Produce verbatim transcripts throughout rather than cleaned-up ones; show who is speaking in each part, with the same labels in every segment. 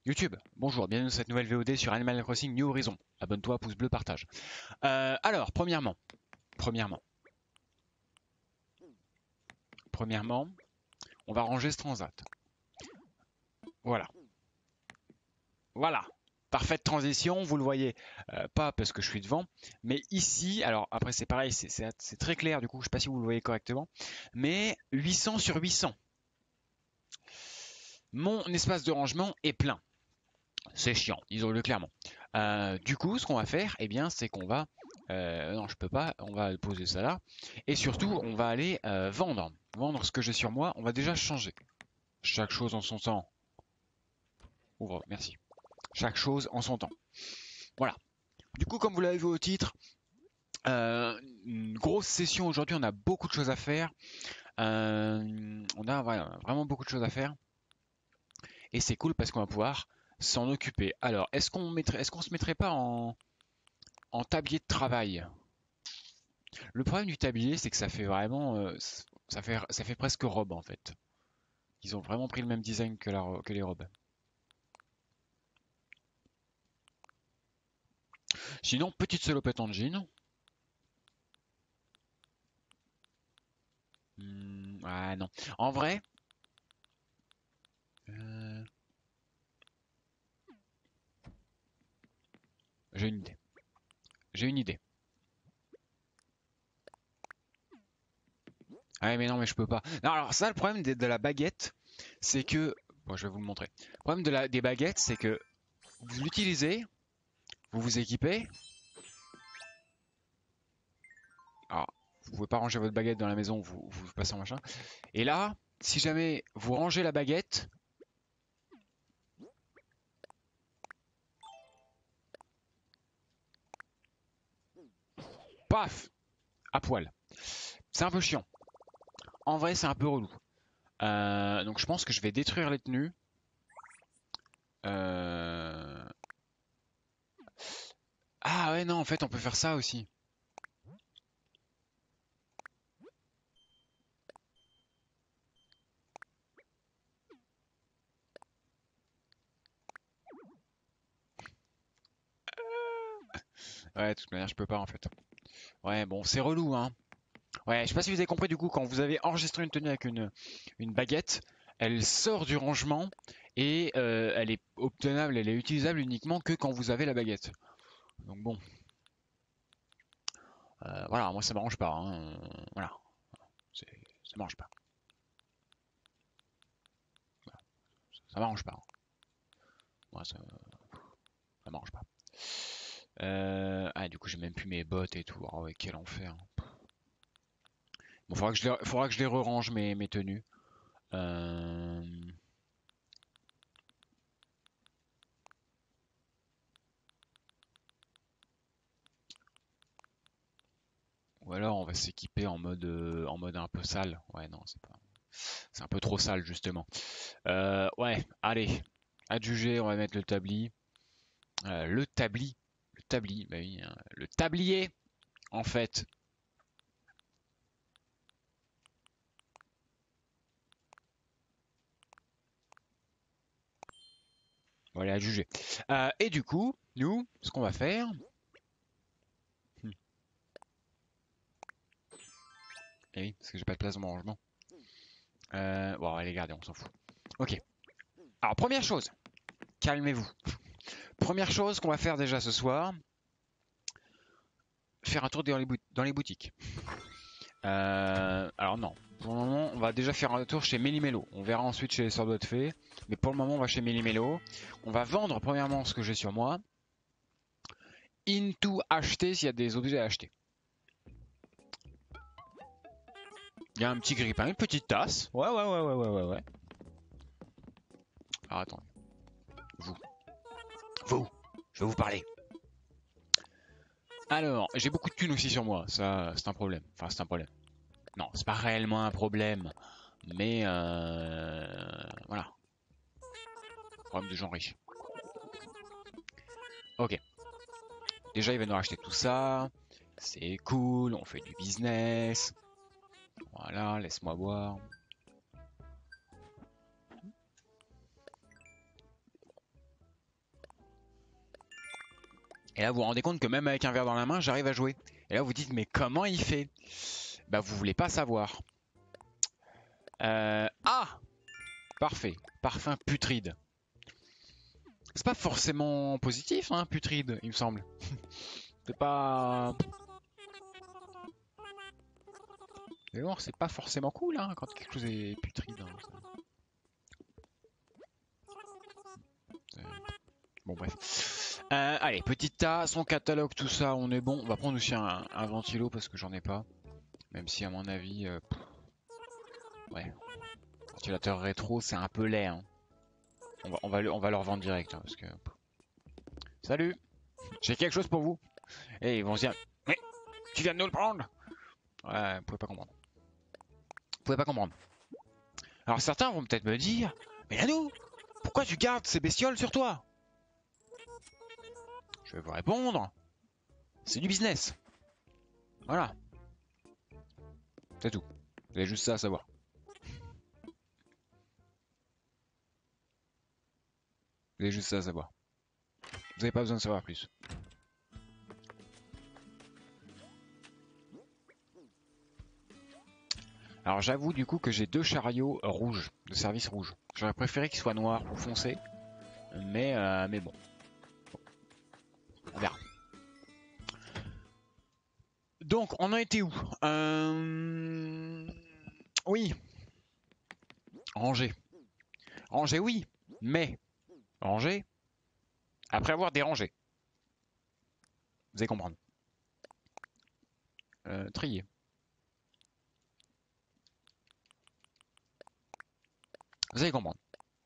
Speaker 1: YouTube, bonjour, bienvenue dans cette nouvelle V O D sur Animal Crossing New Horizons. Abonne-toi, pouce bleu, partage. Euh, alors, premièrement, premièrement, premièrement, on va ranger ce transat. Voilà. Voilà. Parfaite transition, vous le voyez euh, pas parce que je suis devant, mais ici, alors après c'est pareil, c'est très clair, du coup je sais pas si vous le voyez correctement, mais huit cents sur huit cents. Mon espace de rangement est plein. C'est chiant, disons-le clairement. Euh, du coup, ce qu'on va faire, eh bien, c'est qu'on va... Euh, non, je peux pas, on va poser ça là. Et surtout, on va aller euh, vendre. Vendre ce que j'ai sur moi, on va déjà changer. Chaque chose en son temps. Ouvre, merci. Chaque chose en son temps. Voilà. Du coup, comme vous l'avez vu au titre, euh, une grosse session aujourd'hui, on a beaucoup de choses à faire. Euh, on a voilà, vraiment beaucoup de choses à faire. Et c'est cool parce qu'on va pouvoir s'en occuper. Alors, est-ce qu'on mettrait, est-ce qu'on se mettrait pas en, en tablier de travail? Le problème du tablier, c'est que ça fait vraiment, euh, ça fait, ça fait presque robe en fait. Ils ont vraiment pris le même design que, la, que les robes. Sinon, petite salopette en jean. Hmm, ah non. En vrai, euh, j'ai une idée. J'ai une idée. Ah mais non, mais je peux pas. Non, alors ça, le problème de, de la baguette, c'est que, bon, je vais vous le montrer. Le problème de la, des baguettes, c'est que vous l'utilisez, vous vous équipez. Alors, vous pouvez pas ranger votre baguette dans la maison, vous, vous passez en machin. Et là, si jamais vous rangez la baguette, paf, à poil. C'est un peu chiant. En vrai, c'est un peu relou. Euh, donc je pense que je vais détruire les tenues. Euh... Ah ouais, non, en fait, on peut faire ça aussi. Ouais, de toute manière, je peux pas, en fait. Ouais, bon, c'est relou, hein. Ouais, je sais pas si vous avez compris, du coup, quand vous avez enregistré une tenue avec une, une baguette, elle sort du rangement et euh, elle est obtenable, elle est utilisable uniquement que quand vous avez la baguette. Donc bon. Euh, voilà, moi ça m'arrange pas, hein. Voilà. Ça m'arrange pas. Ça m'arrange pas. Moi, ça, ça m'arrange pas. Euh, Ah, du coup, j'ai même plus mes bottes et tout. Oh, ouais, quel enfer. Bon, faudra que je les, faudra que je les re-range mes, mes tenues. Euh... Ou alors on va s'équiper en mode euh, en mode un peu sale. Ouais, non, c'est pas. C'est un peu trop sale justement. Euh, ouais, allez. Adjugé, on va mettre le tabli. Euh, le tabli. Le tabli, bah oui, hein, le tablier, en fait. Voilà, adjugé. Euh, et du coup, nous, ce qu'on va faire. Hmm. Eh oui, parce que j'ai pas de place dans mon rangement. Euh, bon, allez, gardez, on s'en fout. Ok. Alors, première chose, calmez-vous. Première chose qu'on va faire déjà ce soir, faire un tour dans les, bout- dans les boutiques. Euh, alors non, pour le moment, on va déjà faire un tour chez Méli-Mélo. On verra ensuite chez les Sœurs de Fée. Mais pour le moment, on va chez Méli-Mélo. On va vendre premièrement ce que j'ai sur moi. Into acheter s'il y a des objets à acheter. Il y a un petit grippin, une petite tasse. Ouais, ouais, ouais, ouais, ouais, ouais, ouais. Alors attendez. Vous. Vous. Je vais vous parler. Alors, j'ai beaucoup de thunes aussi sur moi. Ça, c'est un problème. Enfin, c'est un problème. Non, c'est pas réellement un problème. Mais, euh... voilà. Problème de gens riches. Ok. Déjà, il va nous racheter tout ça. C'est cool, on fait du business. Voilà, laisse-moi voir. Et là, vous vous rendez compte que même avec un verre dans la main, j'arrive à jouer. Et là, vous dites, mais comment il fait? Bah, vous voulez pas savoir. Euh... Ah! Parfait. Parfum putride. C'est pas forcément positif, hein, putride, il me semble. C'est pas... D'ailleurs, c'est pas forcément cool, hein, quand quelque chose est putride. Hein. Bon, bref. Euh, allez, petit tas, son catalogue, tout ça, on est bon. On va prendre aussi un, un ventilo parce que j'en ai pas. Même si, à mon avis... Euh, ouais. Ventilateur rétro, c'est un peu laid. Hein. On, va, on, va, on va leur vendre direct. Hein, parce que... Salut! J'ai quelque chose pour vous. Et ils vont se dire... Mais tu viens de nous le prendre! Ouais, vous pouvez pas comprendre. Vous pouvez pas comprendre. Alors certains vont peut-être me dire... Mais Nanou, pourquoi tu gardes ces bestioles sur toi? Je vais vous répondre. C'est du business. Voilà. C'est tout. Vous avez juste ça à savoir. Vous avez juste ça à savoir. Vous n'avez pas besoin de savoir plus. Alors j'avoue du coup que j'ai deux chariots rouges, de service rouge. J'aurais préféré qu'ils soient noirs ou foncés. Mais, euh, mais bon. On verra. Donc on a été où? euh... Oui. Ranger. Ranger oui. Mais. Ranger. Après avoir dérangé. Vous allez comprendre. Euh, trier. Vous allez comprendre.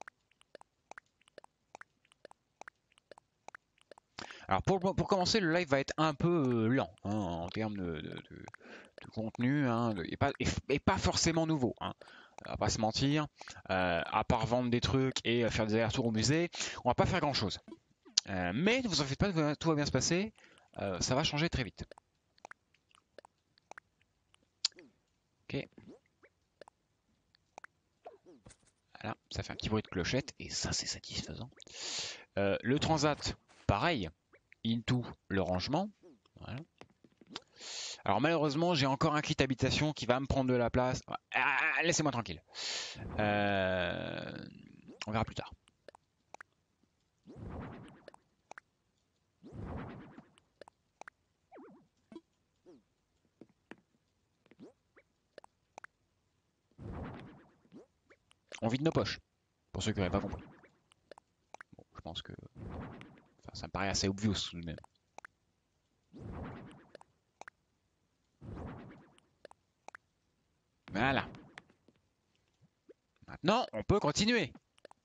Speaker 1: Alors pour, pour commencer, le live va être un peu lent hein, en termes de, de, de, de contenu hein, de, et, pas, et, et pas forcément nouveau. Hein. On va pas se mentir. Euh, à part vendre des trucs et faire des allers-retours au musée, on va pas faire grand chose. Euh, mais ne vous en faites pas, tout va bien se passer. Euh, ça va changer très vite. Ok. Voilà, ça fait un petit bruit de clochette et ça c'est satisfaisant. Euh, le transat, pareil, into le rangement. Voilà. Alors malheureusement, j'ai encore un kit habitation qui va me prendre de la place. Ah, laissez-moi tranquille. Euh, on verra plus tard. On vide nos poches, pour ceux qui n'auraient pas compris. Bon, je pense que enfin, ça me paraît assez obvious tout de même. Voilà. Maintenant, on peut continuer.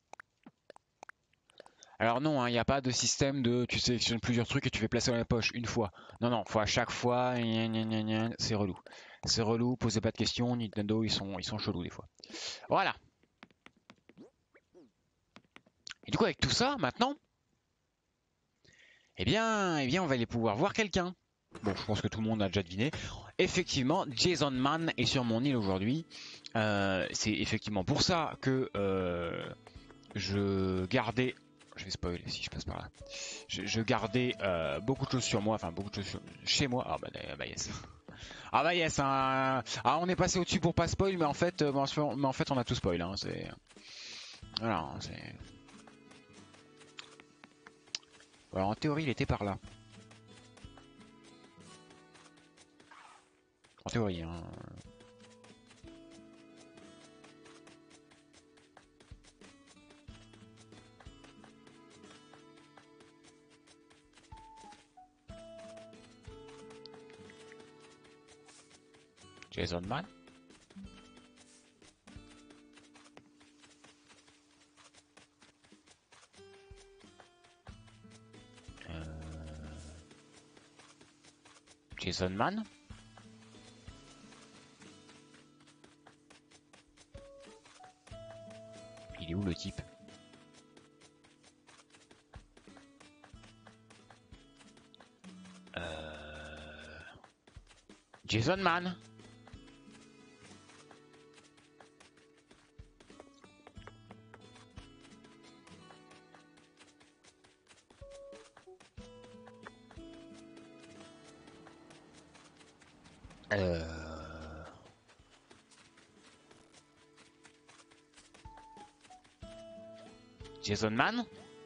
Speaker 1: Alors non, il hein, n'y a pas de système de tu sélectionnes plusieurs trucs et tu fais placer dans la poche une fois. Non, non, faut à chaque fois, c'est relou. C'est relou, posez pas de questions, Nintendo, ils sont, ils sont chelous des fois. Voilà. Et du coup, avec tout ça, maintenant, eh bien, eh bien, on va aller pouvoir voir quelqu'un. Bon, je pense que tout le monde a déjà deviné. Effectivement, Jason Mann est sur mon île aujourd'hui. Euh, c'est effectivement pour ça que euh, je gardais... Je vais spoiler si je passe par là. Je, je gardais euh, beaucoup de choses sur moi, enfin beaucoup de choses sur, chez moi. Ah bah, bah yes. Ah bah yes. Hein. Ah on est passé au-dessus pour pas spoil, mais en fait, euh, mais en fait on a tout spoil. Hein. C'est voilà. C'est. Alors en théorie il était par là. En théorie. Hein. Jason Mann. Euh... Jason Mann. Il est où le type? euh... Jason Mann. Euh... Jason Man.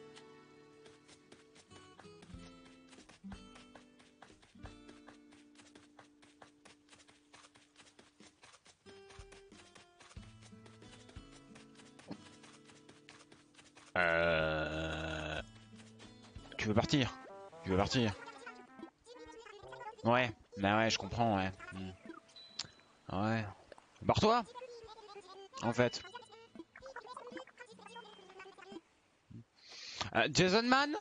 Speaker 1: Euh... Tu veux partir? Tu veux partir? Ouais, bah ouais, je comprends, ouais. Hmm. Ouais. Barre-toi, en fait. Euh, Jason Man?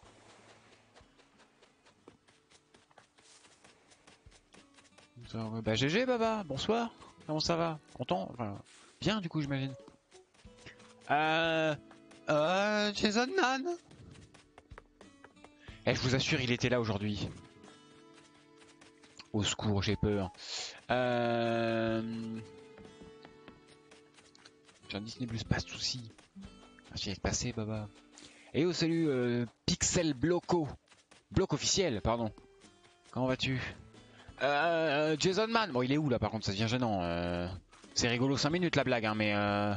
Speaker 1: Bah G G Baba, bonsoir. Comment ça va? Content? Enfin, bien du coup j'imagine. Euh... Euh... Jason Man? Eh, je vous assure, il était là aujourd'hui. Au secours, j'ai peur. Euh... J'ai un Disney Plus, pas de soucis. J'ai passé, Baba. Et oh, salut, euh, Pixel Bloco. Bloc officiel, pardon. Comment vas-tu? euh, Jason Man. Bon, il est où là par contre? Ça devient gênant. Euh... C'est rigolo cinq minutes la blague, hein, mais... Euh...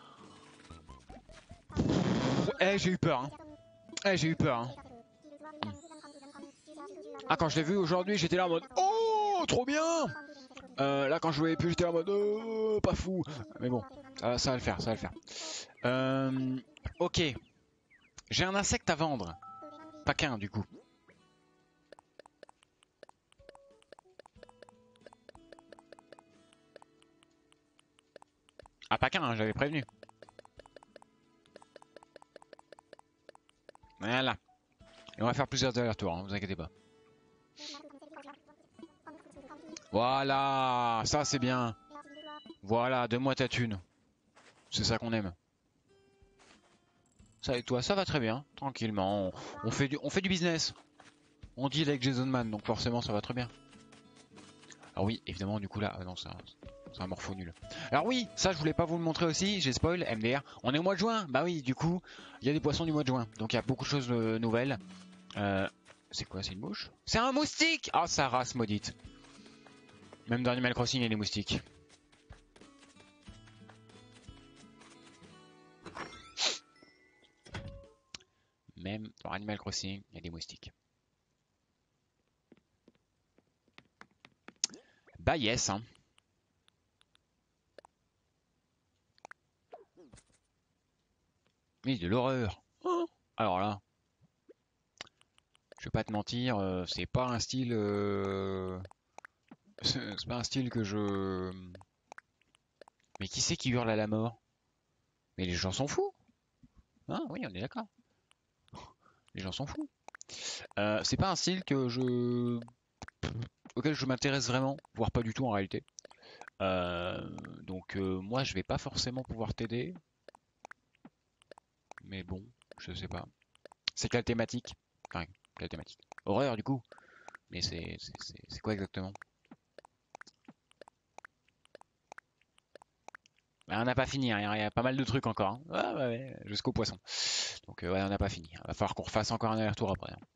Speaker 1: Eh, j'ai eu peur. Hein. Eh, j'ai eu peur. Hein. Ah, quand je l'ai vu aujourd'hui, j'étais là en mode oh, trop bien. euh, Là, quand je voyais plus, j'étais en mode oh, pas fou. Mais bon, ça, ça va le faire, ça va le faire. Euh, ok. J'ai un insecte à vendre. Pas qu'un, du coup. Ah, pas qu'un, hein, j'avais prévenu. Voilà. Et on va faire plusieurs allers-retours, hein, vous inquiétez pas. Voilà, ça c'est bien. Voilà, donne-moi ta thune. C'est ça qu'on aime. Ça et toi, ça va très bien, tranquillement. On, on, fait, du, on fait du business. On deal avec Jason Man, donc forcément ça va très bien. Alors oui, évidemment, du coup là, ah non, c'est un, un morpho nul. Alors oui, ça je voulais pas vous le montrer aussi, j'ai spoil, M D R. On est au mois de juin, bah oui, du coup, il y a des poissons du mois de juin. Donc il y a beaucoup de choses euh, nouvelles. Euh, c'est quoi, c'est une mouche? C'est un moustique! Ah, oh, sa race maudite. Même dans Animal Crossing, il y a des moustiques. Même dans Animal Crossing, il y a des moustiques. Bah yes, hein. Oui, de l'horreur. Oh, alors là, je vais pas te mentir, euh, c'est pas un style... Euh... C'est pas un style que je... Mais qui c'est qui hurle à la mort? Mais les gens s'en foutent. Hein, oui, on est d'accord. Les gens s'en foutent. Euh, c'est pas un style que je... auquel je m'intéresse vraiment, voire pas du tout en réalité. Euh, donc euh, moi je vais pas forcément pouvoir t'aider. Mais bon, je sais pas. C'est quelle thématique? Enfin, quelle thématique? Horreur du coup. Mais c'est c'est quoi exactement? On n'a pas fini, hein. Il y a pas mal de trucs encore. Hein. Ouais, ouais, ouais, jusqu'au poisson. Donc euh, ouais, on n'a pas fini. Il va falloir qu'on refasse encore un aller-retour après. Hein.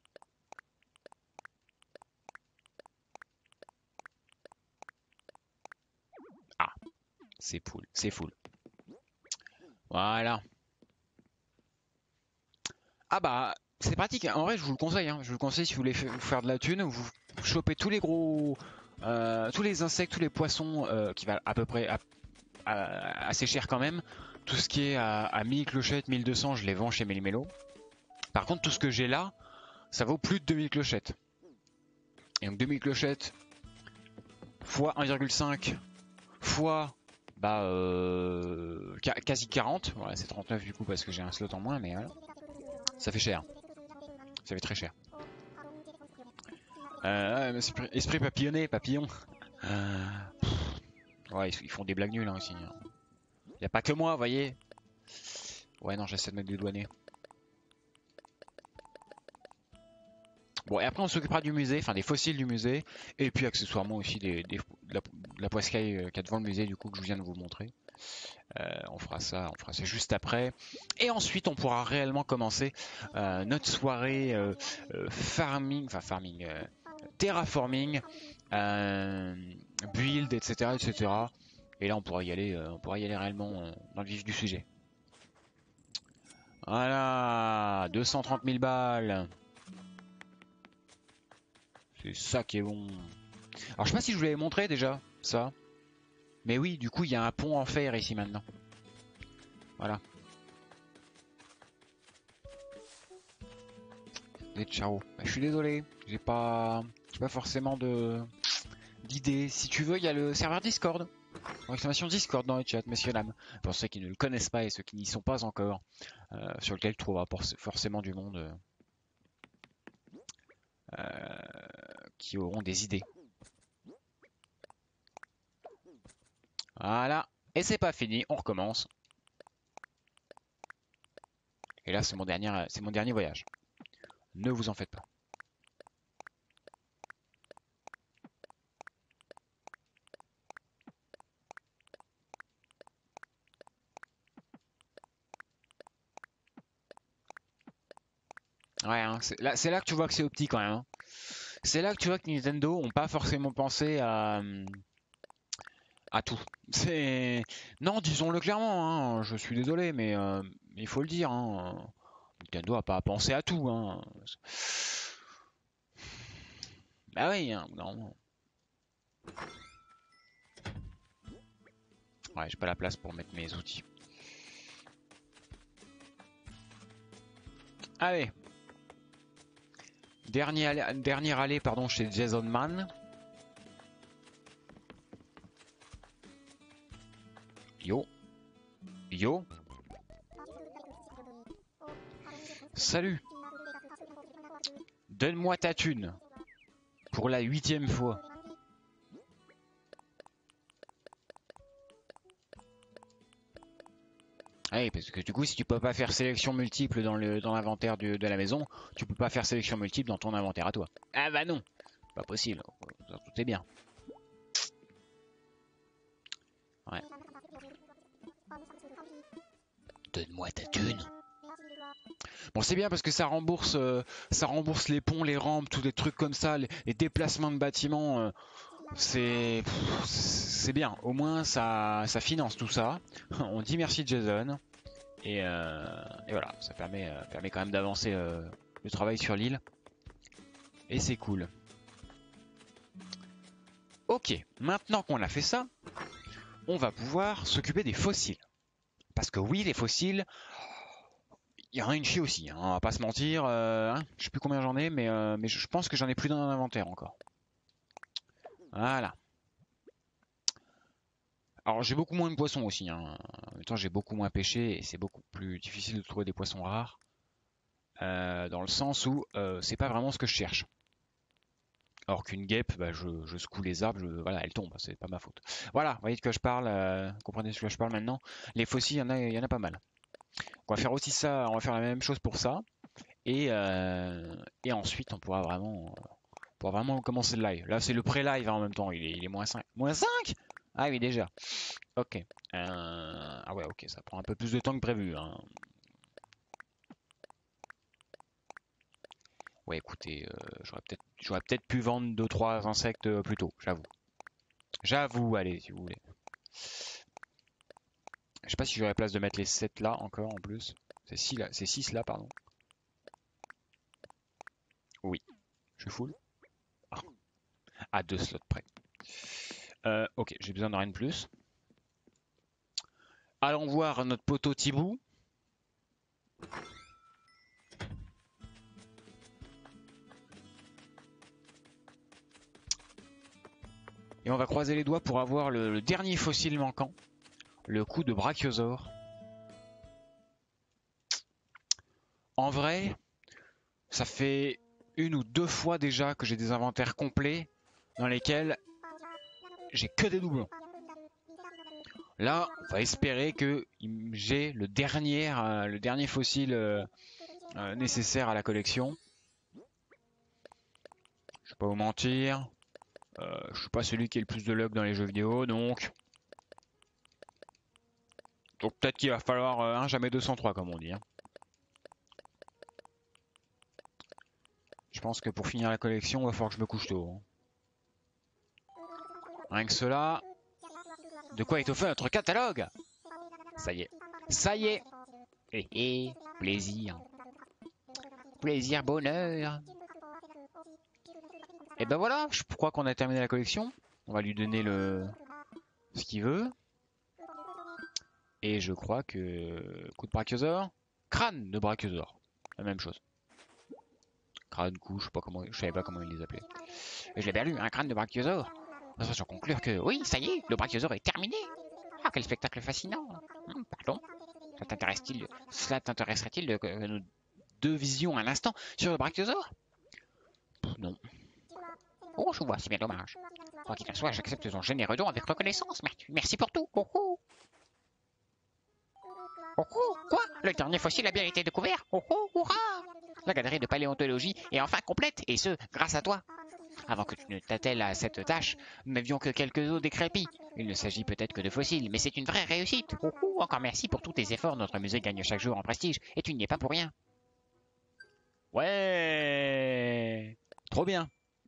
Speaker 1: Ah, c'est full, c'est full. Voilà. Ah bah, c'est pratique. En vrai, je vous le conseille. Hein. Je vous le conseille si vous voulez vous faire de la thune. Vous chopez tous les gros... Euh, tous les insectes, tous les poissons euh, qui valent à peu près à, à, assez cher quand même. Tout ce qui est à, à mille clochettes, mille deux cents, je les vends chez Méli-Mélo. Par contre, tout ce que j'ai là, ça vaut plus de deux mille clochettes. Et donc deux mille clochettes fois un virgule cinq fois bah, euh, quasi quarante. Voilà, c'est trente-neuf du coup parce que j'ai un slot en moins, mais voilà. Ça fait cher. Ça fait très cher. Euh, esprit, esprit papillonné, papillon. Euh, ouais, ils, ils font des blagues nulles hein, aussi. Y a pas que moi, vous voyez. Ouais, non, j'essaie de mettre des douaniers. Bon, et après on s'occupera du musée, enfin des fossiles du musée, et puis accessoirement aussi des, des, de, la, de la poiscaille euh, qu'il y a devant le musée, du coup, que je viens de vous montrer. Euh, on fera ça, on fera ça juste après. Et ensuite, on pourra réellement commencer euh, notre soirée euh, euh, farming, enfin farming, euh, terraforming, euh, build, et cetera, et cetera. Et là, on pourra y aller, euh, on pourra y aller réellement euh, dans le vif du sujet. Voilà, deux cent trente mille balles. C'est ça qui est bon. Alors, je sais pas si je vous l'avais montré déjà, ça. Mais oui, du coup, il y a un pont en fer ici maintenant. Voilà. Des Charo. Bah, je suis désolé, j'ai pas, j'ai pas forcément de d'idées. Si tu veux, il y a le serveur Discord. Exclamation Discord dans le chat, messieurs dames. Pour ceux qui ne le connaissent pas et ceux qui n'y sont pas encore, euh, sur lequel tu trouveras forcément du monde euh, euh, qui auront des idées. Voilà. Et c'est pas fini, on recommence. Et là, c'est mon dernier, c'est mon dernier voyage. Ne vous en faites pas. Ouais, hein, c'est là, c'est là que tu vois que c'est optique quand même. Hein. C'est là que tu vois que Nintendo ont pas forcément pensé à, à tout. C'est non, disons-le clairement. Hein, je suis désolé, mais euh, il faut le dire. Hein, Nintendo a pas pensé à tout. Hein. Bah oui, hein, non. Ouais, j'ai pas la place pour mettre mes outils. Allez. Dernier allée, dernière allée pardon, chez Jason Man. Yo. Yo. Salut. Donne-moi ta thune. Pour la huitième fois. Oui, parce que du coup, si tu peux pas faire sélection multiple dans le dans l'inventaire de, de la maison, tu peux pas faire sélection multiple dans ton inventaire à toi. Ah bah non, pas possible. Tout est bien. Ouais. Donne-moi ta thune. Bon, c'est bien parce que ça rembourse, euh, ça rembourse les ponts, les rampes, tous des trucs comme ça, les, les déplacements de bâtiments. Euh, c'est, c'est bien. Au moins, ça, ça finance tout ça. On dit merci Jason. Et, euh, et voilà, ça permet, euh, permet quand même d'avancer euh, le travail sur l'île. Et c'est cool. Ok, maintenant qu'on a fait ça, on va pouvoir s'occuper des fossiles. Parce que oui, les fossiles, il y en a une chier aussi, hein, on va pas se mentir. Euh, hein, je sais plus combien j'en ai, mais, euh, mais je pense que j'en ai plus dans un inventaire encore. Voilà. Alors j'ai beaucoup moins de poissons aussi. Hein. En même temps, j'ai beaucoup moins pêché et c'est beaucoup plus difficile de trouver des poissons rares. Euh, dans le sens où euh, c'est pas vraiment ce que je cherche. Alors qu'une guêpe, bah, je, je secoue les arbres, je, voilà, elle tombe, c'est pas ma faute. Voilà, vous voyez de quoi je parle, euh, comprenez de quoi je parle maintenant. Les fossiles, il y en a, il y en a pas mal. On va faire aussi ça, on va faire la même chose pour ça. Et, euh, et ensuite, on pourra vraiment, on pourra vraiment commencer le live. Là, c'est le pré-live hein, en même temps, il est, il est moins cinq. Moins cinq. Ah oui, déjà. Ok. Euh, ah ouais, ok, ça prend un peu plus de temps que prévu. Hein. Ouais, écoutez, euh, j'aurais peut-être j'aurais peut-être pu vendre deux trois insectes euh, plus tôt, j'avoue. J'avoue, allez, si vous voulez. Je sais pas si j'aurais la place de mettre les sept là encore en plus. C'est six là, c'est six là, pardon. Oui, je suis full. Ah, à deux slots près. Euh, ok, j'ai besoin de rien de plus. Allons voir notre poteau Tibou. Et on va croiser les doigts pour avoir le, le dernier fossile manquant. Le coup de brachiosaure. En vrai, ça fait une ou deux fois déjà que j'ai des inventaires complets dans lesquels j'ai que des doublons. Là, on va espérer que j'ai le dernier, euh, le dernier fossile euh, euh, nécessaire à la collection. Je vais pas vous mentir, euh, je suis pas celui qui a le plus de luck dans les jeux vidéo, donc donc peut-être qu'il va falloir euh, un jamais deux cent trois comme on dit. Hein. Je pense que pour finir la collection, il va falloir que je me couche tôt. Hein. Rien que cela. De quoi étoffer notre catalogue? Ça y est. Ça y est. Hé hé, plaisir. Plaisir, bonheur. Et ben voilà, je crois qu'on a terminé la collection. On va lui donner le ce qu'il veut. Et je crois que... Coup de brachiosaure. Crâne de brachiosaure. La même chose. Crâne, cou, je sais pas comment... Je savais pas comment il les appelait. Et je l'ai bien lu, un crâne de brachiosaure. On va conclure que... Oui, ça y est, le brachiosaure est terminé. Ah, quel spectacle fascinant. Hum, pardon. Ça t'intéresse-t-il... Cela t'intéresserait-il de... que nous deux visions à l'instant sur le brachiosaure? Non. Oh, je vois, c'est bien dommage. Quoi qu'il en soit, j'accepte ton généreux don avec reconnaissance. Merci pour tout. Oh, oh. Oh, oh, quoi? Le dernier fossile a bien été découvert. Oh, oh, hurrah! La galerie de paléontologie est enfin complète, et ce, grâce à toi. Avant que tu ne t'attelles à cette tâche, nous n'avions que quelques os décrépits. Il ne s'agit peut-être que de fossiles, mais c'est une vraie réussite. Oh, oh, encore merci pour tous tes efforts. Notre musée gagne chaque jour en prestige, et tu n'y es pas pour rien. Ouais! Trop bien.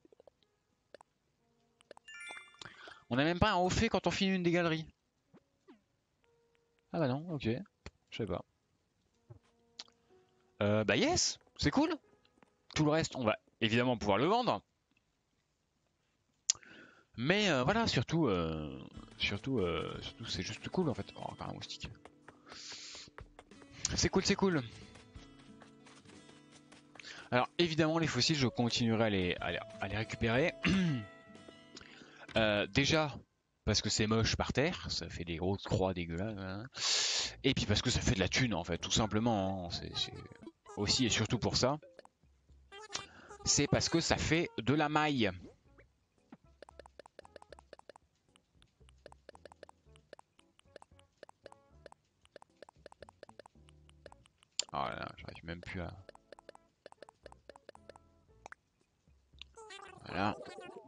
Speaker 1: On n'a même pas un haut fait quand on finit une des galeries. Ah bah non, ok. Je sais pas. Euh, bah yes, c'est cool. Tout le reste, on va évidemment pouvoir le vendre. Mais euh, voilà, surtout, euh, surtout, euh, surtout, c'est juste cool en fait. Oh, encore un moustique. C'est cool, c'est cool. Alors évidemment, les fossiles, je continuerai à les, à les, à les récupérer. euh, déjà, parce que c'est moche par terre, ça fait des grosses croix dégueulasses. Hein. Et puis parce que ça fait de la thune en fait, tout simplement. Hein. C'est aussi et surtout pour ça. C'est parce que ça fait de la maille. Oh là là, j'arrive même plus à... Voilà.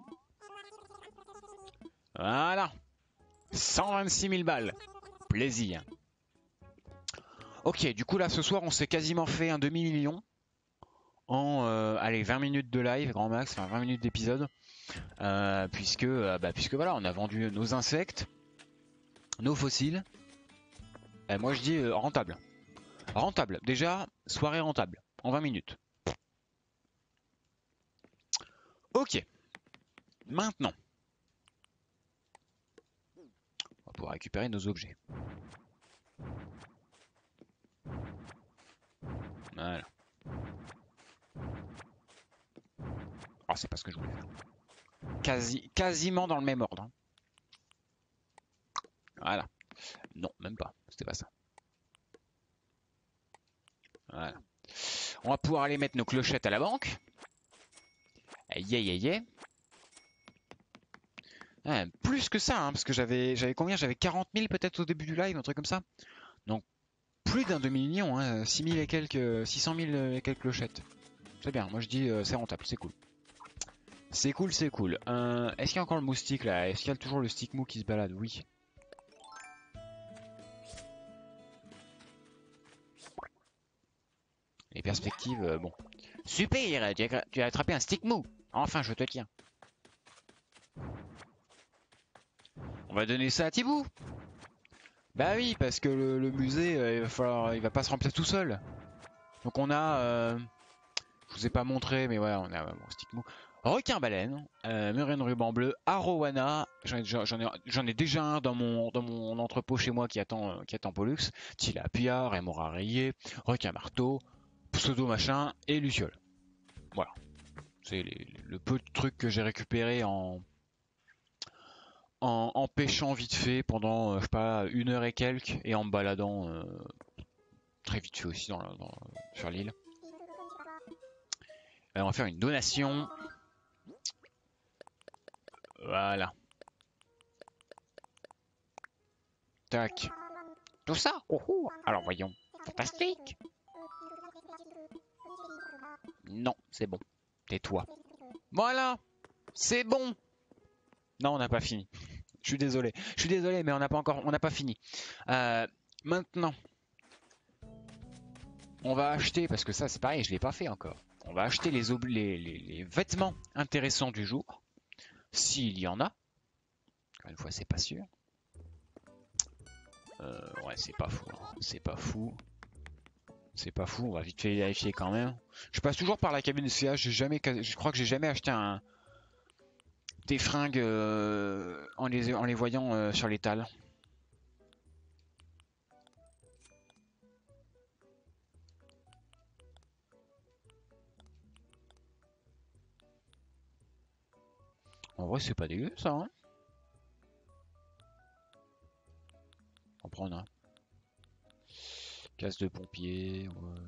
Speaker 1: Voilà. cent vingt-six mille balles. Plaisir. Ok, du coup là ce soir on s'est quasiment fait un demi-million. En euh, allez, vingt minutes de live, grand max, enfin vingt minutes d'épisode. Euh, puisque, euh, bah, puisque voilà, on a vendu nos insectes, nos fossiles. Et moi je dis euh, rentable. Rentable. Déjà, soirée rentable. En vingt minutes. Ok. Maintenant. On va pouvoir récupérer nos objets. Voilà. Oh, c'est pas ce que je voulais faire. Quasi, quasiment dans le même ordre. Hein. Voilà. Non, même pas. C'était pas ça. Voilà. On va pouvoir aller mettre nos clochettes à la banque. Yeah, yeah, yeah. Ah, plus que ça, hein, parce que j'avais j'avais combien? J'avais quarante mille peut-être au début du live, un truc comme ça. Donc plus d'un demi-million, hein, six mille et quelques, six cent mille et quelques clochettes. C'est bien, moi je dis euh, c'est rentable, c'est cool. C'est cool, c'est cool. Euh, Est-ce qu'il y a encore le moustique là? Est-ce qu'il y a toujours le stick mou qui se balade? Oui. Les perspectives, euh, bon. Super, tu as, tu as attrapé un stick mou. Enfin, je te tiens. On va donner ça à Thibaut. Bah oui, parce que le, le musée, euh, il va falloir, il va pas se remplir tout seul. Donc on a, euh, je vous ai pas montré, mais voilà, on a mon stick mou. Requin baleine, euh, murène ruban bleu, arowana. J'en ai, j'en ai, j'en ai déjà un dans mon, dans mon entrepôt chez moi qui attend, euh, qui attend Pollux. Tilapia, rémora rayé, requin marteau, pseudo machin et luciole. Voilà. C'est le peu de trucs que j'ai récupéré en, en, en pêchant vite fait pendant, euh, je sais pas, une heure et quelques et en me baladant euh, très vite fait aussi dans, dans, sur l'île. On va faire une donation. Voilà. Tac. Tout ça. Oh, oh. Alors voyons. Fantastique. Non, c'est bon. Tais-toi. Voilà. C'est bon. Non, on n'a pas fini. Je suis désolé. Je suis désolé, mais on n'a pas encore, on n'a pas fini. Euh, maintenant, on va acheter parce que ça, c'est pareil, je l'ai pas fait encore. On va acheter les, les, les, les vêtements intéressants du jour. S'il y en a. Encore une fois, c'est pas sûr. Euh, ouais, c'est pas fou. Hein. C'est pas fou. C'est pas fou. On va vite fait vérifier quand même. Je passe toujours par la cabine de C H. J'ai jamais, je crois que j'ai jamais acheté un des fringues euh, en, les, en les voyant euh, sur l'étal. En vrai, c'est pas dégueu ça. Hein, on prend un. Casse de pompier. Ouais.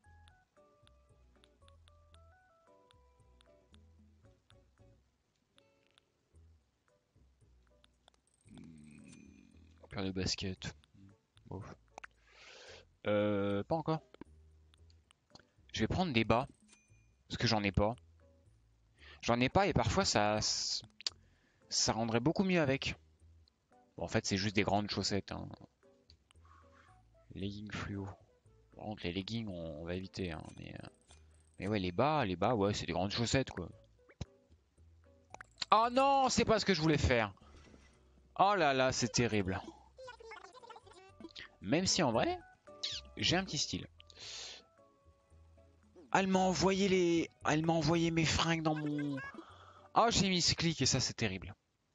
Speaker 1: Paire de basket. Bon. Euh, pas encore. Je vais prendre des bas. Parce que j'en ai pas. J'en ai pas et parfois ça. Ça rendrait beaucoup mieux avec. Bon, en fait, c'est juste des grandes chaussettes. Hein. Leggings fluo. Par contre, les leggings, on, on va éviter. Hein, mais, euh... mais ouais, les bas, les bas, ouais, c'est des grandes chaussettes, quoi. Oh non, c'est pas ce que je voulais faire. Oh là là, c'est terrible. Même si en vrai, j'ai un petit style. Elle m'a envoyé les... Elle m'a envoyé mes fringues dans mon... Oh, j'ai mis ce clic et ça, c'est terrible.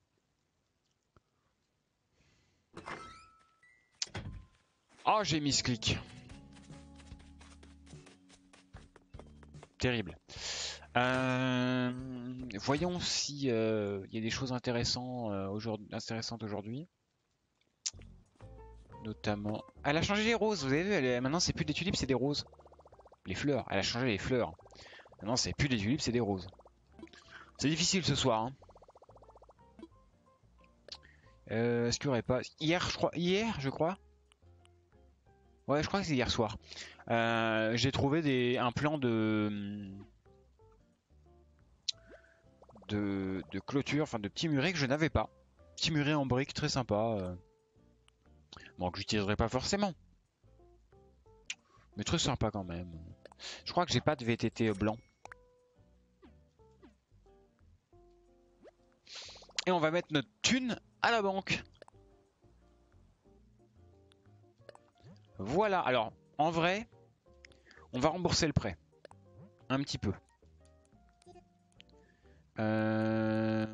Speaker 1: Oh, j'ai mis ce clic. Terrible. Euh, voyons si euh, il y a des choses intéressantes euh, aujourd'hui, intéressantes aujourd'hui. Notamment, elle a changé les roses. Vous avez vu, elle est... maintenant c'est plus des tulipes, c'est des roses. Les fleurs. Elle a changé les fleurs. Maintenant c'est plus des tulipes, c'est des roses. C'est difficile ce soir. Hein. Euh, Est-ce qu'il n'y aurait pas hier, je crois. Hier, je crois. Ouais, je crois que c'est hier soir. Euh, J'ai trouvé des... un plan de... de de clôture, enfin de petits murets que je n'avais pas. Petit muret en briques, très sympa. Euh... Bon, que j'utiliserai pas forcément. Mais très sympa quand même. Je crois que j'ai pas de V T T blanc. Et on va mettre notre thune à la banque. Voilà, alors, en vrai, on va rembourser le prêt. Un petit peu. Euh...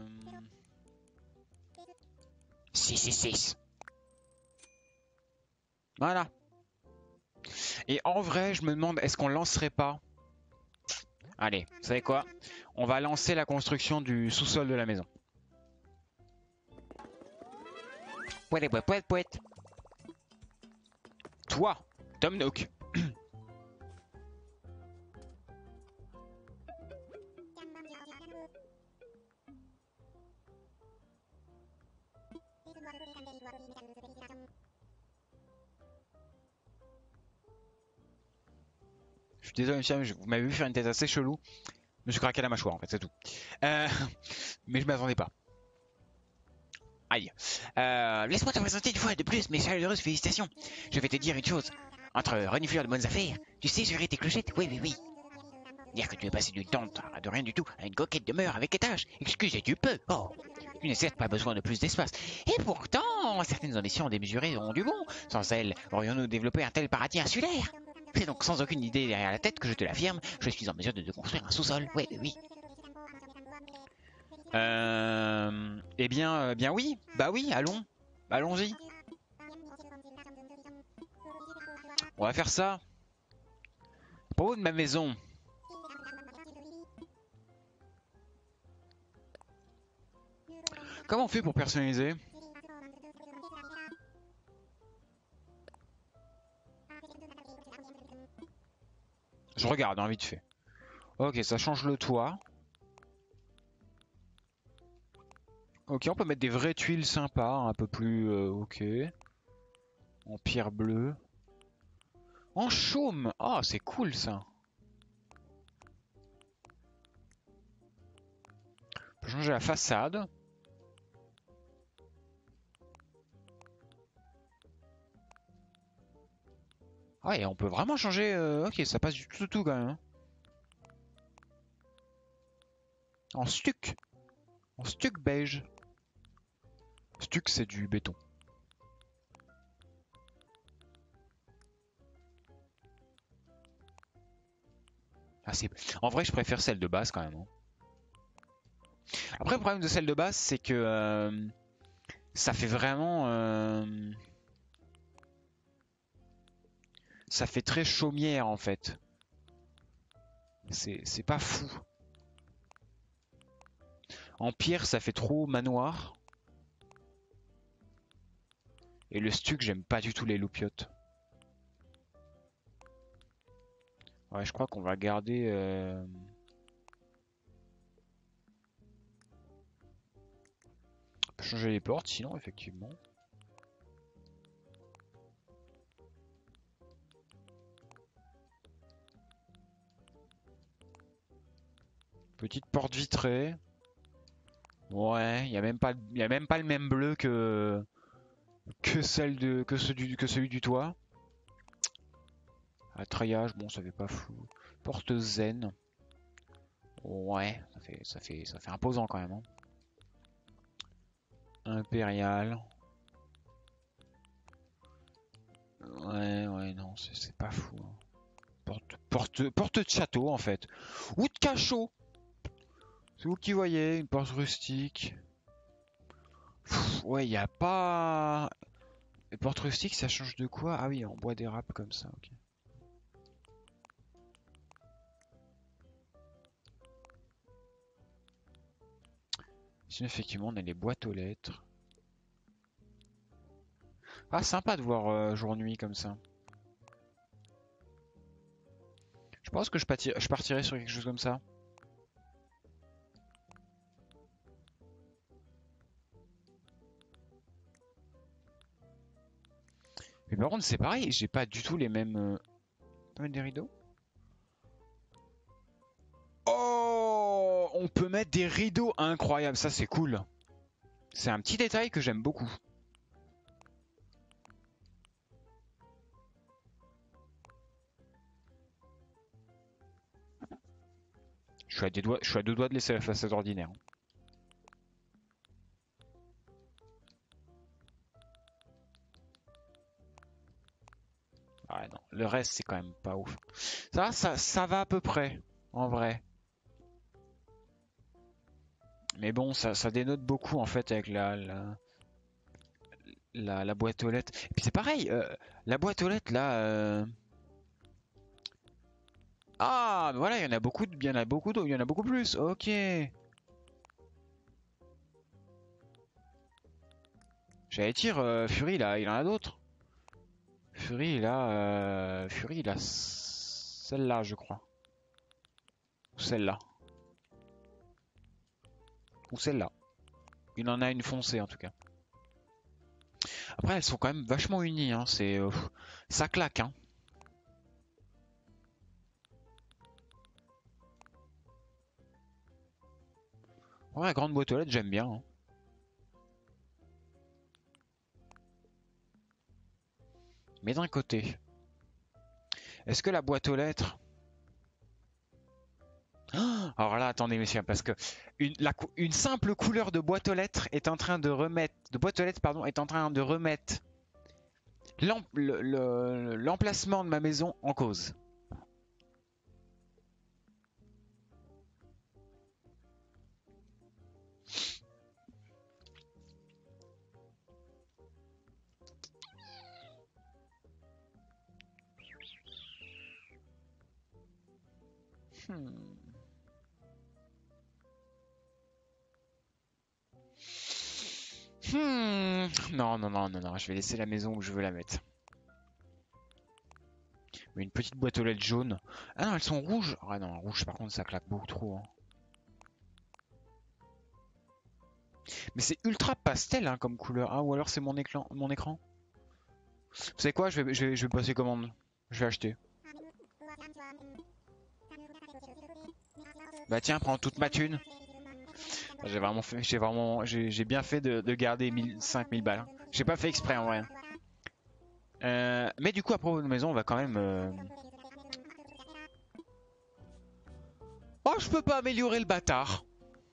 Speaker 1: six six six. Voilà. Et en vrai, je me demande, est-ce qu'on lancerait pas... Allez, vous savez quoi? On va lancer la construction du sous-sol de la maison. Pouet, pouet, pouet, pouet. Toi, Tom Nook. Je suis désolé, monsieur, vous m'avez vu faire une tête assez chelou. Je me suis craqué la mâchoire, en fait, c'est tout. Euh... Mais je m'attendais pas. Aïe. Euh, Laisse-moi te présenter une fois de plus mes chaleureuses félicitations. Je vais te dire une chose. Entre renifleurs de bonnes affaires, tu sais gérer tes clochettes. Oui, oui, oui. Dire que tu es passé d'une tente à de rien du tout à une coquette demeure avec étage. Excusez, tu peux. Oh. Tu n'as certes pas besoin de plus d'espace. Et pourtant, certaines ambitions démesurées ont du bon. Sans elles, aurions-nous développé un tel paradis insulaire? C'est donc sans aucune idée derrière la tête que je te l'affirme, je suis en mesure de te construire un sous-sol. Oui, oui, oui. Euh... Eh bien, euh, bien oui. Bah oui, allons. Allons-y. On va faire ça. À propos de ma maison. Comment on fait pour personnaliser? Je regarde, hein, vite fait. Ok, ça change le toit. Ok, on peut mettre des vraies tuiles sympas, un peu plus... Euh, ok. En pierre bleue. En chaume. Ah, c'est cool ça. On peut changer la façade. Ah, et on peut vraiment changer... Euh... Ok, ça passe du tout tout quand même. Hein. En stuc. En stuc beige. Stuc, c'est du béton. Ah, c'est... En vrai, je préfère celle de base quand même. Hein. Après, le problème de celle de base, c'est que euh, ça fait vraiment... Euh, ça fait très chaumière en fait. C'est pas fou. En pierre, ça fait trop manoir. Et le stuc, j'aime pas du tout les loupiottes. Ouais, je crois qu'on va garder... Euh... On peut changer les portes, sinon, effectivement. Petite porte vitrée. Ouais, il n'y a même pas, y a même pas le même bleu que que celle de que celui, que celui du toit. Ah, treillage, bon, ça fait pas fou. Porte zen. Ouais, ça fait ça fait ça fait imposant quand même. Hein. Impérial. Ouais, ouais, non, c'est pas fou. Hein. Porte, porte, porte de château en fait. Ou de cachot. C'est vous qui voyez, une porte rustique. Pff, ouais, il n'y a pas... Les portes rustiques, ça change de quoi? Ah oui, en bois d'érable comme ça, ok. Sinon, effectivement, on a les boîtes aux lettres. Ah, sympa de voir euh, jour-nuit comme ça. Je pense que je, partir... je partirais sur quelque chose comme ça. Mais par contre, c'est pareil, j'ai pas du tout les mêmes... Euh... On peut mettre des rideaux? Oh! On peut mettre des rideaux incroyables, ça c'est cool. C'est un petit détail que j'aime beaucoup. Je suis à, des doigts... je suis à deux doigts de laisser la façade ordinaire. Ouais, non. Le reste, c'est quand même pas ouf. Ça, ça, ça va à peu près, en vrai. Mais bon, ça, ça dénote beaucoup, en fait, avec la, la, la, la boîte aux lettres. Et puis c'est pareil, euh, la boîte aux lettres, là... Euh... Ah, mais voilà, il y en a beaucoup, il y en a beaucoup d'autres, il y en a beaucoup plus. Ok. J'allais dire, euh, Fury, là, il en a d'autres. Fury, il a... Euh... Fury, il a celle-là, je crois. Ou celle-là. Ou celle-là. Il en a une foncée, en tout cas. Après, elles sont quand même vachement unies, hein. C'est... Euh, ça claque, hein. Ouais, la grande boîte aux lettres, j'aime bien. Hein. Mais d'un côté, est-ce que la boîte aux lettres... Alors là, attendez, messieurs, parce que une, la, une simple couleur de boîte aux lettres est en train de remettre, de boîte aux lettres, pardon, est en train de remettre l'emplacement de ma maison en cause. Hmm. Hmm. Non, non, non, non, non, je vais laisser la maison où je veux la mettre. Mais une petite boîte aux lettres jaune. Ah non, elles sont rouges. Ah non, rouge par contre ça claque beaucoup trop. Hein. Mais c'est ultra pastel hein, comme couleur. Ah ou alors c'est mon écran, mon écran. Vous savez quoi, je vais, je vais, je vais passer commande. Je vais acheter. Bah tiens, prends toute ma thune. J'ai vraiment fait, j'ai vraiment, j'ai bien fait de, de garder cinq mille balles. J'ai pas fait exprès en vrai. Euh, mais du coup, à propos de maison, on va quand même. Euh... Oh, je peux pas améliorer le bâtard.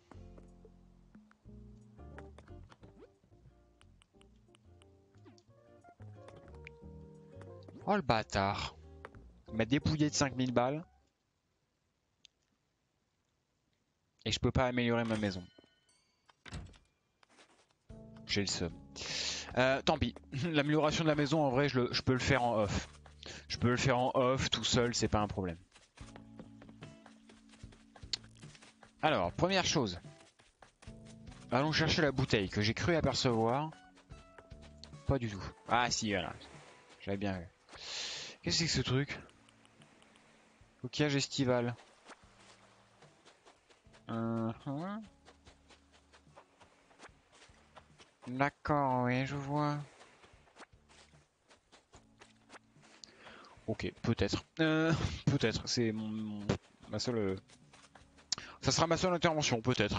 Speaker 1: Oh le bâtard. Il m'a dépouillé de cinq mille balles. Et je peux pas améliorer ma maison. J'ai le seum. Euh, tant pis. L'amélioration de la maison, en vrai, je, le, je peux le faire en off. Je peux le faire en off, tout seul, c'est pas un problème. Alors, première chose. Allons chercher la bouteille que j'ai cru apercevoir. Pas du tout. Ah si, voilà. J'avais bien vu. Qu'est-ce que c'est que ce truc? Coquillage estival. Uh -huh. D'accord, oui, je vois. Ok, peut-être. Euh, peut-être, c'est mon, mon, ma seule... Euh... Ça sera ma seule intervention, peut-être.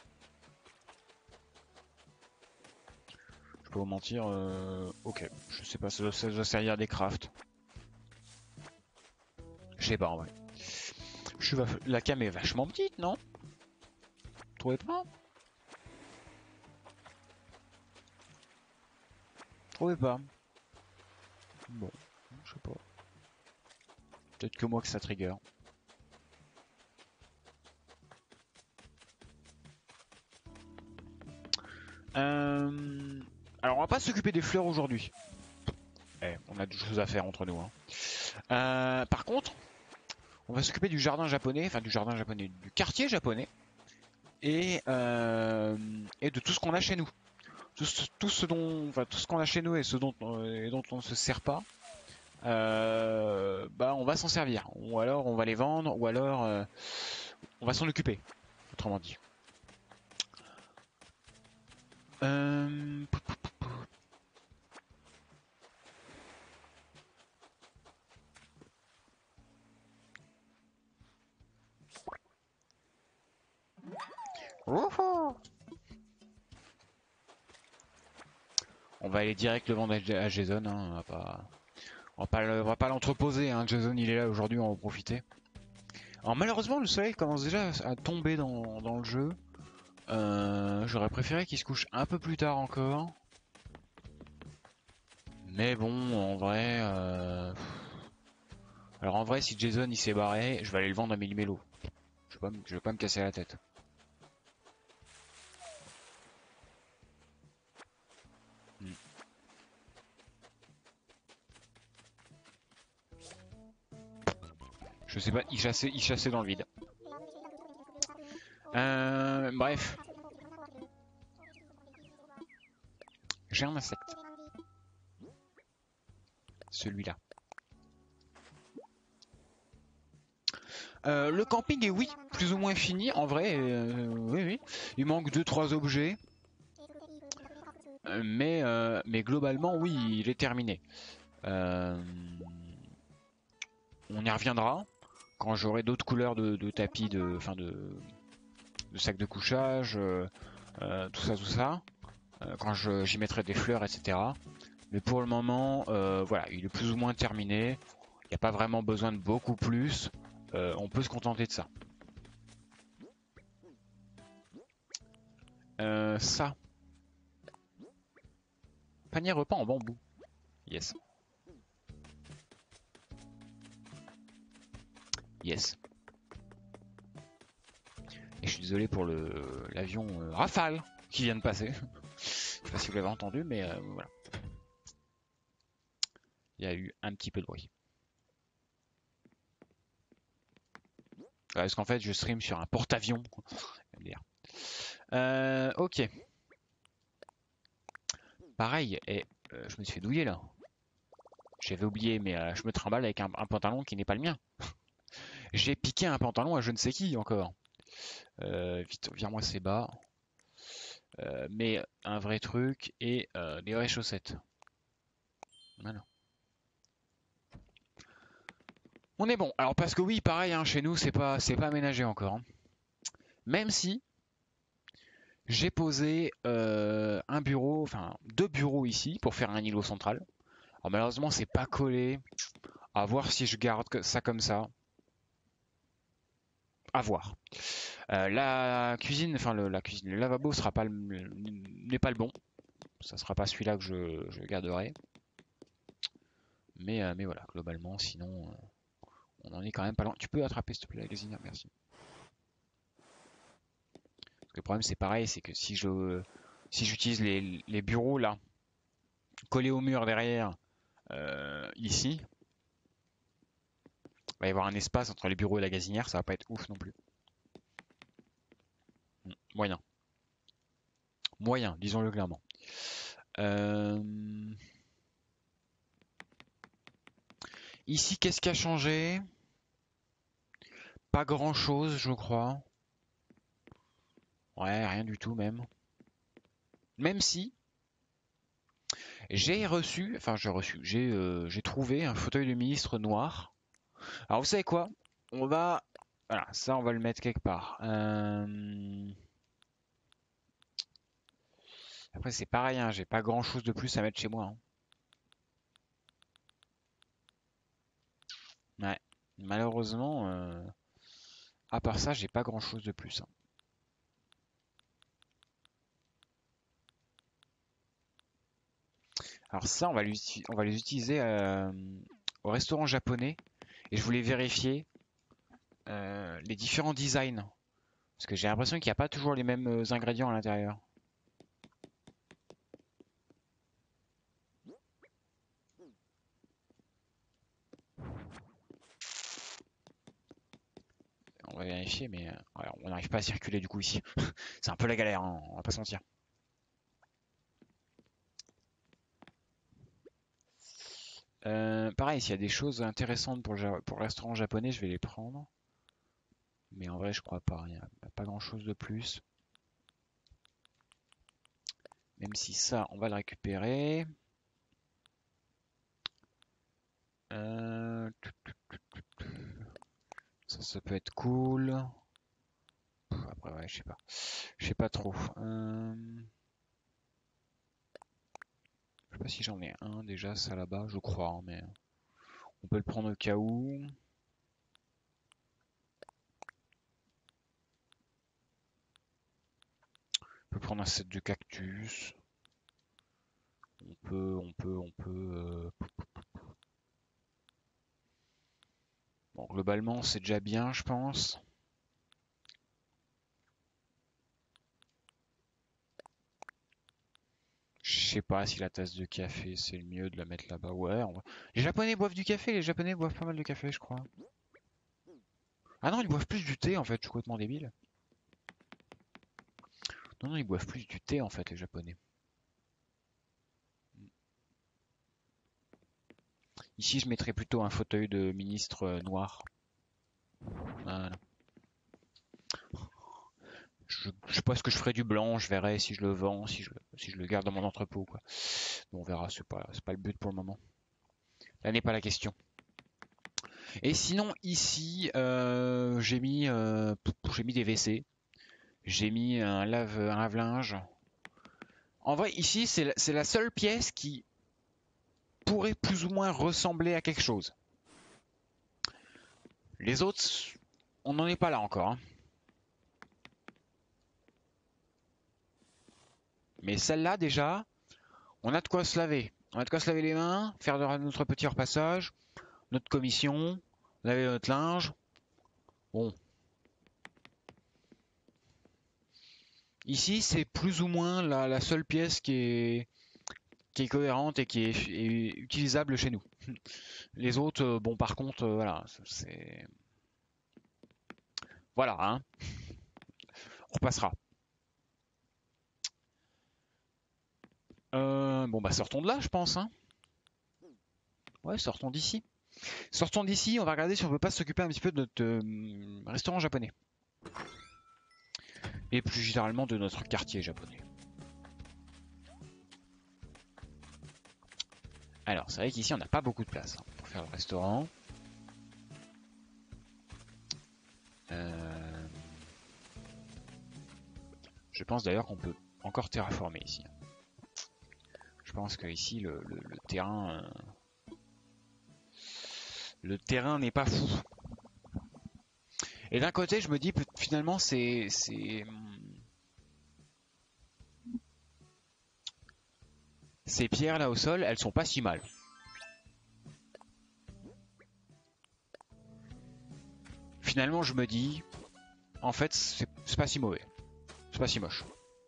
Speaker 1: Je peux vous mentir, euh... ok. Je sais pas, ça doit, ça doit servir des crafts. Je sais pas, en vrai. Je suis va... La cam est vachement petite, non? Vous trouvez pas? Vous trouvez pas? Bon, je sais pas. Peut-être que moi que ça trigger. Euh... Alors on va pas s'occuper des fleurs aujourd'hui. Eh, on a des choses à faire entre nous. Hein. Euh, par contre, on va s'occuper du jardin japonais, enfin du jardin japonais, du quartier japonais, et, euh, et de tout ce qu'on a chez nous. Tout, tout ce dont, enfin tout ce qu'on a chez nous et ce dont, et dont on ne se sert pas, euh, bah on va s'en servir. Ou alors on va les vendre, ou alors euh, on va s'en occuper. Autrement dit. Euh... Wouhou! On va aller direct le vendre à Jason, hein, on va pas, on va pas, on va pas l'entreposer. Hein. Jason, il est là aujourd'hui, on va en profiter. Alors malheureusement, le soleil commence déjà à tomber dans, dans le jeu. Euh, J'aurais préféré qu'il se couche un peu plus tard encore. Mais bon, en vrai, euh... alors en vrai, si Jason il s'est barré, je vais aller le vendre à Millimélo. Je vais pas, je vais pas me casser la tête. Hmm. Je sais pas, il chassait, il chassait dans le vide. Euh, bref. J'ai un insecte. Celui-là. Euh, le camping est oui, plus ou moins fini en vrai. Euh, oui, oui. Il manque deux trois objets. Euh, mais, euh, mais globalement, oui, il est terminé. Euh, on y reviendra quand j'aurai d'autres couleurs de, de tapis, de, enfin de, de sacs de couchage, euh, euh, tout ça, tout ça. Euh, quand j'y mettrai des fleurs, et cetera. Mais pour le moment, euh, voilà, il est plus ou moins terminé. Il n'y a pas vraiment besoin de beaucoup plus. Euh, on peut se contenter de ça. Euh, ça. Panier repas en bambou. Yes. Yes. Et je suis désolé pour le l'avion euh, Rafale qui vient de passer. Je sais pas si vous l'avez entendu, mais euh, voilà. Il y a eu un petit peu de bruit. Parce qu'en fait, je stream sur un porte-avions. Euh, ok. Pareil, et euh, je me suis fait douiller là. J'avais oublié, mais euh, je me trimballe avec un, un pantalon qui n'est pas le mien. J'ai piqué un pantalon à je ne sais qui encore. Euh, vite, vire-moi ces bas. Euh, mais un vrai truc et euh, des vraies chaussettes. Voilà. On est bon. Alors parce que oui, pareil, hein, chez nous, c'est pas, c'est pas aménagé encore. Hein. Même si j'ai posé euh, un bureau, enfin deux bureaux ici pour faire un îlot central. Alors malheureusement, c'est pas collé. À voir si je garde ça comme ça. À voir. Euh, la cuisine, enfin le, la cuisine, le lavabo sera pas n'est pas le bon. Ça sera pas celui-là que je, je garderai. Mais, euh, mais voilà, globalement, sinon, euh, on en est quand même pas loin. Tu peux attraper, s'il te plaît, la gazinière, merci. Parce que le problème, c'est pareil, c'est que si je si j'utilise les, les bureaux là, collés au mur derrière, euh, ici, il va y avoir un espace entre les bureaux et la gazinière, ça va pas être ouf non plus. Moyen. Moyen, disons-le clairement. Euh... Ici, qu'est-ce qui a changé? Pas grand-chose, je crois. Ouais, rien du tout même. Même si j'ai reçu, enfin j'ai reçu, j'ai euh, j'ai trouvé un fauteuil de ministre noir. Alors vous savez quoi? On va, voilà, ça on va le mettre quelque part. Euh, Après c'est pareil, hein, j'ai pas grand-chose de plus à mettre chez moi, hein. Ouais, malheureusement, euh, à part ça, j'ai pas grand-chose de plus, hein. Alors ça, on va, on va les utiliser euh, au restaurant japonais. Et je voulais vérifier euh, les différents designs. Parce que j'ai l'impression qu'il n'y a pas toujours les mêmes euh, ingrédients à l'intérieur. On va vérifier, mais euh, ouais, on n'arrive pas à circuler du coup ici. C'est un peu la galère, hein, on va pas se mentir. Euh, pareil, s'il y a des choses intéressantes pour le, pour le restaurant japonais, je vais les prendre. Mais en vrai, je crois pas. Il n'y a pas grand chose de plus. Même si ça, on va le récupérer. Euh, Ça, ça peut être cool. Après, ouais, je sais pas. Je sais pas trop. Euh, Je sais pas si j'en ai un déjà, ça là-bas, je crois, hein, mais on peut le prendre au cas où. On peut prendre un set de cactus. On peut, on peut, on peut. euh, Bon, globalement, c'est déjà bien, je pense. Je sais pas si la tasse de café, c'est le mieux de la mettre là-bas. Ouais, on va- les Japonais boivent du café, les Japonais boivent pas mal de café, je crois. Ah non, ils boivent plus du thé, en fait, je suis complètement débile. Non, non, ils boivent plus du thé, en fait, les Japonais. Ici, je mettrais plutôt un fauteuil de ministre euh, noir. Voilà. Je, je sais pas ce que je ferai du blanc, je verrai si je le vends, si je, si je le garde dans mon entrepôt, quoi. Bon, on verra, c'est pas, c'est pas le but pour le moment. Là n'est pas la question. Et sinon, ici, euh, j'ai mis, euh, j'ai mis des W C. J'ai mis un lave, un lave-linge. En vrai, ici, c'est la, c'est la seule pièce qui pourrait plus ou moins ressembler à quelque chose. Les autres, on n'en est pas là encore, hein. Mais celle-là, déjà, on a de quoi se laver. On a de quoi se laver les mains, faire de notre petit repassage, notre commission, laver notre linge. Bon. Ici, c'est plus ou moins la, la seule pièce qui est, qui est cohérente et qui est, est utilisable chez nous. Les autres, euh, bon, par contre, euh, voilà, c'est... Voilà, hein. On repassera. Euh, bon, bah sortons de là, je pense, hein. Ouais, sortons d'ici. Sortons d'ici, on va regarder si on peut pas s'occuper un petit peu de notre euh, restaurant japonais. Et plus généralement de notre quartier japonais. Alors, c'est vrai qu'ici, on n'a pas beaucoup de place, hein, pour faire le restaurant. Euh... Je pense d'ailleurs qu'on peut encore terraformer ici. Je pense que ici, le, le, le terrain... Euh... Le terrain n'est pas fou. Et d'un côté, je me dis, finalement, c'est... c'est... Ces pierres là au sol, elles sont pas si mal. finalement, je me dis, en fait, c'est c'est pas si mauvais. C'est pas si moche.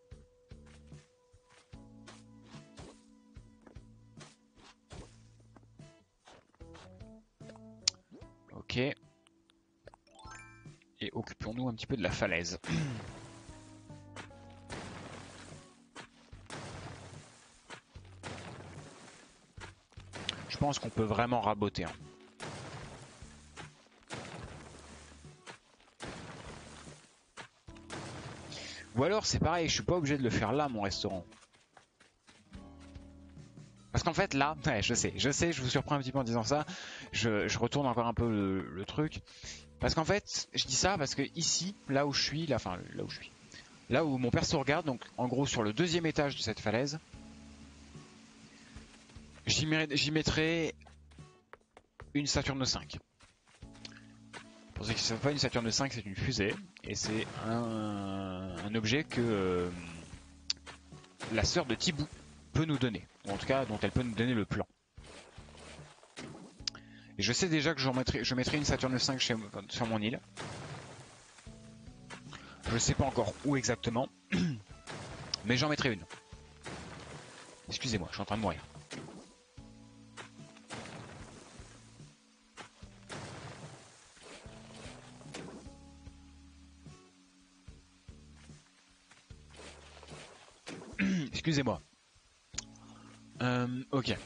Speaker 1: Ok. Et occupons-nous un petit peu de la falaise. Je pense qu'on peut vraiment raboter. Hein. Ou alors c'est pareil, je suis pas obligé de le faire là, mon restaurant. Parce qu'en fait là, ouais, je sais, je sais, je vous surprends un petit peu en disant ça. Je, je retourne encore un peu le, le truc. Parce qu'en fait, je dis ça parce que ici, là où je suis, là, enfin là où je suis, là où mon perso regarde, donc en gros sur le deuxième étage de cette falaise, j'y mettrai une Saturne cinq. Pour ceux qui ne savent pas, une Saturne cinq c'est une fusée et c'est un, un objet que euh, la sœur de Thibaut peut nous donner, ou en tout cas dont elle peut nous donner le plan. Et je sais déjà que mettrai, je mettrai une Saturne cinq chez, sur mon île. Je ne sais pas encore où exactement, mais j'en mettrai une. Excusez-moi, je suis en train de mourir. Excusez-moi. Euh, ok.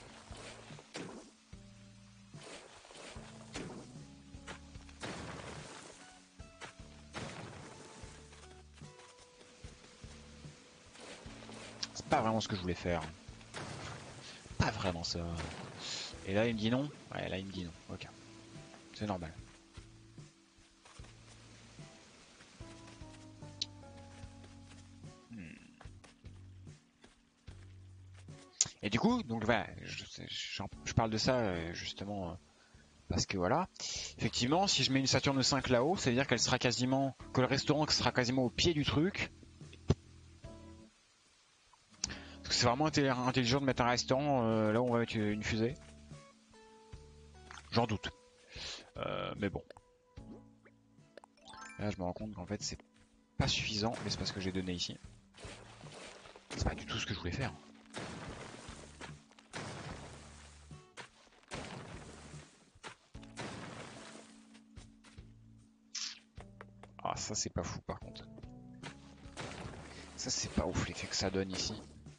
Speaker 1: C'est pas vraiment ce que je voulais faire. Pas vraiment ça. Et là il me dit non. Ouais, là il me dit non. Ok. C'est normal. Hmm. Et du coup, donc voilà, je, je, je parle de ça justement parce que voilà, effectivement, si je mets une Saturne cinq là-haut, ça veut dire qu'elle sera quasiment, que le restaurant sera quasiment au pied du truc. Parce que c'est vraiment intelligent de mettre un restaurant euh, là où on va mettre une fusée. J'en doute. Euh, mais bon. Là, je me rends compte qu'en fait, c'est pas suffisant l'espace que j'ai donné ici. C'est pas du tout ce que je voulais faire. Ah, ça, c'est pas fou par contre. Ça, c'est pas ouf l'effet que ça donne ici.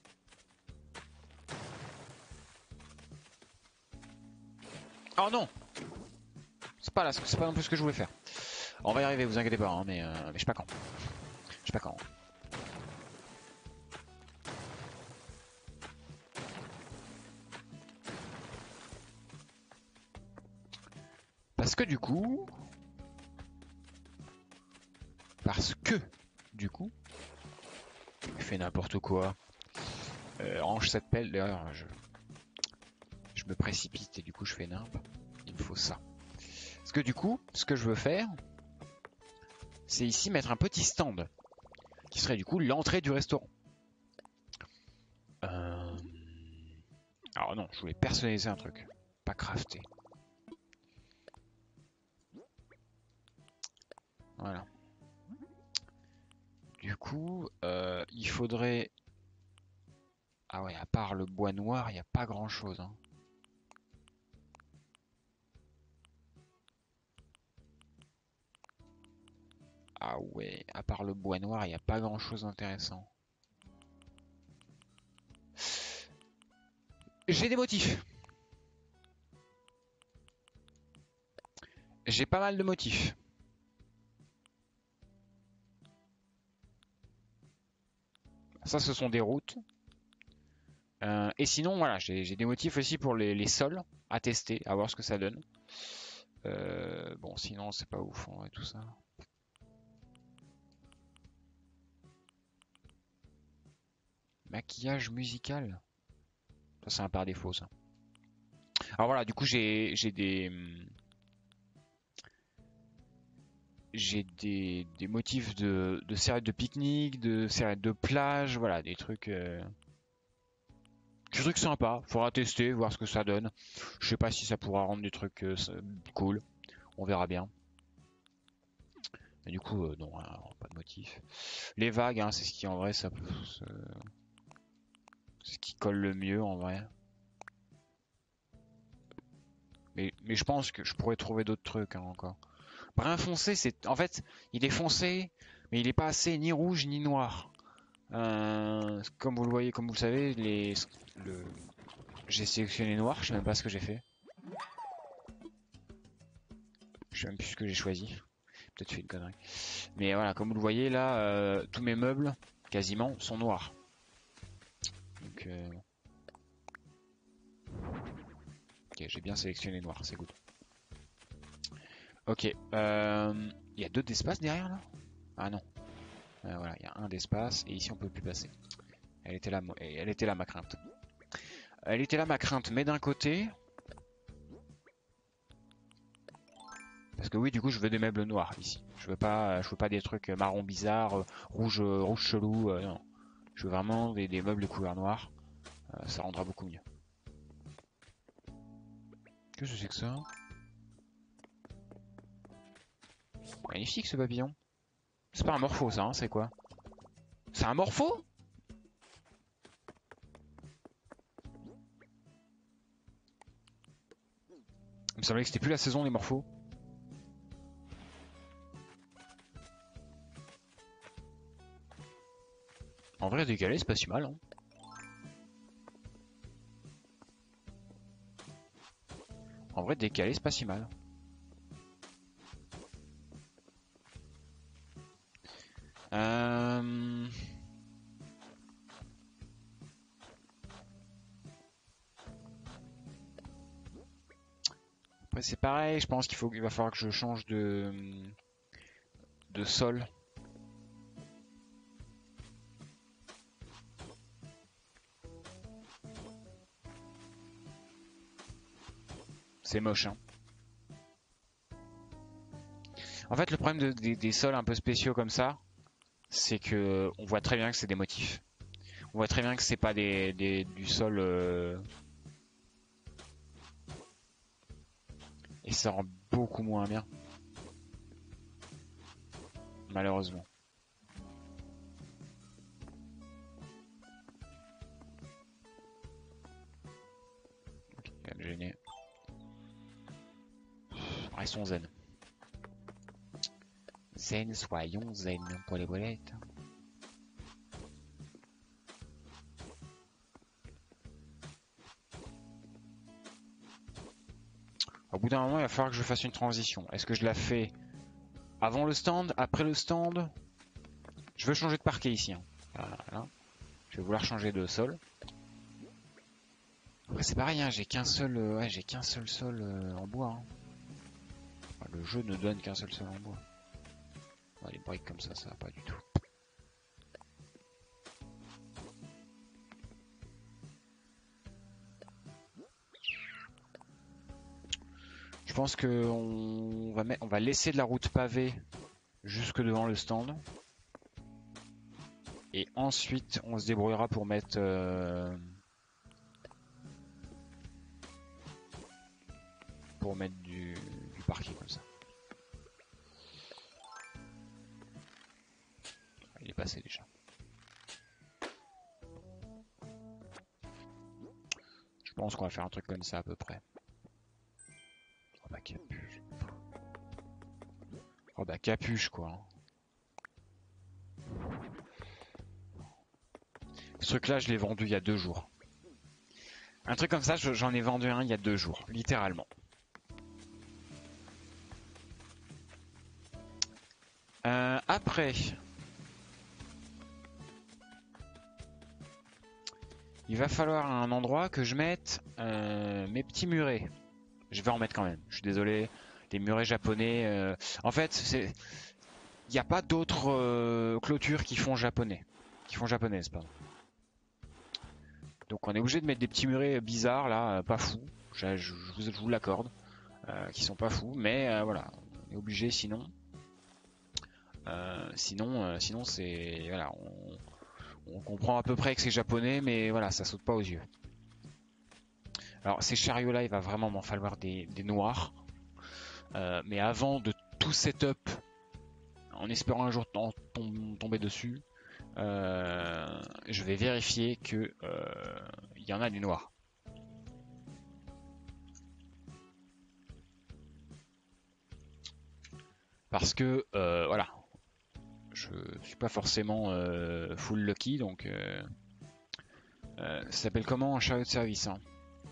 Speaker 1: Oh non! C'est pas là, c'est pas non plus ce que je voulais faire. On va y arriver, vous inquiétez pas, hein, mais, euh, mais je sais pas quand. Je sais pas quand. Parce que du coup... Parce que, du coup... Je fais n'importe quoi. Euh, range cette pelle, d'ailleurs, je... je me précipite et du coup je fais nimp. Il me faut ça. Parce que du coup, ce que je veux faire, c'est ici mettre un petit stand. Qui serait du coup l'entrée du restaurant. Euh... Alors non, je voulais personnaliser un truc. Pas crafter. Voilà. Du coup, euh, il faudrait... Ah ouais, à part le bois noir, il n'y a pas grand chose. Hein. Ah ouais, à part le bois noir, il n'y a pas grand chose d'intéressant. J'ai des motifs. J'ai pas mal de motifs. Ça, ce sont des routes. Euh, et sinon, voilà, j'ai des motifs aussi pour les, les sols à tester, à voir ce que ça donne. Euh, bon, sinon, c'est pas ouf, hein, et tout ça. Maquillage musical. Ça, c'est un par défaut, ça. Alors voilà, du coup, j'ai des... J'ai des, des motifs de, de serviettes de pique-nique, de serviettes de plage, voilà, des trucs... Euh... Des trucs sympas, faudra tester, voir ce que ça donne. Je sais pas si ça pourra rendre des trucs euh, cool, on verra bien. Et du coup, euh, non, hein, pas de motif. Les vagues, hein, c'est ce qui en vrai, ça, c'est ce qui colle le mieux en vrai. Mais, mais je pense que je pourrais trouver d'autres trucs hein, encore. Brun foncé, c'est en fait, il est foncé, mais il est pas assez ni rouge ni noir. Euh, comme vous le voyez, comme vous le savez, les, le, j'ai sélectionné noir. Je sais même pas ce que j'ai fait. Je sais même plus ce que j'ai choisi. Peut-être fait une connerie. Mais voilà, comme vous le voyez là, euh, tous mes meubles, quasiment, sont noirs. Donc, euh... ok, j'ai bien sélectionné noir, c'est good. Ok, euh... il y a deux d'espace derrière là? Ah non. Euh, voilà, il y a un d'espace et ici on peut plus passer. Elle était là, elle était là ma crainte. Elle était là ma crainte, mais d'un côté, parce que oui, du coup, je veux des meubles noirs ici. Je veux pas, je veux pas des trucs marron bizarres, rouge, rouge chelou. Euh, non, je veux vraiment des, des meubles de couleur noire. Euh, ça rendra beaucoup mieux. Qu'est-ce que c'est que ça? Magnifique ce papillon. C'est pas un morpho ça, hein, c'est quoi? C'est un morpho? Il me semblait que c'était plus la saison des morphos. En vrai, décalé, c'est pas si mal. Hein. En vrai, décalé, c'est pas si mal. Euh... Après, c'est pareil, je pense qu'il faut, il va falloir que je change de, de sol. C'est moche, hein. En fait, le problème de, des, des sols un peu spéciaux comme ça, c'est que on voit très bien que c'est des motifs. On voit très bien que c'est pas des, des, du sol euh... et ça rend beaucoup moins bien, malheureusement. Okay, gêné. Restons zen. Zen, soyons zen pour les bolettes. Au bout d'un moment, il va falloir que je fasse une transition. Est-ce que je la fais avant le stand, après le stand? Je veux changer de parquet ici. Hein. Voilà. Je vais vouloir changer de sol. Après c'est pareil, hein, j'ai qu'un seul, euh, ouais, j'ai qu'un seul sol euh, en bois. Hein. Enfin, le jeu ne donne qu'un seul sol en bois. Ouais, les briques comme ça, ça va pas du tout. Je pense que on va, mettre, on va laisser de la route pavée jusque devant le stand. Et ensuite, on se débrouillera pour mettre... Euh, pour mettre du, du parquet comme ça. Il est passé déjà. Je pense qu'on va faire un truc comme ça à peu près. Oh bah capuche. Oh bah capuche quoi. Ce truc là je l'ai vendu il y a deux jours. Un truc comme ça j'en ai vendu un il y a deux jours, littéralement. Euh, après, il va falloir un endroit que je mette euh, mes petits murets. Je vais en mettre quand même. Je suis désolé. Les murets japonais. Euh... En fait, c'est. Il n'y a pas d'autres euh, clôtures qui font japonais. Qui font japonaises, pardon. Donc on est obligé de mettre des petits murets bizarres là, euh, pas fous. Je, je, je vous, vous l'accorde. Euh, qui sont pas fous. Mais euh, voilà. On est obligé sinon. Euh, sinon, euh, sinon c'est. Voilà. On, on comprend à peu près que c'est japonais, mais voilà, ça saute pas aux yeux. Alors ces chariots là, il va vraiment m'en falloir des, des noirs. Euh, mais avant de tout setup en espérant un jour tom- tom- tomber dessus, euh, je vais vérifier que euh, il y en a du noir. Parce que euh, voilà, je suis pas forcément euh, full lucky, donc euh, euh, ça s'appelle comment un chariot de service, hein.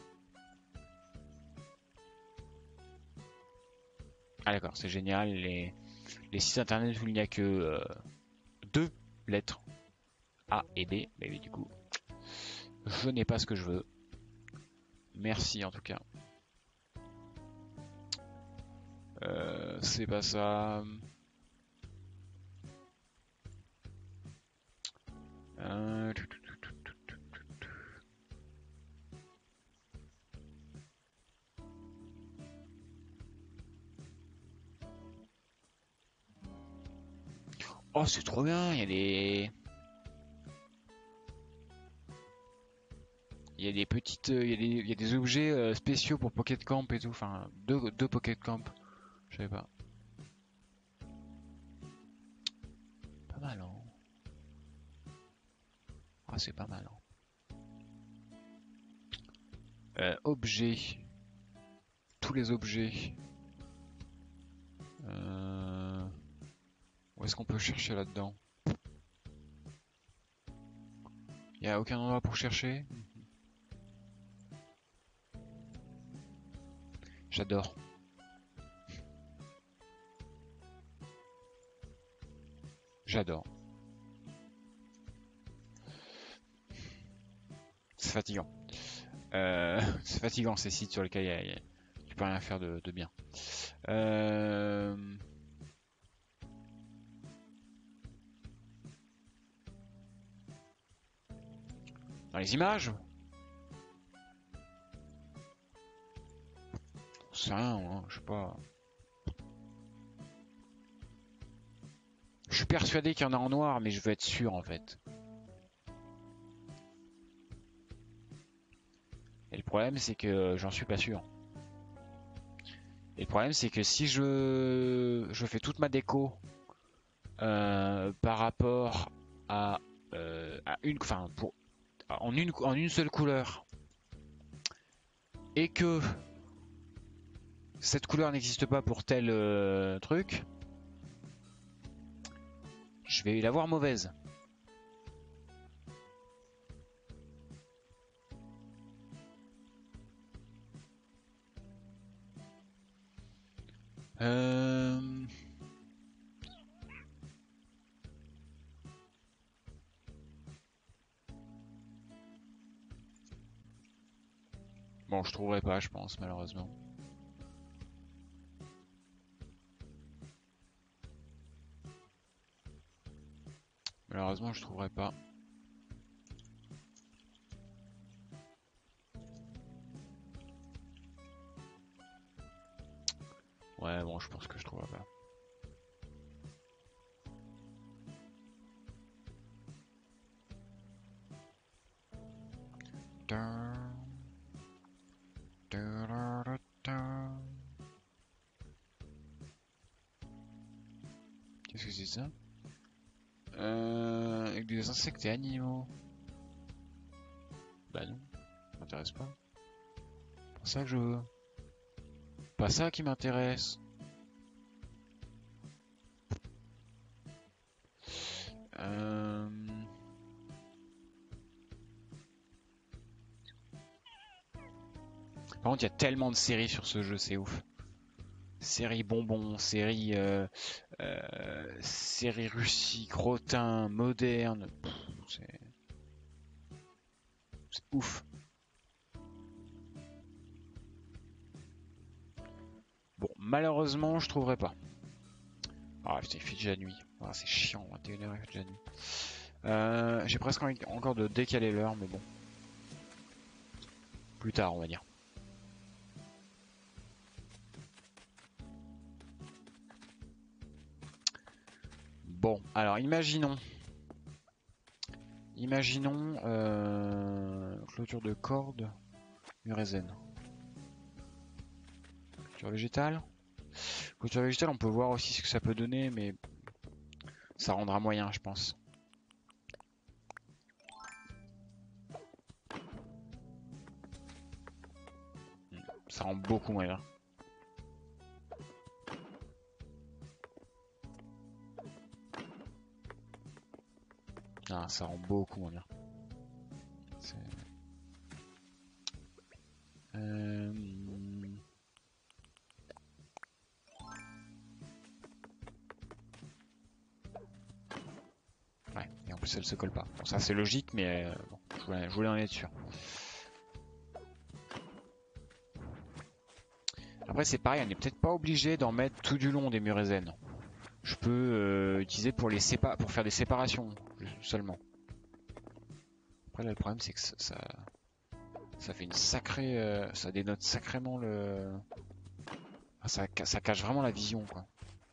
Speaker 1: Ah d'accord, c'est génial. Les, les sites internet où il n'y a que euh, deux lettres, A et B, mais du coup, je n'ai pas ce que je veux. Merci en tout cas. Euh, c'est pas ça. Euh, Oh, c'est trop bien. Il y a des, il y a des petites, il y a des, il y a des objets euh, spéciaux pour Pocket Camp et tout. Enfin, deux, deux Pocket Camp. Je savais pas. Pas mal, hein. Ah, c'est pas mal, hein. Euh, objets. Tous les objets. Euh... Où est-ce qu'on peut chercher là-dedans? Il n'y a aucun endroit pour chercher? J'adore. J'adore. C'est fatigant. Euh, c'est fatigant ces sites sur lesquels y a, y a, tu peux rien faire de, de bien. Euh... Dans les images? C'est rien, hein, je sais pas. Je suis persuadé qu'il y en a en noir, mais je veux être sûr en fait. Et le problème, c'est que j'en suis pas sûr. Et le problème, c'est que si je, je fais toute ma déco euh, par rapport à, euh, à une, enfin, pour, en une, en une seule couleur, et que cette couleur n'existe pas pour tel euh, truc, je vais la voir mauvaise. Euh... Bon, je trouverai pas, je pense, malheureusement. Malheureusement, je trouverai pas. Ouais, bon, je pense que je trouverai pas. Qu'est-ce que c'est ça? Euh, avec des insectes et animaux. Bah non, ça m'intéresse pas. Pas ça que je veux. Pas ça qui m'intéresse. Euh... Par contre, il y a tellement de séries sur ce jeu, c'est ouf. Série bonbons, série, euh, euh, série Russie, crottin, moderne. C'est ouf. Bon, malheureusement, je trouverai pas. Ah putain, il fait déjà nuit. Ah, c'est chiant, vingt et une heures, il fait déjà nuit. Euh, J'ai presque envie encore de décaler l'heure, mais bon. Plus tard, on va dire. Bon, alors imaginons. Imaginons euh, clôture de corde, Murezen. Clôture végétale. Clôture végétale, on peut voir aussi ce que ça peut donner, mais ça rendra moyen, je pense. Ça rend beaucoup moyen. Ah, ça rend beaucoup moins bien. Euh... Ouais, et en plus elle se colle pas. Bon, ça c'est logique, mais euh, bon, je, voulais, je voulais en être sûr. Après c'est pareil, on n'est peut-être pas obligé d'en mettre tout du long des murézènes. Je peux euh, utiliser pour les sépa pour faire des séparations seulement. Après là le problème c'est que ça, ça, ça fait une sacrée, euh, ça dénote sacrément le, ah, ça, ça cache vraiment la vision quoi.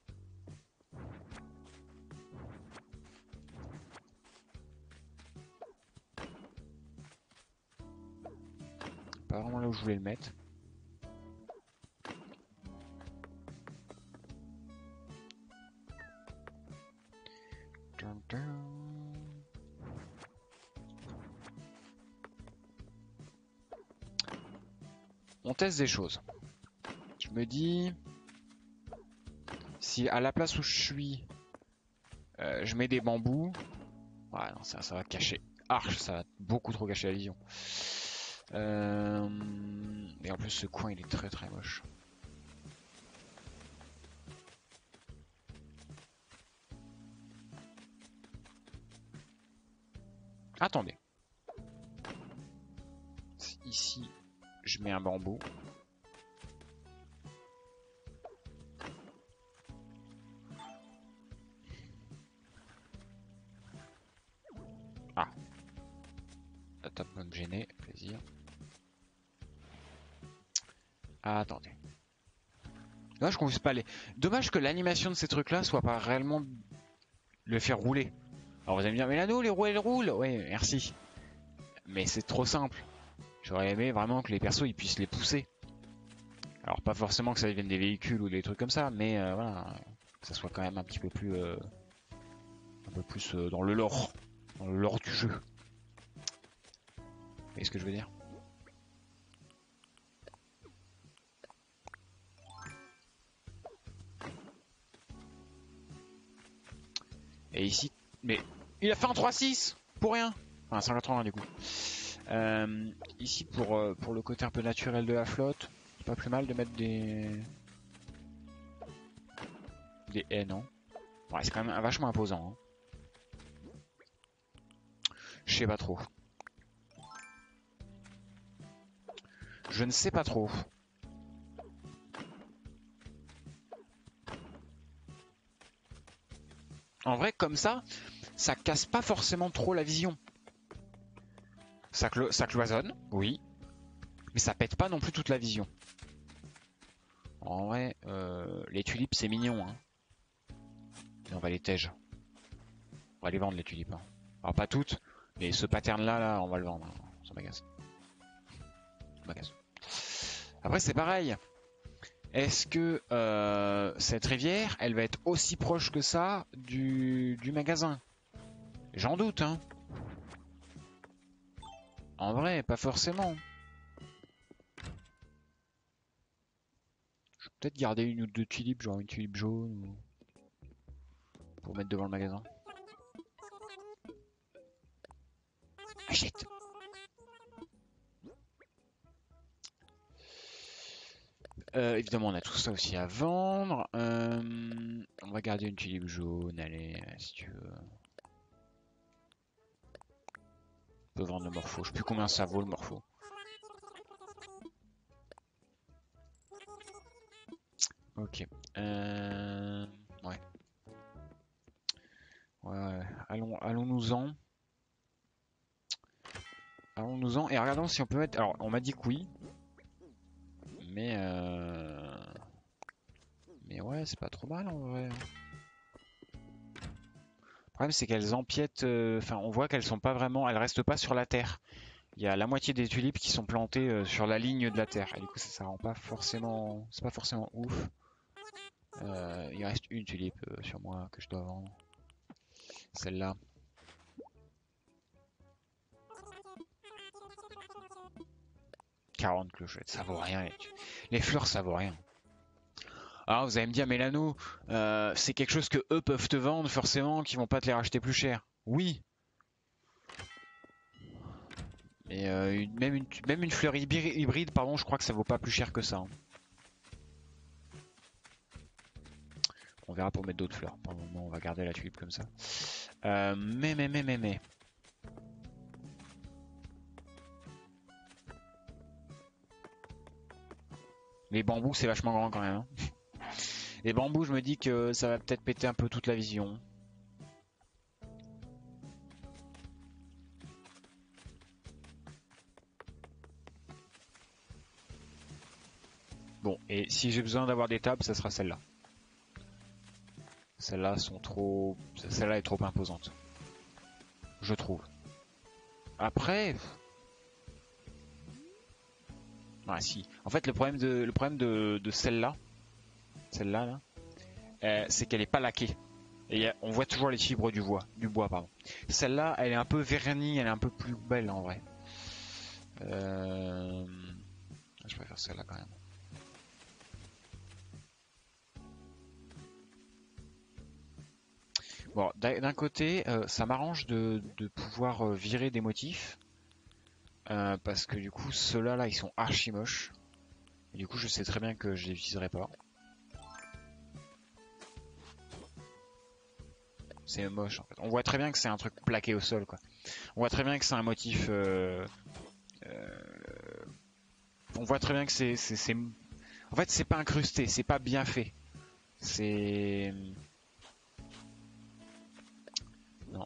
Speaker 1: Pas vraiment là où je voulais le mettre. On teste des choses. Je me dis, si à la place où je suis, euh, je mets des bambous, ouais, non, ça, ça va cacher. Arche, ça va beaucoup trop cacher la vision. Euh... Et en plus, ce coin, il est très très moche. Attendez. Ici, je mets un bambou. Ah. La top va me gêner, plaisir. Ah, attendez. Là, je confonds pas les. Dommage que l'animation de ces trucs-là soit pas réellement le faire rouler. Alors vous allez me dire, mais là, nous, les roues, elles roulent. Ouais, merci. Mais c'est trop simple. J'aurais aimé vraiment que les persos ils puissent les pousser. Alors pas forcément que ça devienne des véhicules ou des trucs comme ça, mais euh, voilà, que ça soit quand même un petit peu plus, euh, un peu plus euh, dans le lore, dans le lore du jeu. Vous voyez ce que je veux dire? Et ici, mais il a fait un trois six pour rien. Enfin cent quatre-vingts du coup. Euh, ici pour euh, pour le côté un peu naturel de la flotte, c'est pas plus mal de mettre des des haies, non? Ouais, c'est quand même vachement imposant. Hein. Je sais pas trop. Je ne sais pas trop. En vrai, comme ça, ça casse pas forcément trop la vision. Ça, clo ça cloisonne, oui, mais ça pète pas non plus toute la vision. En vrai, euh, les tulipes c'est mignon, hein. Et on va les tège. On va les vendre les tulipes. Hein. Alors pas toutes, mais ce pattern là, là, on va le vendre. Hein. Ça m'agace. Après c'est pareil. Est-ce que euh, cette rivière, elle va être aussi proche que ça du, du magasin? J'en doute, hein. En vrai, pas forcément. Je vais peut-être garder une ou deux tulipes, genre une tulipe jaune ou... pour mettre devant le magasin. Achète. Euh, évidemment, on a tout ça aussi à vendre. Euh, on va garder une tulipe jaune, allez, si tu veux. On peut vendre le morpho. Je sais plus combien ça vaut le morpho. Ok. Euh, ouais. Ouais, ouais. Allons, allons-nous-en. Allons-nous-en. Et regardons si on peut mettre. Alors, on m'a dit que oui. Mais euh... Mais ouais, c'est pas trop mal en vrai. Le problème c'est qu'elles empiètent, enfin euh, on voit qu'elles sont pas vraiment, elles restent pas sur la terre. Il y a la moitié des tulipes qui sont plantées euh, sur la ligne de la terre. Et du coup ça, ça rend pas forcément, c'est pas forcément ouf. Euh, il reste une tulipe euh, sur moi que je dois vendre. Celle-là. quarante clochettes, ça vaut rien. Les fleurs, ça vaut rien. Alors vous allez me dire, mais l'anneau, euh, c'est quelque chose que eux peuvent te vendre forcément, qu'ils vont pas te les racheter plus cher. Oui. Mais euh, une- même, une, même une fleur hybride, hybride, pardon, je crois que ça vaut pas plus cher que ça. Hein. On verra pour mettre d'autres fleurs. Pour le moment, on va garder la tulipe comme ça. Euh, mais, mais, mais, mais, mais. Les bambous, c'est vachement grand quand même. Hein. Les bambous, je me dis que ça va peut-être péter un peu toute la vision. Bon, et si j'ai besoin d'avoir des tables, ça sera celle-là. Celles-là sont trop... Celle-là est trop imposante. Je trouve. Après... Ah si. En fait, le problème de, le problème de, de celle-là, celle-là, là, euh, c'est qu'elle est pas laquée. Et y a, on voit toujours les fibres du bois, du bois, pardon. Celle-là, elle est un peu vernie, elle est un peu plus belle en vrai. Euh... Je préfère celle-là quand même. Bon, d'un côté, euh, ça m'arrange de, de pouvoir euh, virer des motifs. Euh, parce que du coup, ceux-là, là, ils sont archi moches. Et du coup, je sais très bien que je les utiliserai pas. C'est moche en fait. On voit très bien que c'est un truc plaqué au sol, quoi. On voit très bien que c'est un motif... Euh, euh, on voit très bien que c'est... En fait, c'est pas incrusté, c'est pas bien fait. C'est... Non.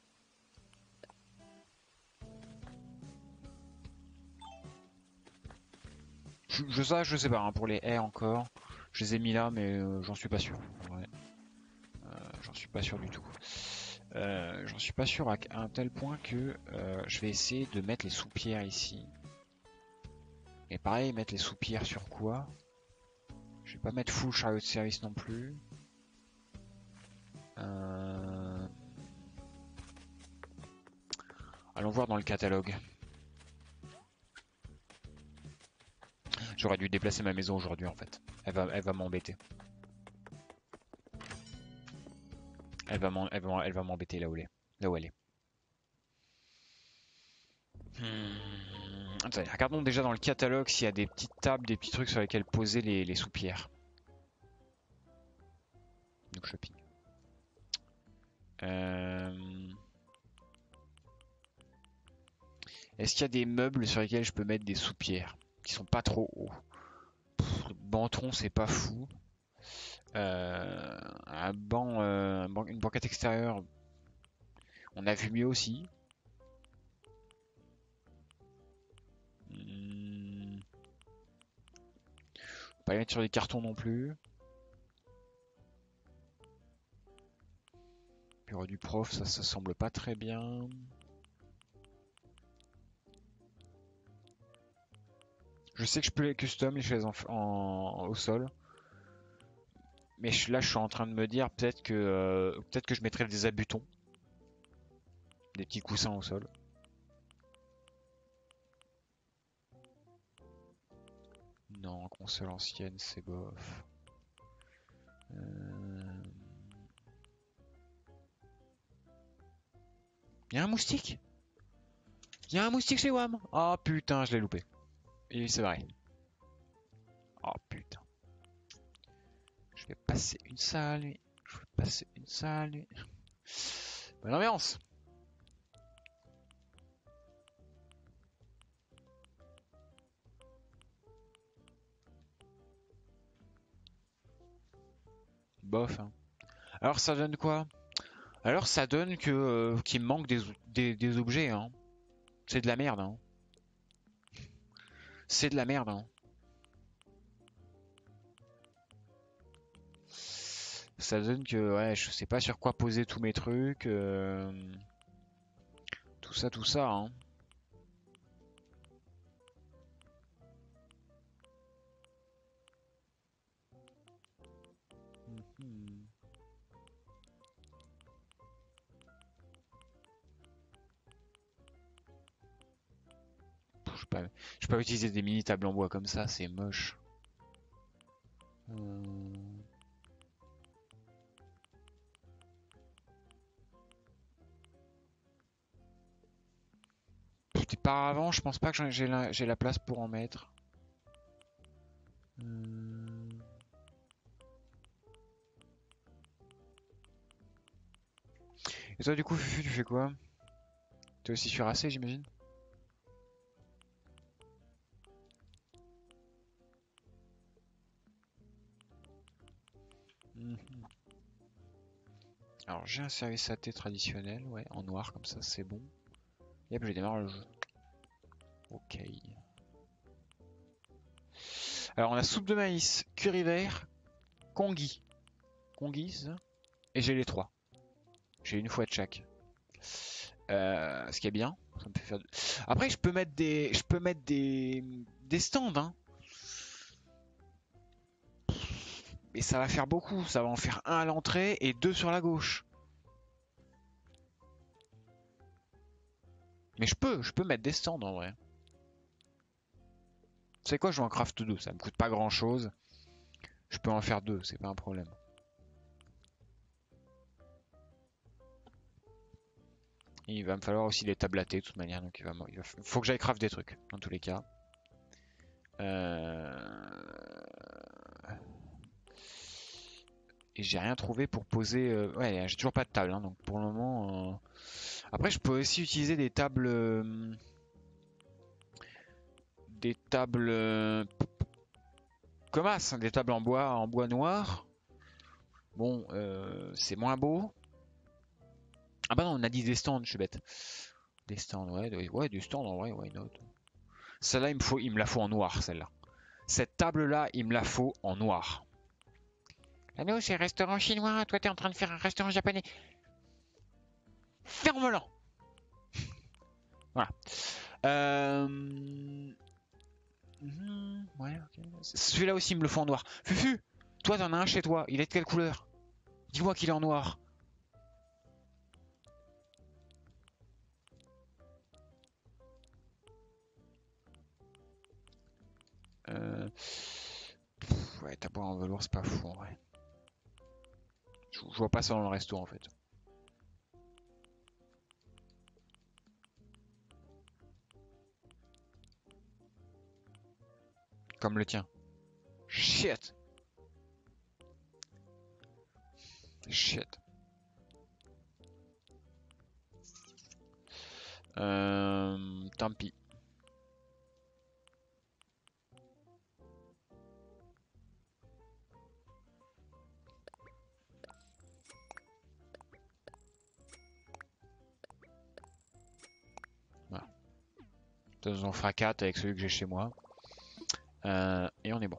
Speaker 1: Je, je, ça, je sais pas, hein, pour les haies encore. Je les ai mis là, mais euh, j'en suis pas sûr. Ouais. Euh, j'en suis pas sûr du tout. Euh, j'en suis pas sûr à, à un tel point que euh, je vais essayer de mettre les soupières ici. Et pareil, mettre les soupières sur quoi? Je vais pas mettre full chariot de service non plus. Euh... Allons voir dans le catalogue. J'aurais dû déplacer ma maison aujourd'hui en fait. Elle va, elle va m'embêter. Elle va m'embêter là où elle est. Là où elle est. Hmm. Attendez, regardons déjà dans le catalogue s'il y a des petites tables, des petits trucs sur lesquels poser les, les soupières. Donc shopping. Euh... Est-ce qu'il y a des meubles sur lesquels je peux mettre des soupières qui sont pas trop hauts? Pff, le banc-tronc c'est pas fou. Euh... Un banc, euh... une banquette extérieure, on a vu mieux aussi. Hmm. Pas les mettre sur des cartons non plus. Bureau du prof, ça, ça semble pas très bien. Je sais que je peux les custom, les chaises en, en, au sol. Mais je, là, je suis en train de me dire peut-être que euh, peut-être que je mettrai des abutons. Des petits coussins au sol. Non, console ancienne, c'est bof. Euh... Y a un moustique? Y a un moustique chez W A M? Oh putain, je l'ai loupé. Et c'est vrai. Oh putain. Je vais passer une salle, je vais passer une salle. Bonne ambiance. Bof. Hein. Alors ça donne quoi? Alors ça donne que euh, qu'il me manque des, des, des objets. Hein. C'est de la merde. Hein. C'est de la merde. Hein. Ça donne que ouais, je sais pas sur quoi poser tous mes trucs. Euh... Tout ça, tout ça. Hein. Hmm. pas, je peux pas utiliser des mini tables en bois comme ça, c'est moche. Euh... Par avant, je pense pas que j'ai la, j'ai la place pour en mettre. Euh... Et toi, du coup, Fufu, tu fais quoi? T'es aussi sur A C, j'imagine? Mmh. Alors, j'ai un service A T traditionnel, ouais, en noir, comme ça, c'est bon. Yep, je démarre le jeu. Ok. Alors, on a soupe de maïs, curry vert, congee. Congee, c'est ça? Et j'ai les trois. J'ai une fois de chaque. Euh, ce qui est bien. Ça me fait faire... Après, je peux mettre des, je peux mettre des, des stands, hein. Mais ça va faire beaucoup. Ça va en faire un à l'entrée et deux sur la gauche. Mais je peux, je peux mettre des stands en vrai. Tu sais quoi, je vais en craft deux. Ça me coûte pas grand chose. Je peux en faire deux, c'est pas un problème. Et il va me falloir aussi les tablater de toute manière. Donc il va, il va faut que j'aille craft des trucs dans tous les cas. Euh... Et j'ai rien trouvé pour poser. Euh... Ouais, j'ai toujours pas de table. Hein, donc pour le moment. Euh... Après, je peux aussi utiliser des tables. Euh... Des tables. Euh... Comme as, hein, des tables en bois, en bois noir. Bon, euh... c'est moins beau. Ah bah non, on a dit des stands, je suis bête. Des stands, ouais, ouais, du stand en vrai, why not. Celle-là, il me faut, il me la faut en noir, celle-là. Cette table-là, il me la faut en noir. Ah non, c'est restaurant chinois, toi t'es en train de faire un restaurant japonais. Ferme-le. Voilà. Euh... Mmh, ouais, ok. Celui-là aussi, il me le faut en noir. Fufu, toi t'en as un chez toi, il est de quelle couleur? Dis-moi qu'il est en noir. Euh... Pff, ouais, t'as pas en velours, c'est pas fou en vrai. Je, je vois pas ça dans le resto en fait. Comme le tien. Shit. Shit. Euh... Tant pis. Voilà. On fera quatre avec celui que j'ai chez moi. Euh, et on est bon.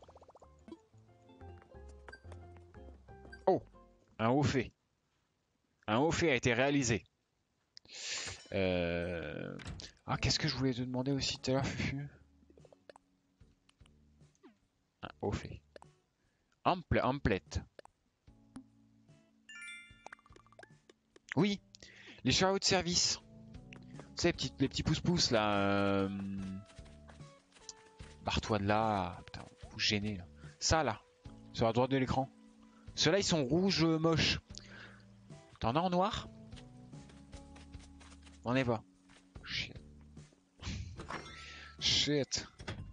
Speaker 1: Oh, un haut fait. Un haut fait a été réalisé. Euh... Ah, qu'est-ce que je voulais te demander aussi tout à l'heure, Fufu? Un haut fait. Ample, amplette. Oui, les chariots de service. Tu sais, les petits, les petits pouces-pouces là. Euh... Barre-toi de là. Putain, vous gênez là. Ça là, sur la droite de l'écran. Ceux-là, ils sont rouges euh, moches. T'en as en noir? On est pas. Shit. Shit.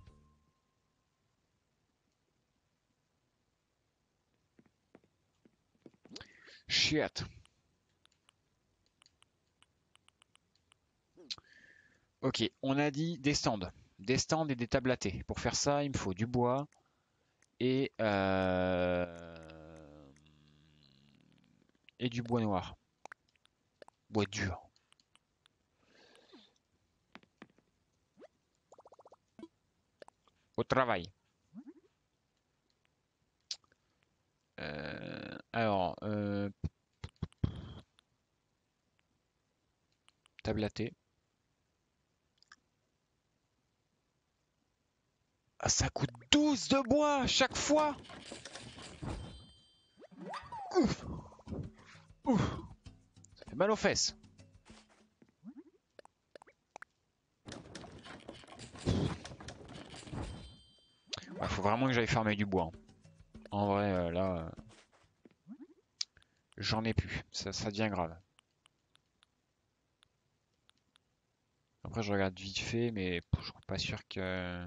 Speaker 1: Shit. Ok, on a dit des stands. Des stands et des tables à thé. Pour faire ça, il me faut du bois et, euh... et du bois noir. Bois dur. Au travail. Euh... Alors, euh... table à thé. Ah, ça coûte douze de bois chaque fois. Ouf. Ouf. Ça fait mal aux fesses. faut vraiment que j'aille farmer du bois. Hein. En vrai, euh, là, euh, j'en ai plus. Ça, ça devient grave. Après, je regarde vite fait, mais pff, je suis pas sûr que...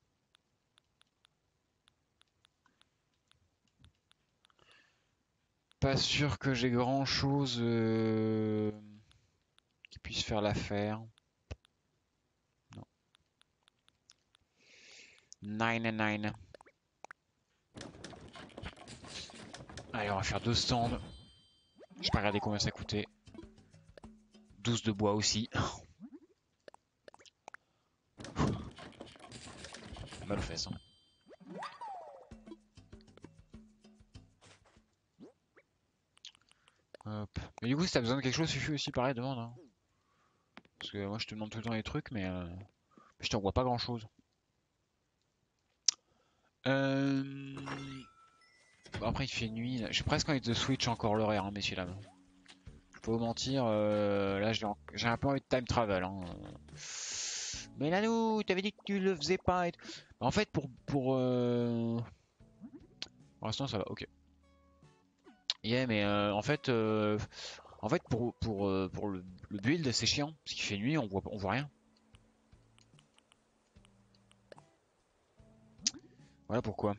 Speaker 1: Pas sûr que j'ai grand chose euh, qui puisse faire l'affaire. Non. Nine nine. Allez, on va faire deux stands. Je pas regardé combien ça coûtait. douze de bois aussi. Mal aux fesses. Hein. Hop. Mais du coup, si t'as besoin de quelque chose, Fufu aussi, pareil, demande. Hein. Parce que moi, je te demande tout le temps des trucs, mais euh, je t'envoie pas grand chose. Euh... Bon, après, il fait nuit. Là. J'ai presque envie de switch encore l'horaire, hein, messieurs, dames. Je peux vous mentir, euh, là, j'ai un peu envie de time travel. Hein. Mais Nanou, t'avais dit que tu le faisais pas. Et... En fait, pour. Pour, euh... pour l'instant, ça va, ok. Yeah, mais euh, en fait. Euh... En fait, pour, pour, euh, pour le, le build, c'est chiant. Parce qu'il fait nuit, on voit, on voit rien. Voilà pourquoi.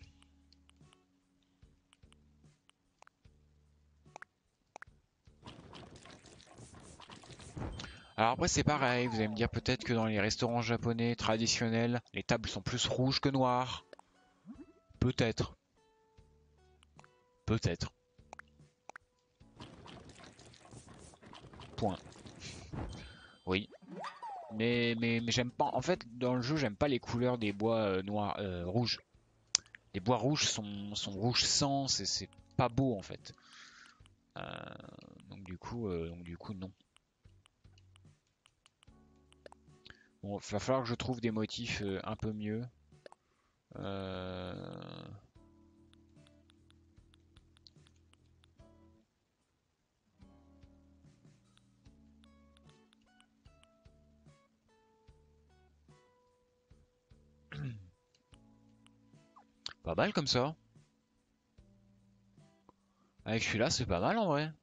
Speaker 1: Alors après c'est pareil, vous allez me dire peut-être que dans les restaurants japonais traditionnels, les tables sont plus rouges que noires. Peut-être. Peut-être. Point. Oui. Mais, mais, mais j'aime pas. En fait, dans le jeu, j'aime pas les couleurs des bois euh, noirs, euh, rouges. Les bois rouges sont, sont rouges sang, c'est pas beau en fait. Euh, donc du coup, euh, donc du coup non. Bon, il va falloir que je trouve des motifs euh, un peu mieux. Euh... Pas mal comme ça. Avec celui-là, c'est pas mal en vrai.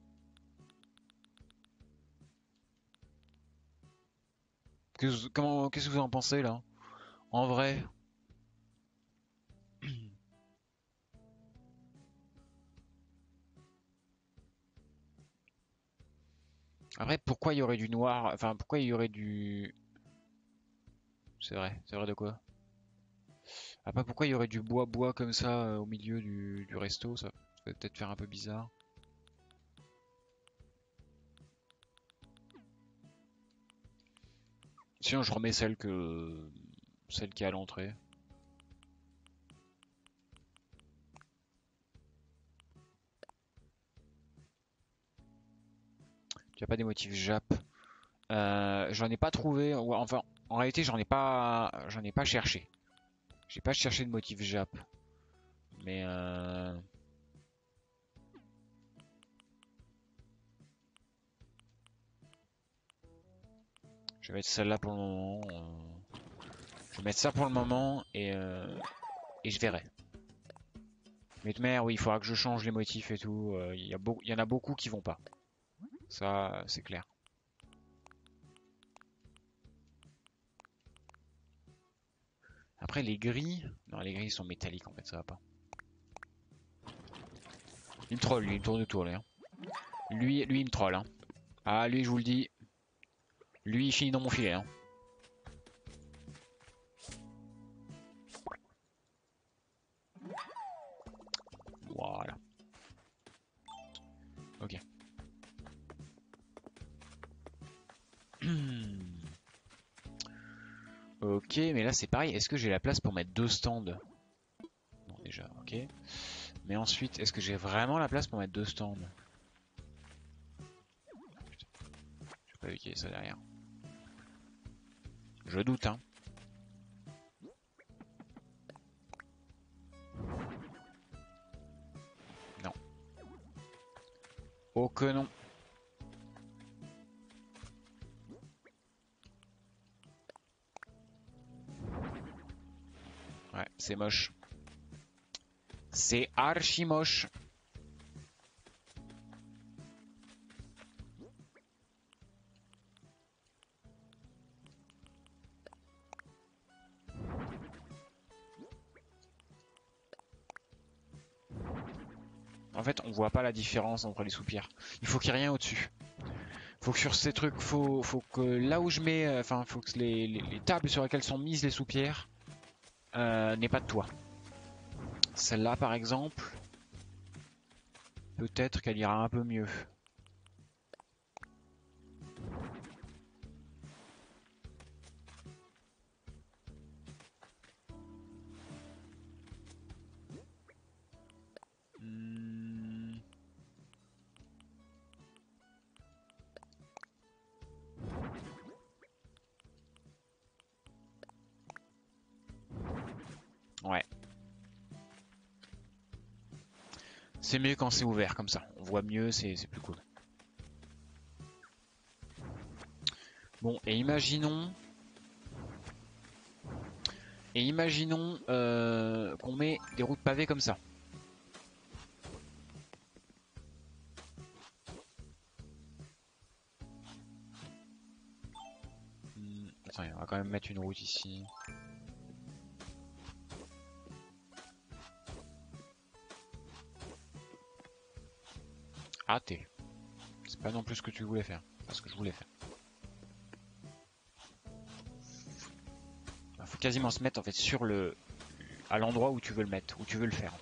Speaker 1: Qu'est-ce comment, qu'est-ce que vous en pensez là? En vrai. Après, pourquoi il y aurait du noir? Enfin, pourquoi il y aurait du... C'est vrai, c'est vrai de quoi? Après, pourquoi il y aurait du bois-bois comme ça euh, au milieu du, du resto? Ça, ça va peut-être faire un peu bizarre. Sinon, je remets celle que... Celle qui est à l'entrée. Tu as pas des motifs Jap? Euh, j'en ai pas trouvé. Ou enfin, en réalité, j'en ai pas, j'en ai pas cherché. J'ai pas cherché de motif Jap. Mais euh... je vais mettre celle-là pour le moment. euh, Je vais mettre ça pour le moment et, euh... et je verrai. Mais de mer, oui, il faudra que je change les motifs et tout. euh, Il y a beau... il y en a beaucoup qui vont pas. Ça, c'est clair. Après, les gris... Non, les gris sont métalliques en fait, ça va pas. Il me troll, lui, il me tourne autour, là. Hein. Lui, lui, il me troll. Hein. Ah, lui, je vous le dis. Lui, il finit dans mon filet. Hein. Voilà. Ok. Ok, mais là c'est pareil. Est-ce que j'ai la place pour mettre deux stands? Non, déjà, ok. Mais ensuite, est-ce que j'ai vraiment la place pour mettre deux stands? Je vais pas utiliser ça derrière. Je doute, hein. Non. Oh que non. Ouais, c'est moche. C'est archi moche. En fait, on voit pas la différence entre les soupirs. Il faut qu'il y ait rien au-dessus. Faut que sur ces trucs, faut, faut que là où je mets, euh, enfin, faut que les, les, les tables sur lesquelles sont mises les soupières euh, n'aient pas de toit. Celle-là, par exemple, peut-être qu'elle ira un peu mieux. Hmm. Ouais. C'est mieux quand c'est ouvert comme ça. On voit mieux, c'est plus cool. Bon, et imaginons... Et imaginons euh, qu'on met des routes pavées comme ça. Hmm, attends, on va quand même mettre une route ici. Raté. C'est pas non plus ce que tu voulais faire. Pas ce que je voulais faire. Il faut quasiment se mettre en fait sur le... à l'endroit où tu veux le mettre, où tu veux le faire en fait.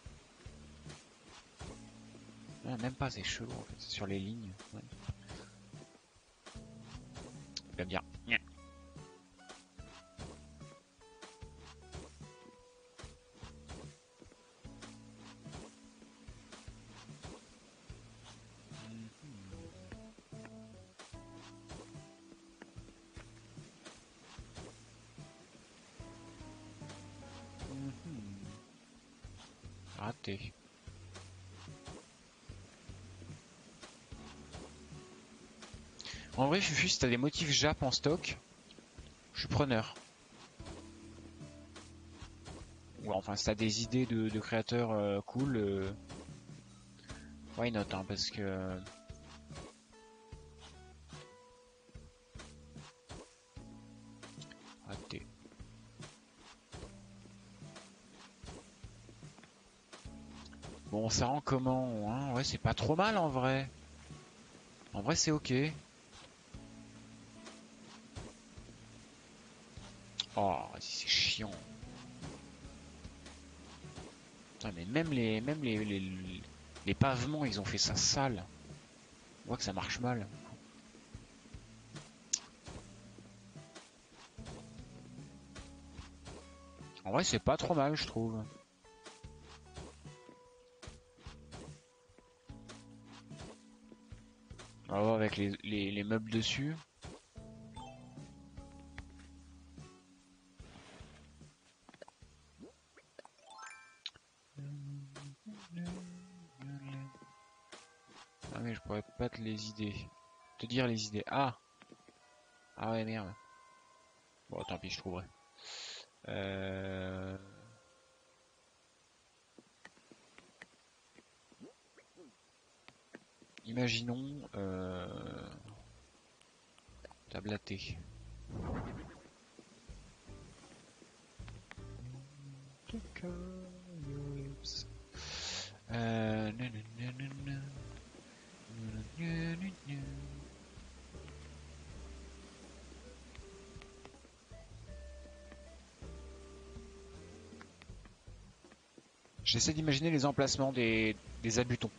Speaker 1: Non, même pas, c'est chelou en fait, c'est sur les lignes. Ouais. Bien bien. Raté. En vrai, Fufu, si t'as des motifs Jap en stock, je suis preneur. Ou enfin, si t'as des idées de, de créateurs euh, cool, euh, why not, hein, parce que... Raté. Bon, ça rend comment, hein? Ouais, c'est pas trop mal en vrai. En vrai, c'est ok. Oh, c'est chiant. Putain, mais même les, même les, les, les pavements, ils ont fait ça sale. On voit que ça marche mal. En vrai, c'est pas trop mal, je trouve. On va voir avec les, les, les meubles dessus. Ah mais je pourrais pas te les idées. Te dire les idées. Ah! Ah ouais, merde. Bon, tant pis, je trouverai. Euh... Imaginons... Euh... Table à thé. Euh... J'essaie d'imaginer les emplacements des, des abutons.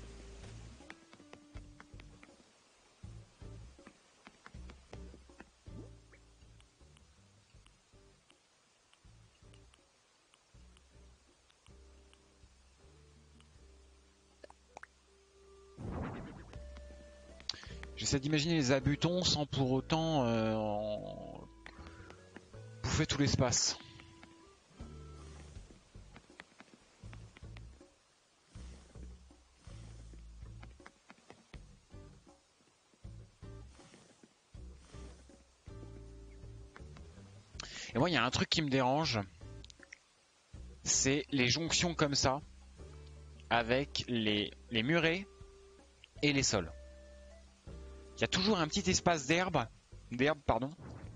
Speaker 1: J'essaie d'imaginer les abutons sans pour autant euh, en... bouffer tout l'espace. Et moi, il y a un truc qui me dérange. c'est les jonctions comme ça avec les, les murets et les sols. Il y a toujours un petit espace d'herbe, d'herbe pardon,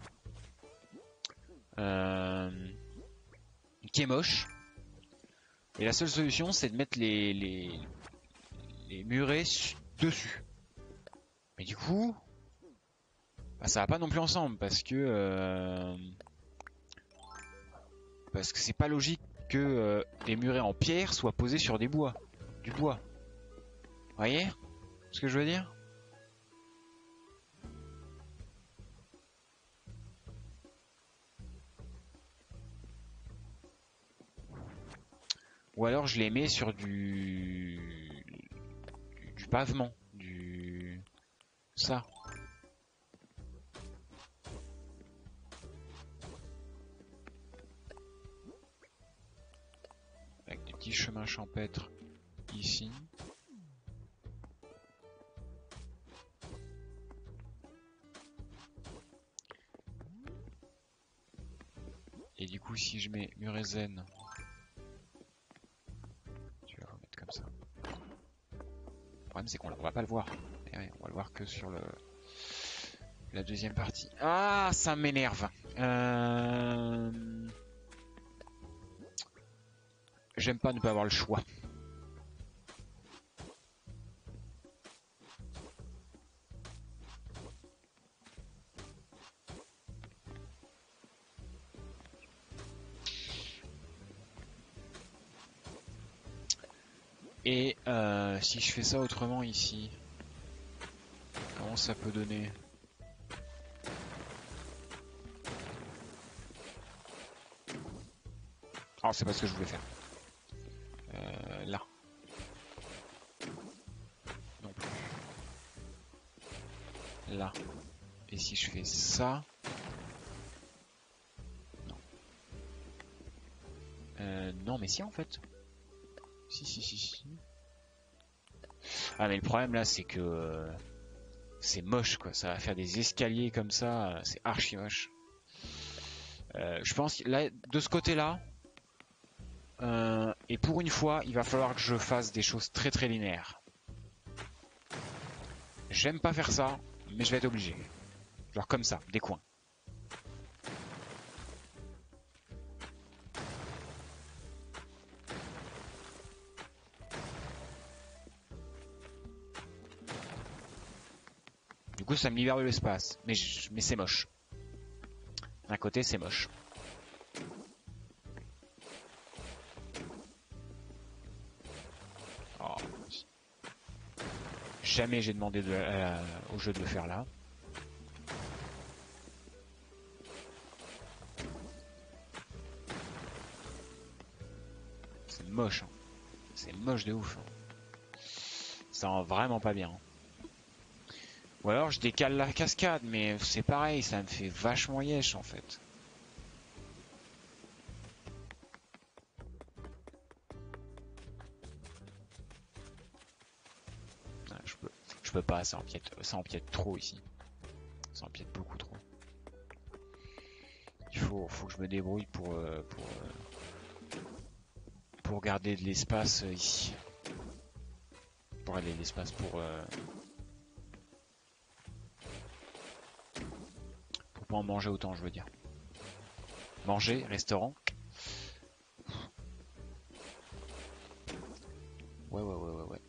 Speaker 1: euh, qui est moche. Et la seule solution, c'est de mettre les, les, les murets dessus. Mais du coup, bah, ça va pas non plus ensemble parce que euh, parce que c'est pas logique que euh, les murets en pierre soient posés sur des bois, du bois. Vous voyez ce que je veux dire? Ou alors je les mets sur du du, du pavement, du ça. Avec des petits chemins champêtres ici. Et du coup, si je mets Murezen, tu vas remettre comme ça. Le problème, c'est qu'on va pas le voir. Et ouais, on va le voir que sur le la deuxième partie. Ah, ça m'énerve. Euh... J'aime pas ne pas avoir le choix. Et euh, si je fais ça autrement ici, comment ça peut donner? Ah, c'est pas ce que je voulais faire. Euh, là. Non plus. Là. Et si je fais ça? Non. Euh, non, mais si en fait. Si, si, si, si. Ah, mais le problème là, c'est que euh, c'est moche quoi. Ça va faire des escaliers comme ça. euh, C'est archi moche. Euh, je pense que là, de ce côté-là, euh, et pour une fois, il va falloir que je fasse des choses très très linéaires. J'aime pas faire ça, mais je vais être obligé. Genre comme ça, des coins. Du coup, ça me libère de l'espace, mais, je- mais c'est moche. D'un côté, c'est moche. Oh. Jamais j'ai demandé de, euh, au jeu de le faire là. C'est moche. Hein. C'est moche de ouf. Hein. Ça rend vraiment pas bien. Hein. Ou alors je décale la cascade, mais c'est pareil, ça me fait vachement yesh en fait. Ah, je peux, je peux pas, ça empiète, ça empiète trop ici. Ça empiète beaucoup trop. Il faut, faut que je me débrouille pour, euh, pour, euh, pour garder de l'espace euh, ici. Pour aller de l'espace pour, euh, pour pas en manger autant, je veux dire. Manger, restaurant. Ouais, ouais, ouais, ouais, ouais.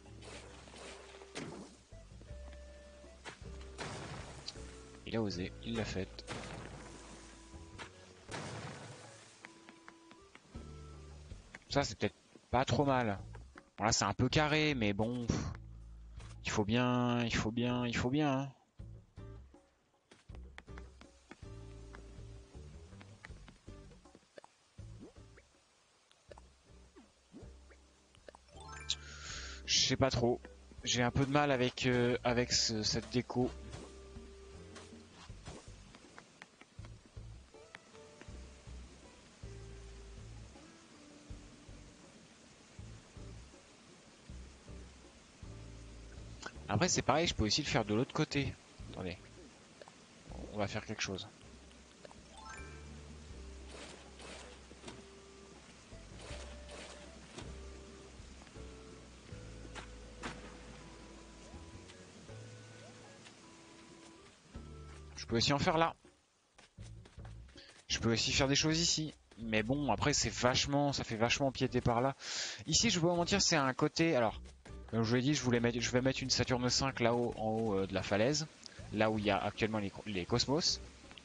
Speaker 1: Il a osé, il l'a fait. Ça, c'est peut-être pas trop mal. Bon, là, c'est un peu carré, mais bon. Pff, il faut bien, il faut bien, il faut bien. Hein. Je sais pas trop. J'ai un peu de mal avec, euh, avec ce, cette déco. Après, c'est pareil, je peux aussi le faire de l'autre côté. Attendez. On va faire quelque chose. Je peux aussi en faire là. Je peux aussi faire des choses ici. Mais bon, après, c'est vachement, ça fait vachement piéter par là. Ici, je vais pas vous mentir, c'est un côté... Alors, comme je vous l'ai dit, je, voulais mettre, je vais mettre une Saturne cinq là-haut, en haut euh, de la falaise. Là où il y a actuellement les, les cosmos.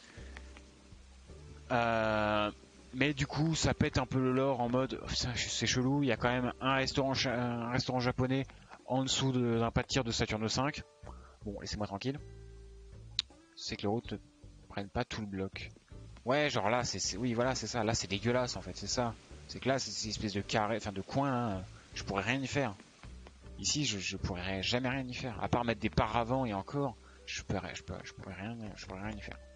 Speaker 1: Euh, mais du coup, ça pète un peu le lore en mode... Oh, c'est chelou, il y a quand même un restaurant, un restaurant japonais en dessous d'un pas de tir de Saturne cinq. Bon, laissez-moi tranquille. C'est que les routes ne prennent pas tout le bloc. Ouais, genre là, c'est, oui, voilà, c'est ça. Là, c'est dégueulasse en fait, c'est ça. C'est que là, c'est une espèce de carré, enfin de coin. Hein. Je pourrais rien y faire. Ici, je, je pourrais jamais rien y faire. À part mettre des paravents et encore, je pourrais, je pourrais, je pourrais rien, je pourrais rien y faire.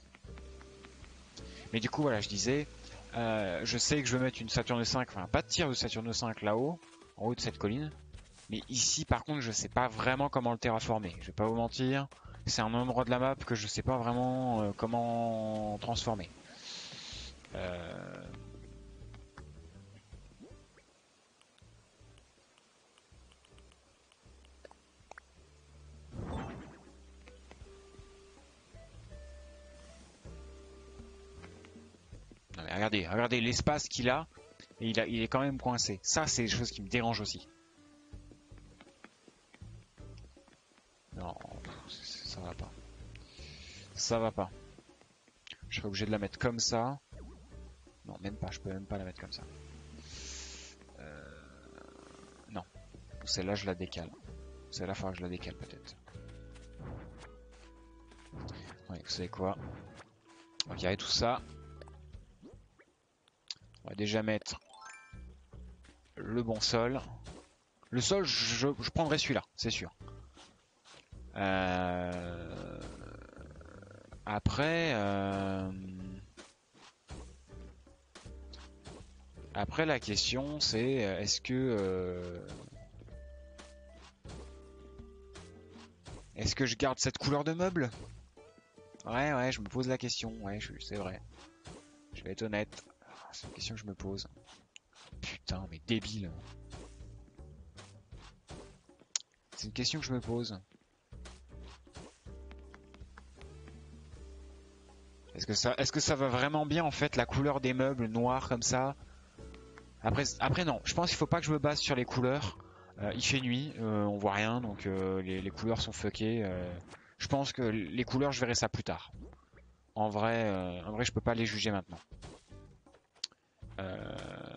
Speaker 1: Mais du coup, voilà, je disais, euh, je sais que je veux mettre une Saturne cinq, enfin pas de tir de Saturne cinq là-haut, en haut de cette colline. Mais ici, par contre, je sais pas vraiment comment le terraformer. Je vais pas vous mentir. C'est un endroit de la map que je sais pas vraiment euh, comment transformer. Euh... Non, mais regardez, regardez l'espace qu'il a, et il, a, il est quand même coincé. Ça, c'est des choses qui me dérangent aussi. Non, ça va pas. Ça va pas. Je serais obligé de la mettre comme ça. Non, même pas, je peux même pas la mettre comme ça. Euh... Non. Celle-là, je la décale. Celle-là, il faudra que je la décale peut-être. Ouais, vous savez quoi? On va virer tout ça. On va déjà mettre le bon sol. Le sol, je, je prendrai celui-là, c'est sûr. Euh... Après... Euh... Après, la question, c'est est-ce que... Euh... Est-ce que je garde cette couleur de meuble? Ouais, ouais, je me pose la question. Ouais, c'est vrai. Je vais être honnête. C'est une question que je me pose. Putain, mais débile. C'est une question que je me pose. Est-ce que ça, est-ce que ça va vraiment bien en fait la couleur des meubles noirs comme ça? Après, après non. Je pense qu'il faut pas que je me base sur les couleurs. Euh, il fait nuit, euh, on voit rien, donc euh, les, les couleurs sont fuckées. Euh, je pense que les couleurs, je verrai ça plus tard. En vrai, euh, en vrai, je peux pas les juger maintenant. Euh...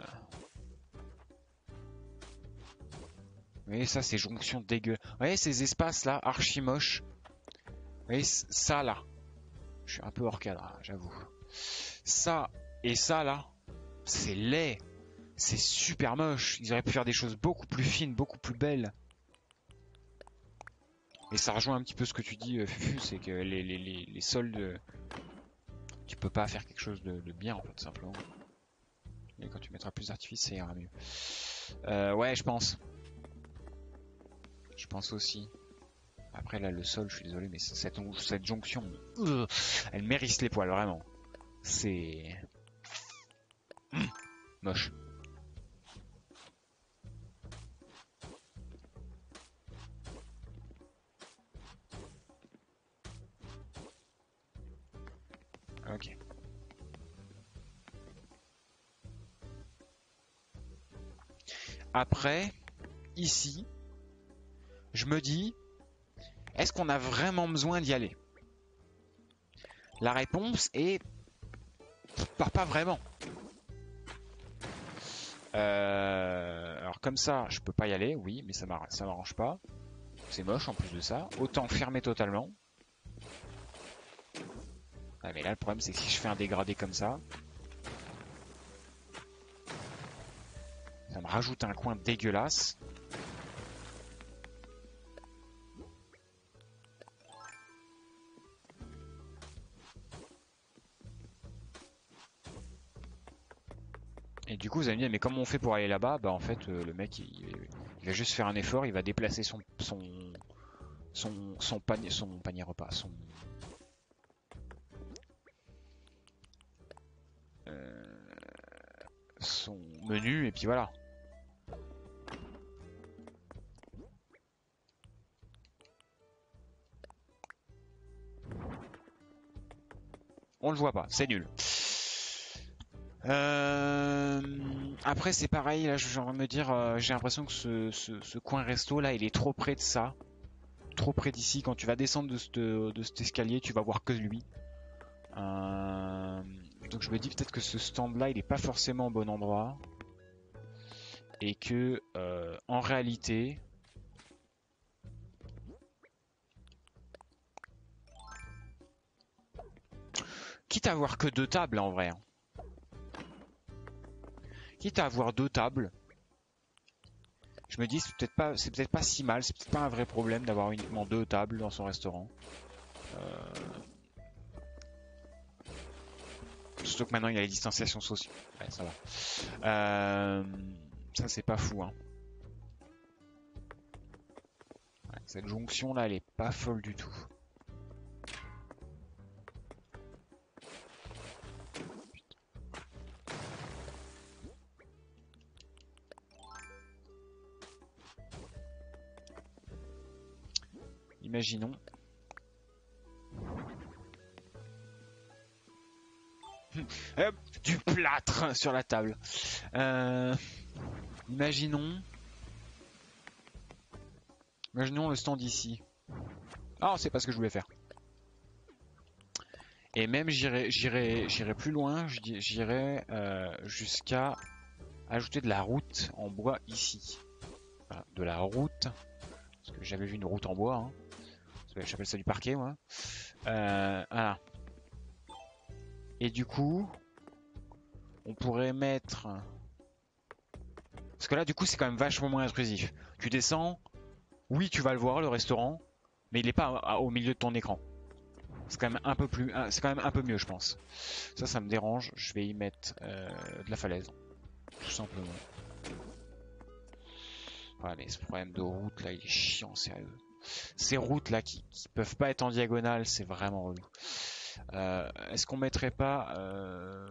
Speaker 1: Vous voyez, ça, ces jonctions dégueu. Vous voyez, ces espaces-là, archi moches. Vous voyez, ça, là. Je suis un peu hors cadre, hein, j'avoue. Ça et ça, là, c'est laid. C'est super moche. Ils auraient pu faire des choses beaucoup plus fines, beaucoup plus belles. Et ça rejoint un petit peu ce que tu dis, euh, Fufu, c'est que les, les, les, les soldes... Tu peux pas faire quelque chose de, de bien, en fait, simplement. Et quand tu mettras plus d'artifice, ça ira mieux. Euh, ouais, je pense. Je pense aussi. Après, là, le sol, je suis désolé, mais cette, cette jonction, euh, elle mérisse les poils, vraiment. C'est... Mmh, moche. Ok. Après, ici, je me dis, est-ce qu'on a vraiment besoin d'y aller? La réponse est pas, pas vraiment. Euh, alors comme ça, je peux pas y aller, oui, mais ça m'arrange pas. C'est moche en plus de ça. Autant fermer totalement. Ah, mais là, le problème, c'est que si je fais un dégradé comme ça, ça me rajoute un coin dégueulasse. Et du coup, vous allez me dire, mais comment on fait pour aller là-bas? Bah en fait, euh, le mec, il, il va juste faire un effort, il va déplacer son son son, son panier, son panier repas, son euh, son menu, et puis voilà. On le voit pas, c'est nul. Euh... Après c'est pareil, là j'ai envie de me dire, euh, j'ai l'impression que ce, ce, ce coin resto là il est trop près de ça. Trop près d'ici, quand tu vas descendre de, ce, de cet escalier tu vas voir que lui. Euh... Donc je me dis peut-être que ce stand là il est pas forcément au bon endroit. Et que euh, en réalité... Quitte à avoir que deux tables en vrai. Hein. Quitte à avoir deux tables, je me dis c'est peut-être pas, c'est peut-être pas si mal, c'est peut-être pas un vrai problème d'avoir uniquement deux tables dans son restaurant. Euh... Surtout que maintenant il y a les distanciations sociales. Ouais, ça va. Euh... Ça c'est pas fou. Hein. Ouais, cette jonction là, elle est pas folle du tout. Imaginons. Hop, du plâtre sur la table. Euh, imaginons. Imaginons le stand ici. Ah, c'est pas ce que je voulais faire. Et même j'irai, j'irai, j'irai plus loin. J'irai euh, jusqu'à ajouter de la route en bois ici. Voilà, de la route. Parce que j'avais vu une route en bois. Hein. J'appelle ça du parquet, moi. Euh, voilà. Et du coup, on pourrait mettre... Parce que là, du coup, c'est quand même vachement moins intrusif. Tu descends, oui, tu vas le voir, le restaurant, mais il n'est pas au milieu de ton écran. C'est quand même un peu plus, c'est quand même un peu mieux, je pense. Ça, ça me dérange. Je vais y mettre euh, de la falaise, tout simplement. Voilà, mais ce problème de route là, il est chiant, sérieux. Ces routes là qui, qui peuvent pas être en diagonale, c'est vraiment relou. Euh, Est-ce qu'on mettrait pas euh...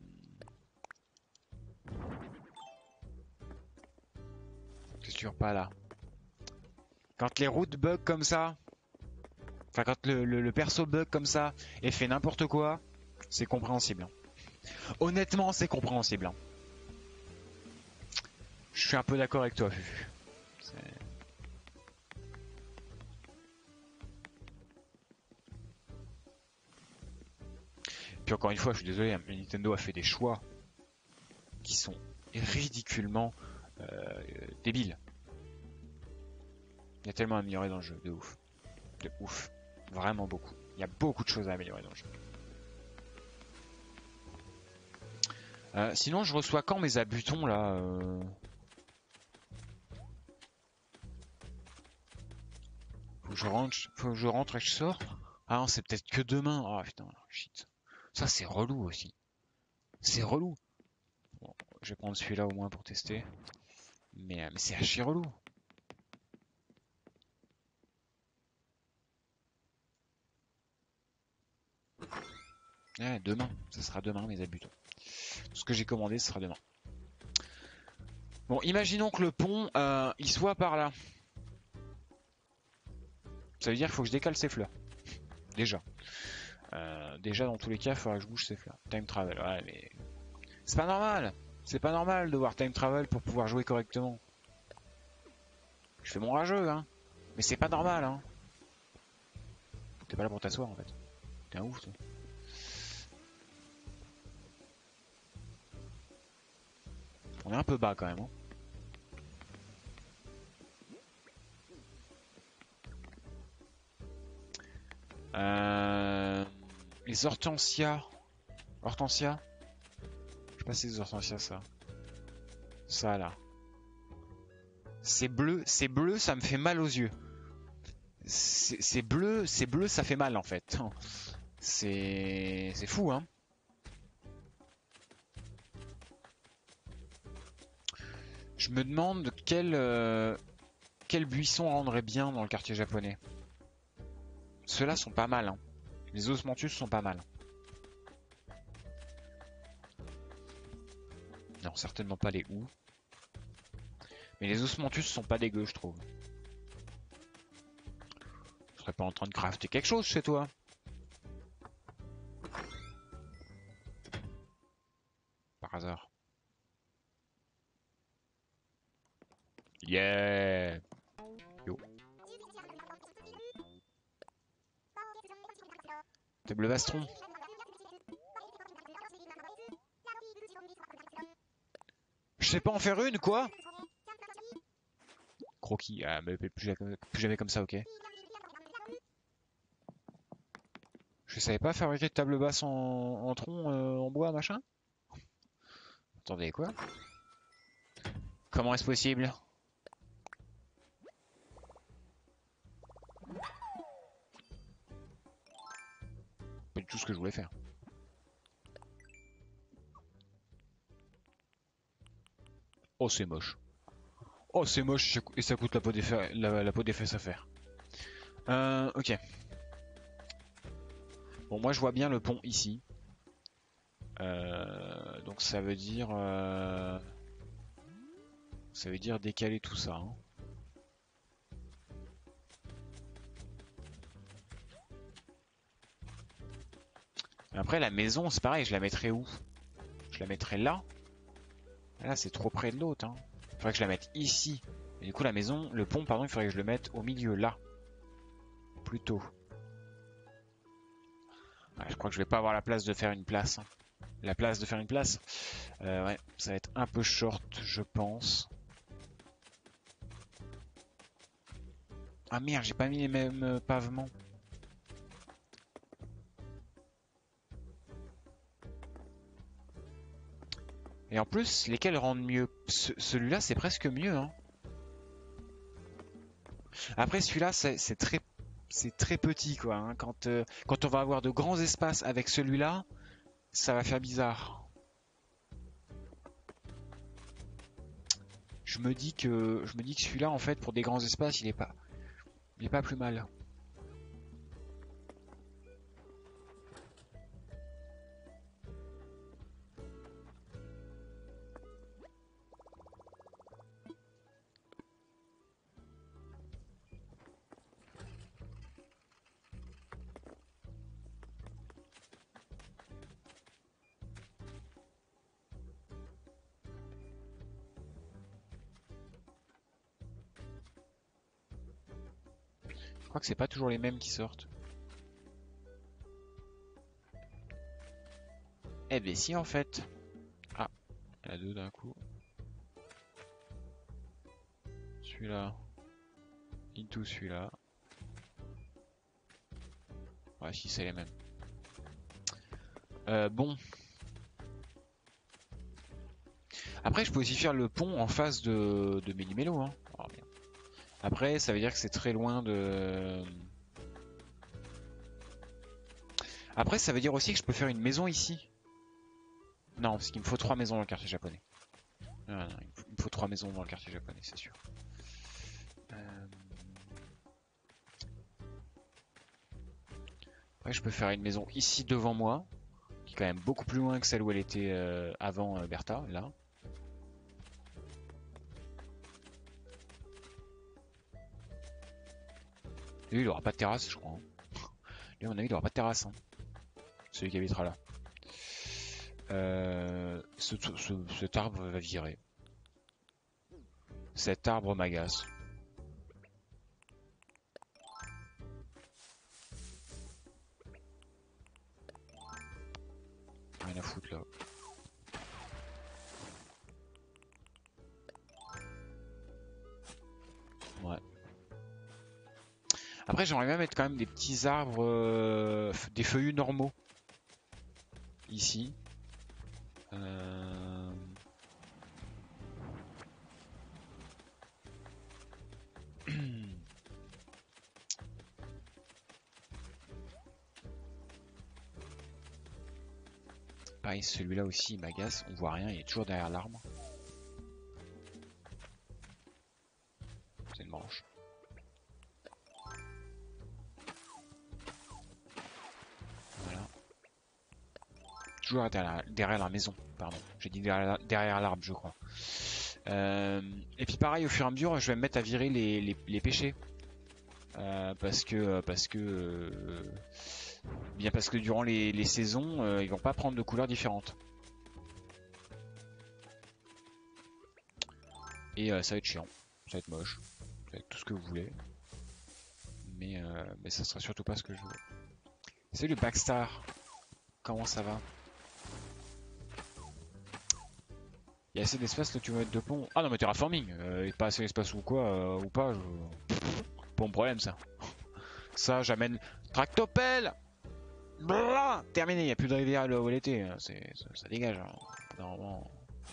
Speaker 1: c'est sûr pas là. Quand les routes bug comme ça, enfin quand le, le, le perso bug comme ça et fait n'importe quoi, c'est compréhensible. Honnêtement, c'est compréhensible. Hein. Je suis un peu d'accord avec toi, Fufu. Puis encore une fois, je suis désolé, mais Nintendo a fait des choix qui sont ridiculement euh, débiles. Il y a tellement à améliorer dans le jeu, de ouf. De ouf. Vraiment beaucoup. Il y a beaucoup de choses à améliorer dans le jeu. Euh, sinon, je reçois quand mes abutons là euh... Faut que je rentre, faut que je rentre et je sors. Ah non, c'est peut-être que demain. Oh putain, shit. Ça c'est relou aussi. C'est relou. Bon, je vais prendre celui-là au moins pour tester. Mais, mais c'est archi relou. Ouais, demain, ça sera demain mes abutons. Tout ce que j'ai commandé, ce sera demain. Bon, imaginons que le pont, euh, il soit par là. Ça veut dire qu'il faut que je décale ces fleurs. Déjà. Euh, déjà, dans tous les cas, il faudra que je bouge ces fleurs. Time travel, ouais, mais... C'est pas normal. C'est pas normal de voir time travel pour pouvoir jouer correctement. Je fais mon rageux, hein. Mais c'est pas normal, hein. T'es pas là pour t'asseoir, en fait. T'es un ouf, toi. On est un peu bas, quand même, hein. Euh... Les hortensias. Hortensia. Je sais pas si c'est des hortensias, ça. Ça, là. C'est bleu, c'est bleu, ça me fait mal aux yeux. C'est bleu, c'est bleu, ça fait mal, en fait. C'est... C'est fou, hein. Je me demande quel, euh, quel buisson rendrait bien dans le quartier japonais. Ceux-là sont pas mal. Hein. Les osmanthus sont pas mal. Non, certainement pas les houes. Mais les osmanthus sont pas dégueux, je trouve. Tu serais pas en train de crafter quelque chose chez toi? par hasard? Yeah! Yo. Table bastron. Je sais pas en faire une, quoi? Croquis. Ah, mais plus, jamais- plus jamais comme ça, ok. Je savais pas fabriquer de table basse en, en tronc, euh, en bois, machin? Attendez, quoi? Comment est-ce possible? Pas du tout ce que je voulais faire. Oh, c'est moche. Oh, c'est moche et ça coûte la peau des, fe- la, la peau des fesses à faire. Euh, ok. Bon, moi je vois bien le pont ici. Euh, donc ça veut dire... euh, ça veut dire décaler tout ça. Hein. Après la maison, c'est pareil, je la mettrai où? Je la mettrai là. Là, c'est trop près de l'autre. Hein. Faudrait que je la mette ici. Et du coup, la maison, le pont, pardon, il faudrait que je le mette au milieu, là. Plutôt. Ouais, je crois que je vais pas avoir la place de faire une place. Hein. La place de faire une place. Euh, ouais, ça va être un peu short, je pense. Ah merde, j'ai pas mis les mêmes euh, pavements. Et en plus, lesquels rendent mieux? Ce- Celui-là, c'est presque mieux. Hein. Après, celui-là, c'est c'est très, c'est très petit, quoi. Hein. Quand, euh, quand on va avoir de grands espaces avec celui-là, ça va faire bizarre. Je me dis que, je me dis que celui-là, en fait, pour des grands espaces, il est pas, il est pas plus mal. Je crois que c'est pas toujours les mêmes qui sortent. Eh ben si, en fait. Ah, il y en a deux d'un coup. Celui-là. Into celui-là. Ouais, si c'est les mêmes. Euh, bon. Après, je peux aussi faire le pont en face de, de Méli-Mélo. Hein. Oh, merde. Après, ça veut dire que c'est très loin de... Après, ça veut dire aussi que je peux faire une maison ici. Non, parce qu'il me faut trois maisons dans le quartier japonais. Non, non, il me faut, il me faut trois maisons dans le quartier japonais, c'est sûr. Euh... Après, je peux faire une maison ici devant moi, qui est quand même beaucoup plus loin que celle où elle était euh, avant euh, Bertha, là. Lui, il aura pas de terrasse, je crois. Hein. Lui, à mon avis, il aura pas de terrasse. Hein. Celui qui habitera là. Euh, ce, ce, cet arbre va virer. Cet arbre m'agace. Rien à foutre là. Ouais. Après, j'aimerais bien mettre quand même des petits arbres, euh, des feuillus normaux. Ici. Euh... Pareil, celui-là aussi, il m'agace. On voit rien, il est toujours derrière l'arbre. C'est une branche. Voilà. Toujours derrière, derrière la maison, pardon. J'ai dit derrière, derrière l'arbre, je crois. Euh, et puis pareil, au fur et à mesure, je vais me mettre à virer les, les, les péchés. Euh, parce que... Parce que... Euh, bien parce que durant les, les saisons, euh, ils vont pas prendre de couleurs différentes. Et euh, ça va être chiant, ça va être moche, ça va être tout ce que vous voulez. Mais, euh, mais ça sera surtout pas ce que je veux. Salut Backstar, comment ça va? Il y a assez d'espace là, tu veux mettre de pont. Ah non mais terraforming, euh, et pas assez d'espace ou quoi, euh, ou pas, je... pas mon problème ça. Ça j'amène tractopelle. Blablabla. Terminé, il n'y a plus de rivière là où elle était, hein. C'est, ça, ça dégage. Hein. Normalement.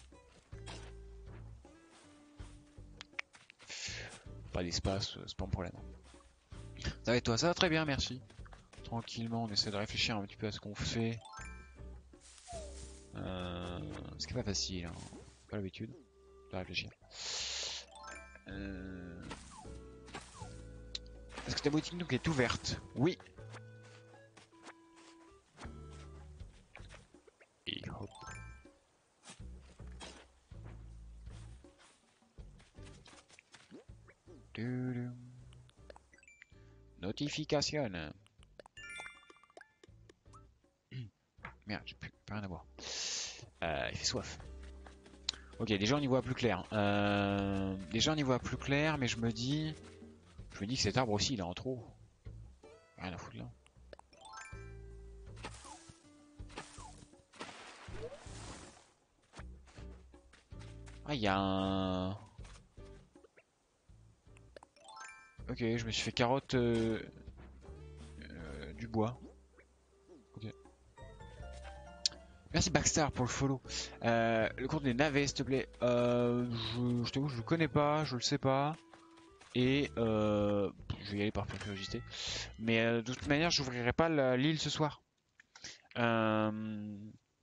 Speaker 1: Pas d'espace, c'est pas mon problème. Ça va et toi? Ça va très bien, merci. Tranquillement, on essaie de réfléchir un petit peu à ce qu'on fait. Euh, ce qui est pas facile, hein. Pas l'habitude de réfléchir. Euh... Est-ce que ta boutique donc est ouverte? Oui. Et hop. Notification. Merde, j'ai plus, plus rien à voir. Euh, il fait soif. Ok, déjà on y voit plus clair. Euh, déjà on y voit plus clair, mais je me dis, je me dis que cet arbre aussi il est en trop. Rien à foutre là. Ah, il y a un. Ok, je me suis fait carotte euh, euh, du bois. Ok. Merci Backstar pour le follow. Euh, le compte des navets, s'il te plaît. Euh, je je t'avoue, je le connais pas, je le sais pas. Et euh, je vais y aller par curiosité. Mais euh, de toute manière, j'ouvrirai pas l'île ce soir. Euh,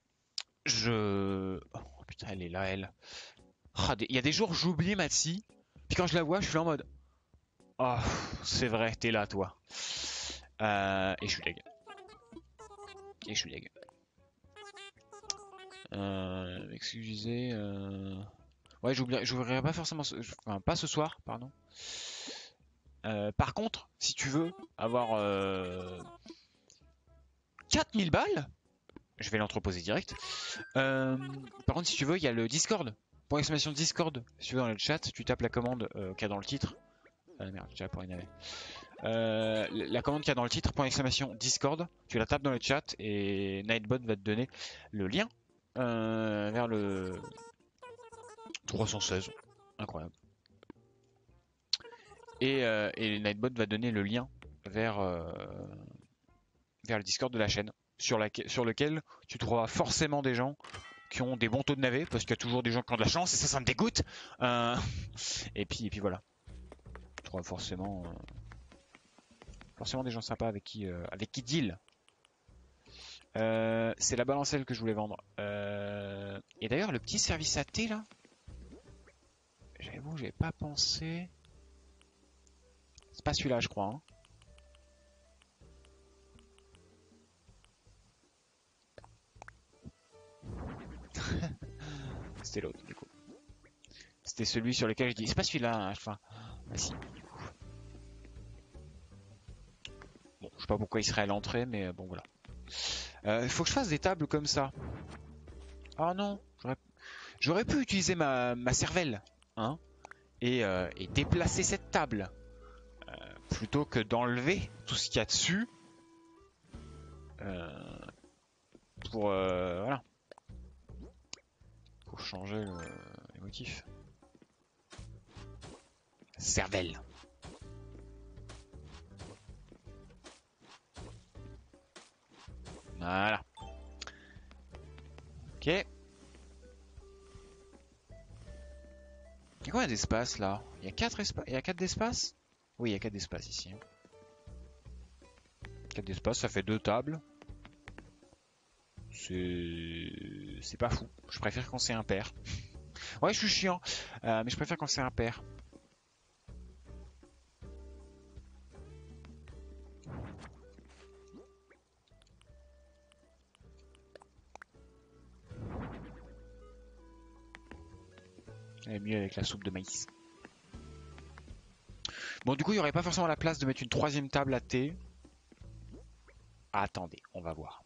Speaker 1: je. Oh putain, elle est là, elle. Ah, il y a des jours, j'oublie Matsi. Puis quand je la vois, je suis en mode. Oh, c'est vrai, t'es là, toi. Euh, et je suis deg. Et je suis deg. Euh, excusez. Euh... Ouais, j'ouvrirai pas forcément. Ce... Enfin, pas ce soir, pardon. Euh, par contre, si tu veux avoir euh... quatre mille balles, je vais l'entreposer direct. Euh, par contre, si tu veux, il y a le Discord. Pour exclamation Discord. Si tu veux dans le chat, tu tapes la commande euh, qu'il y a dans le titre. Euh, merde, j'ai pour énerver. Euh, la commande qu'il y a dans le titre, point d'exclamation Discord, tu la tapes dans le chat et Nightbot va te donner le lien euh, vers le trois cent seize. Incroyable. Et, euh, et Nightbot va donner le lien vers, euh, vers le Discord de la chaîne, sur, la, sur lequel tu trouveras forcément des gens qui ont des bons taux de navet, parce qu'il y a toujours des gens qui ont de la chance et ça, ça me dégoûte. Euh, et, puis, et puis voilà. Tu trouveras forcément, euh, forcément des gens sympas avec qui, euh, avec qui deal. Euh, c'est la balancelle que je voulais vendre. Euh, et d'ailleurs, le petit service à thé là, j'avoue, j'avais pas pensé. C'est pas celui-là, je crois. Hein. C'était l'autre, du coup. C'était celui sur lequel je dis. C'est pas celui-là, hein, enfin. Ah, si. Bon, je sais pas pourquoi il serait à l'entrée, mais bon, voilà. Il euh, faut que je fasse des tables comme ça. Ah non, j'aurais pu utiliser ma, ma cervelle, hein, et, euh, et déplacer cette table. Euh, plutôt que d'enlever tout ce qu'il y a dessus. Euh, pour euh, voilà. Pour changer le, les motifs. Cervelle. Voilà. Ok. Il y a combien d'espace là? Il y a quatre espaces. Il y a quatre d'espace? Oui, il y a quatre d'espace ici. quatre d'espace, ça fait deux tables. C'est. C'est pas fou. Je préfère quand c'est impair. Ouais, je suis chiant. Euh, mais je préfère quand c'est impair. Elle est mieux avec la soupe de maïs. Bon, du coup, il n'y aurait pas forcément la place de mettre une troisième table à thé. Ah, attendez, on va voir.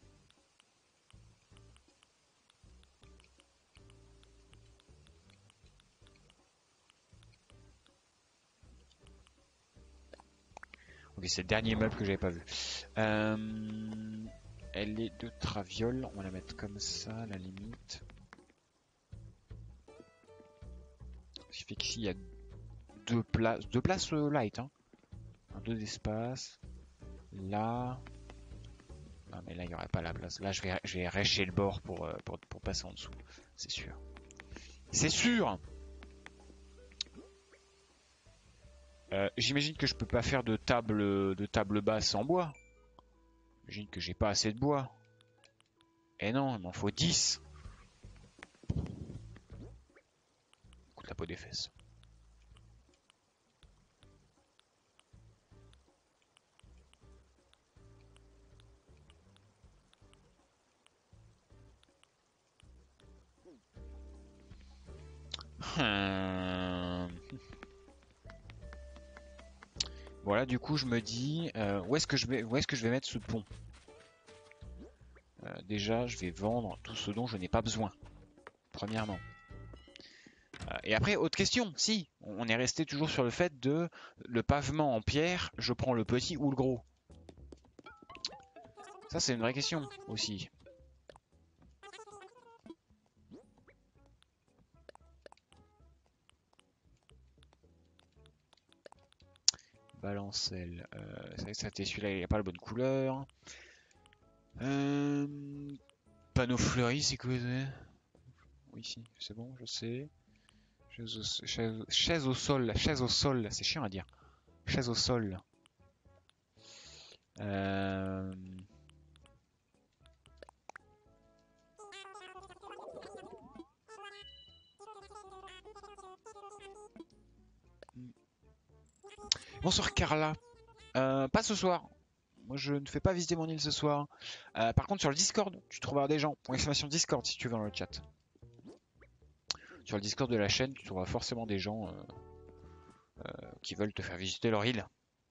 Speaker 1: Oui, c'est le dernier meuble que j'avais pas vu. Euh, elle est de traviole. On va la mettre comme ça, à la limite. Ce qui fait qu'ici, il y a deux places, deux places euh, light. Hein. Deux espaces. Là. Non, mais là, il n'y aurait pas la place. Là, je vais, je vais récher le bord pour, euh, pour, pour passer en dessous. C'est sûr. C'est sûr! Euh, J'imagine que je peux pas faire de table, de table basse en bois. J'imagine que j'ai pas assez de bois. Eh non, il m'en faut dix. Écoute la peau des fesses. Hmm. Voilà, du coup, je me dis, euh, où est-ce que je vais, où est-ce que je vais mettre ce pont? Euh, Déjà, je vais vendre tout ce dont je n'ai pas besoin. Premièrement. Euh, et après, autre question. Si, on est resté toujours sur le fait de le pavement en pierre, je prends le petit ou le gros. Ça, c'est une vraie question aussi. Balancelle. Euh, c'est vrai que ça, celui-là, il n'y a pas la bonne couleur. Euh, panneau fleuri, c'est quoi? Oui, si, c'est bon, je sais. Chaise au, chaise, chaise au sol, chaise au sol, c'est chiant à dire. Chaise au sol. Euh... Bonsoir Carla. Euh, pas ce soir. Moi je ne fais pas visiter mon île ce soir. Euh, par contre sur le Discord, tu trouveras des gens. Pour exclamation Discord si tu veux dans le chat. Sur le Discord de la chaîne, tu trouveras forcément des gens euh, euh, qui veulent te faire visiter leur île.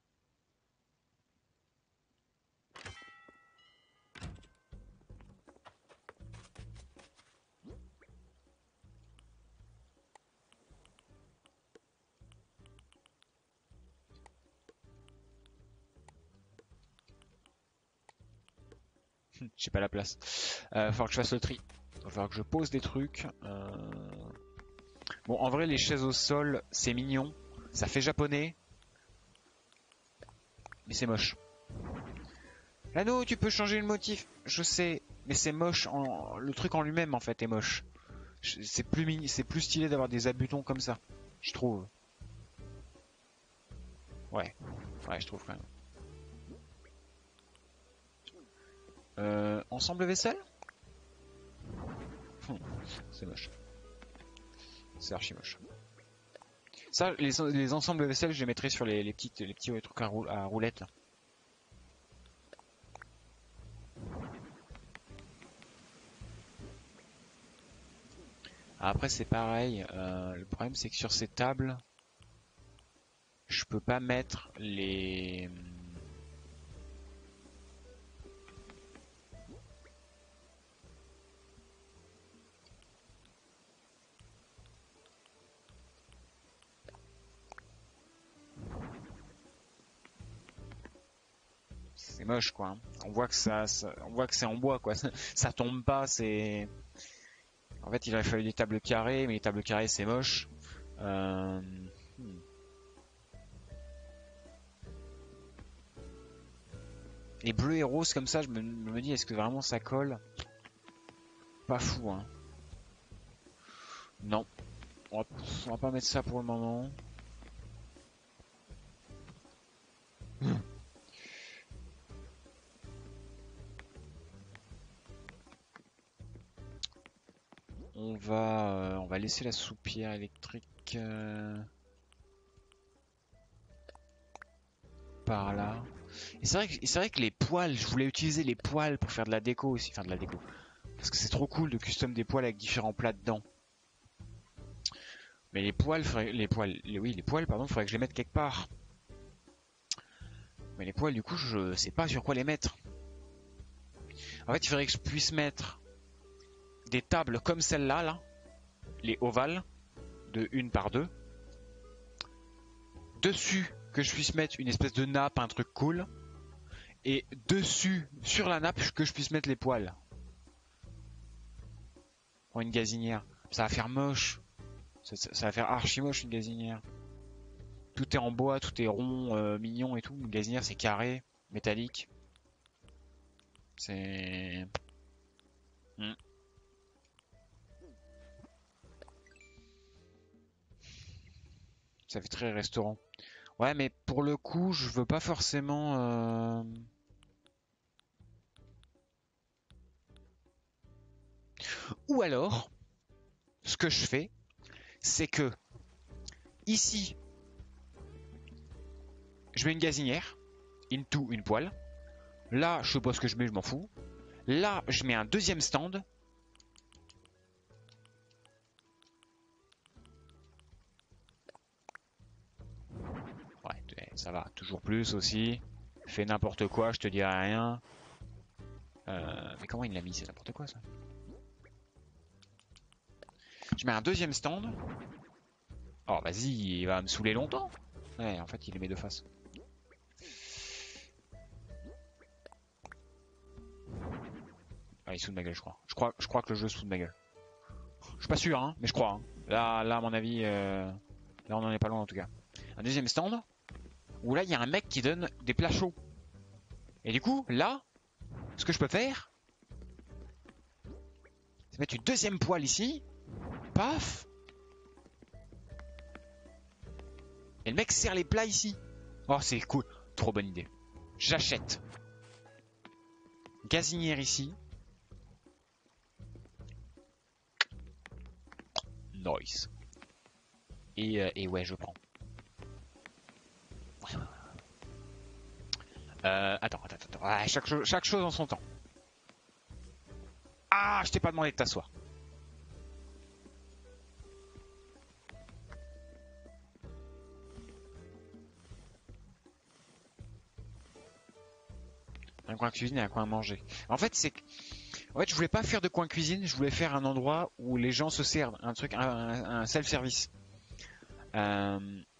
Speaker 1: J'ai pas la place. Euh, va falloir que je fasse le tri. Il va falloir que je pose des trucs. Euh... Bon, en vrai, les chaises au sol, c'est mignon. Ça fait japonais. Mais c'est moche. L'anneau, tu peux changer le motif. Je sais. Mais c'est moche. En... Le truc en lui-même, en fait, est moche. C'est plus, mini... c'est plus stylé d'avoir des abutons comme ça. Je trouve. Ouais. Ouais, je trouve quand même. Euh... Ensemble vaisselle hum, c'est moche. C'est archi moche. Ça, les, les ensembles vaisselle, je les mettrai sur les, les, petites, les petits ouais, trucs à, roule, à roulettes. Là. Après, c'est pareil. Euh, le problème, c'est que sur ces tables, je peux pas mettre les. C'est moche, quoi. Hein. On voit que ça, ça on voit que c'est en bois, quoi. Ça tombe pas, c'est. En fait, il aurait fallu des tables carrées, mais les tables carrées, c'est moche. Euh... Hmm. Les bleus et roses comme ça, je me, me dis, est-ce que vraiment ça colle? Pas fou, hein. Non. On va, on va pas mettre ça pour le moment. On va, euh, on va laisser la soupière électrique euh, par là. Et c'est vrai, que, c'est vrai que les poils, je voulais utiliser les poils pour faire de la déco aussi, enfin de la déco. Parce que c'est trop cool de custom des poils avec différents plats dedans. Mais les poils, faudrait, les poils, les, oui, les poils, pardon, faudrait que je les mette quelque part. Mais les poils, du coup, je sais pas sur quoi les mettre. En fait, il faudrait que je puisse mettre des tables comme celle-là, là, les ovales, de une par deux. Dessus, que je puisse mettre une espèce de nappe, un truc cool. Et dessus, sur la nappe, que je puisse mettre les poils. Pour une gazinière. Ça va faire moche. Ça, ça, ça va faire archi moche une gazinière. Tout est en bois, tout est rond, euh, mignon et tout. Une gazinière c'est carré, métallique. C'est... Hmm. Ça fait très restaurant. Ouais, mais pour le coup, je veux pas forcément... Euh... Ou alors, ce que je fais, c'est que ici, je mets une gazinière, into une poêle. Là, je sais pas ce que je mets, je m'en fous. Là, je mets un deuxième stand. Ouais, ça va, toujours plus aussi. Fais n'importe quoi, je te dirai rien. Euh, mais comment il l'a mis? C'est n'importe quoi ça. Je mets un deuxième stand. Oh, vas-y, il va me saouler longtemps. Ouais, en fait, il les met de face. Ah, il se fout de ma gueule, je crois. Je crois, je crois que le jeu se fout de ma gueule. Je suis pas sûr, hein, mais je crois. Hein. Là, là, à mon avis, euh... là, on en est pas loin en tout cas. Un deuxième stand où là, il y a un mec qui donne des plats chauds. Et du coup, là, ce que je peux faire, c'est mettre une deuxième poêle ici. Paf. Et le mec sert les plats ici. Oh, c'est cool. Trop bonne idée. J'achète. Gazinière ici. Nice. Et, euh, et ouais, je prends. Ouais, ouais, ouais. Euh, attends, attends, attends. Ouais, chaque, cho chaque chose en son temps. Ah, je t'ai pas demandé de t'asseoir. Un coin cuisine et un coin manger. En fait, c'est en fait, je voulais pas faire de coin cuisine, je voulais faire un endroit où les gens se servent, un truc, un, un self-service. Euh...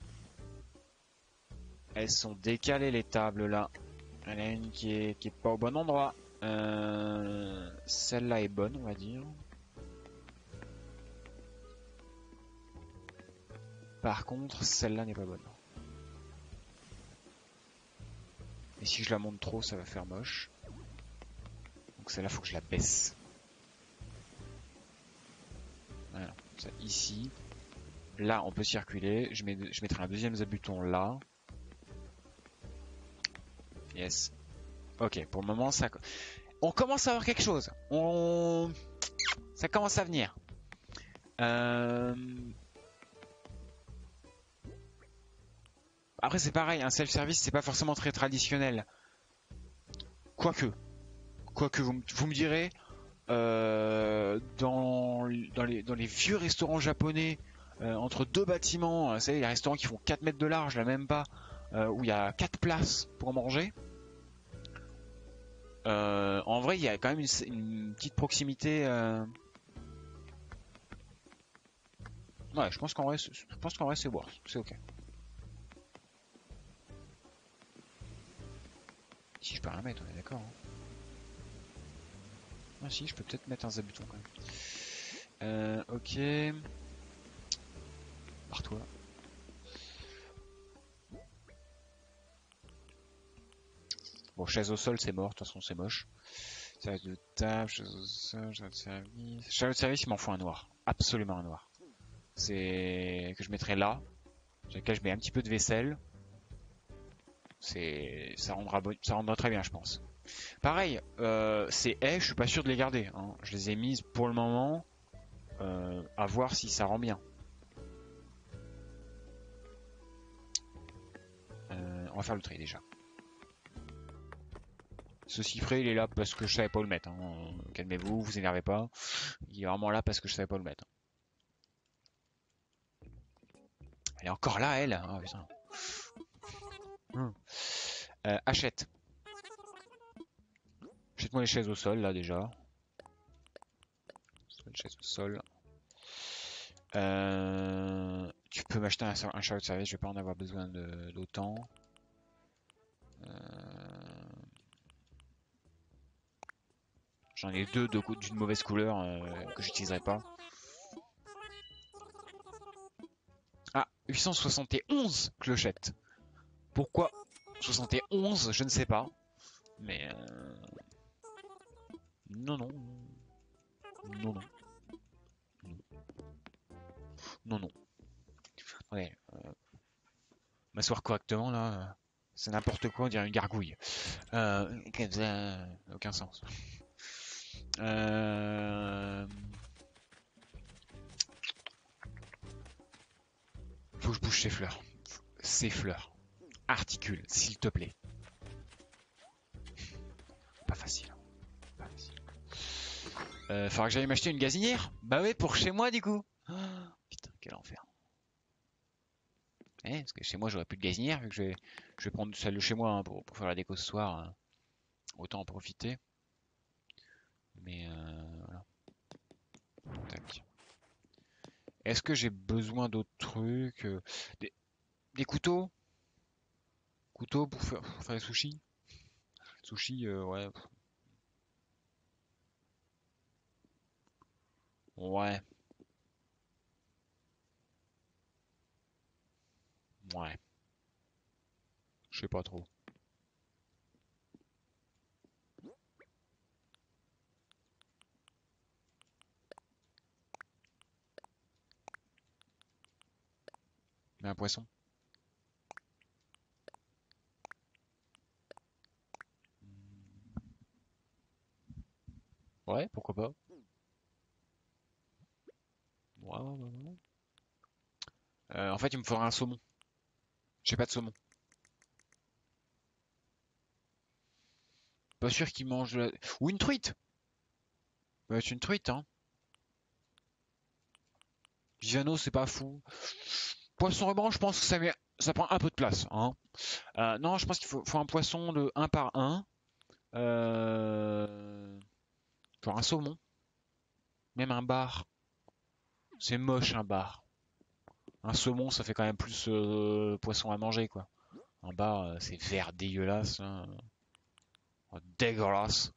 Speaker 1: Elles sont décalées les tables là. Il y en a une qui est, qui est pas au bon endroit. Euh... Celle-là est bonne, on va dire. Par contre, celle-là n'est pas bonne. Et si je la monte trop, ça va faire moche. Donc celle-là, faut que je la baisse. Voilà, ça, ici. Là, on peut circuler. Je, mets, je mettrai un deuxième zabuton là. Yes. Ok, pour le moment, ça... On commence à avoir quelque chose. On... Ça commence à venir. Euh... Après, c'est pareil, un self-service, c'est pas forcément très traditionnel. Quoique. Quoique, vous, vous me direz, euh, dans, dans, les, dans les vieux restaurants japonais, euh, entre deux bâtiments, vous savez, les restaurants qui font quatre mètres de large, là même pas, euh, où il y a quatre places pour manger. Euh, en vrai, il y a quand même une, une petite proximité. Euh... Ouais, je pense qu'en vrai, je pense qu'en vrai, c'est bon, c'est ok. Si je peux rien mettre, on est d'accord. Hein. Ah si, je peux peut-être mettre un zabuton quand même. Euh, ok. Par toi. Bon, chaise au sol, c'est mort, de toute façon, c'est moche. Service de table, chaise au sol, chaise de service. Chaise de service, il m'en faut un noir. Absolument un noir. C'est que je mettrai là. Sur lequel je mets un petit peu de vaisselle. C'est, ça rendra, bon... ça rendra très bien, je pense. Pareil, euh, ces haies, je suis pas sûr de les garder. Hein. Je les ai mises pour le moment. Euh, à voir si ça rend bien. Euh, on va faire le tri déjà. Ce chiffré, il est là parce que je savais pas où le mettre. Hein. Calmez-vous, vous énervez pas. Il est vraiment là parce que je savais pas où le mettre. Elle est encore là, elle. Oh, putain. Hum. Euh, achète. Achète-moi les chaises au sol, là, déjà. Une chaise au sol. Euh... Tu peux m'acheter un, un Charlotte Service, je vais pas en avoir besoin d'autant. Euh... J'en ai deux d'une mauvaise couleur euh, que j'utiliserai pas. Ah, huit cent soixante et onze clochettes. Pourquoi soixante et onze? Je ne sais pas. Mais... Euh... Non, non. Non, non. Non, non. Ouais. Euh... M'asseoir correctement, là... C'est n'importe quoi, on dirait une gargouille. Euh... Aucun sens. Euh... Faut que je bouge ces fleurs. Ces fleurs. Articule, s'il te plaît. Pas facile. Pas facile. Euh, faudra que j'aille m'acheter une gazinière. Bah ouais, pour chez moi du coup. Oh, putain, quel enfer. Eh, parce que chez moi j'aurais plus de gazinière vu que je vais, je vais prendre celle de chez moi hein, pour, pour faire la déco ce soir. Hein. Autant en profiter. Mais euh, voilà. Tac. Est-ce que j'ai besoin d'autres trucs euh, des, des couteaux Couteaux pour faire, pour faire les sushis Sushi, euh, ouais. Ouais. Ouais. Je sais pas trop. Mais un poisson. Ouais, pourquoi pas. Ouais, ouais, ouais, ouais. Euh, en fait, il me faudra un saumon. J'ai pas de saumon. Pas sûr qu'il mange de la... Ou une truite. Bah, c'est une truite, hein. Giano, c'est pas fou. Poisson ruban, je pense que ça, met... ça prend un peu de place, hein. Euh, non, je pense qu'il faut... faut un poisson de un par un. Euh... Genre un saumon. Même un bar. C'est moche, un bar. Un saumon, ça fait quand même plus euh, poisson à manger, quoi. Un bar, euh, c'est vert dégueulasse. Hein. Oh, dégueulasse.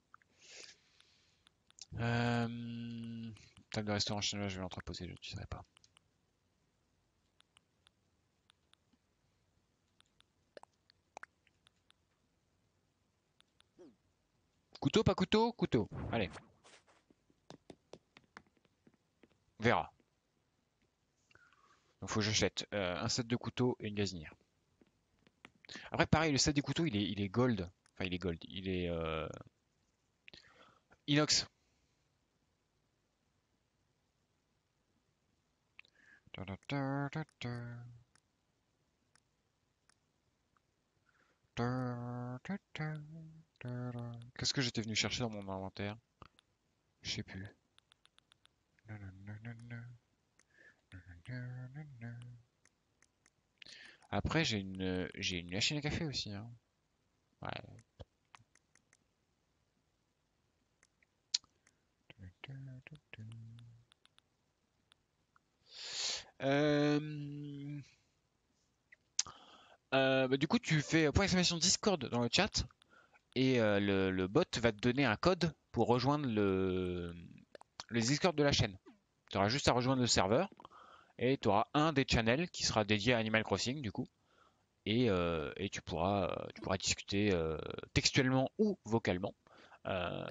Speaker 1: Euh... Table de restaurant chinois, je vais l'entreposer, je n'utiliserai pas. Couteau, pas couteau? Couteau. Allez. On verra. Donc faut que j'achète euh, un set de couteaux et une gazinière. Après pareil, le set des couteaux il est, il est gold. Enfin il est gold. Il est euh, inox. Qu'est-ce que j'étais venu chercher dans mon inventaire? Je sais plus. Après j'ai une j'ai une machine à café aussi. Hein. Ouais. Euh... Euh, bah, du coup, tu fais point d'exclamation Discord dans le chat et euh, le, le bot va te donner un code pour rejoindre le, le Discord de la chaîne. Tu auras juste à rejoindre le serveur et tu auras un des channels qui sera dédié à Animal Crossing du coup. Et, euh, et tu pourras, tu pourras discuter euh, textuellement ou vocalement euh,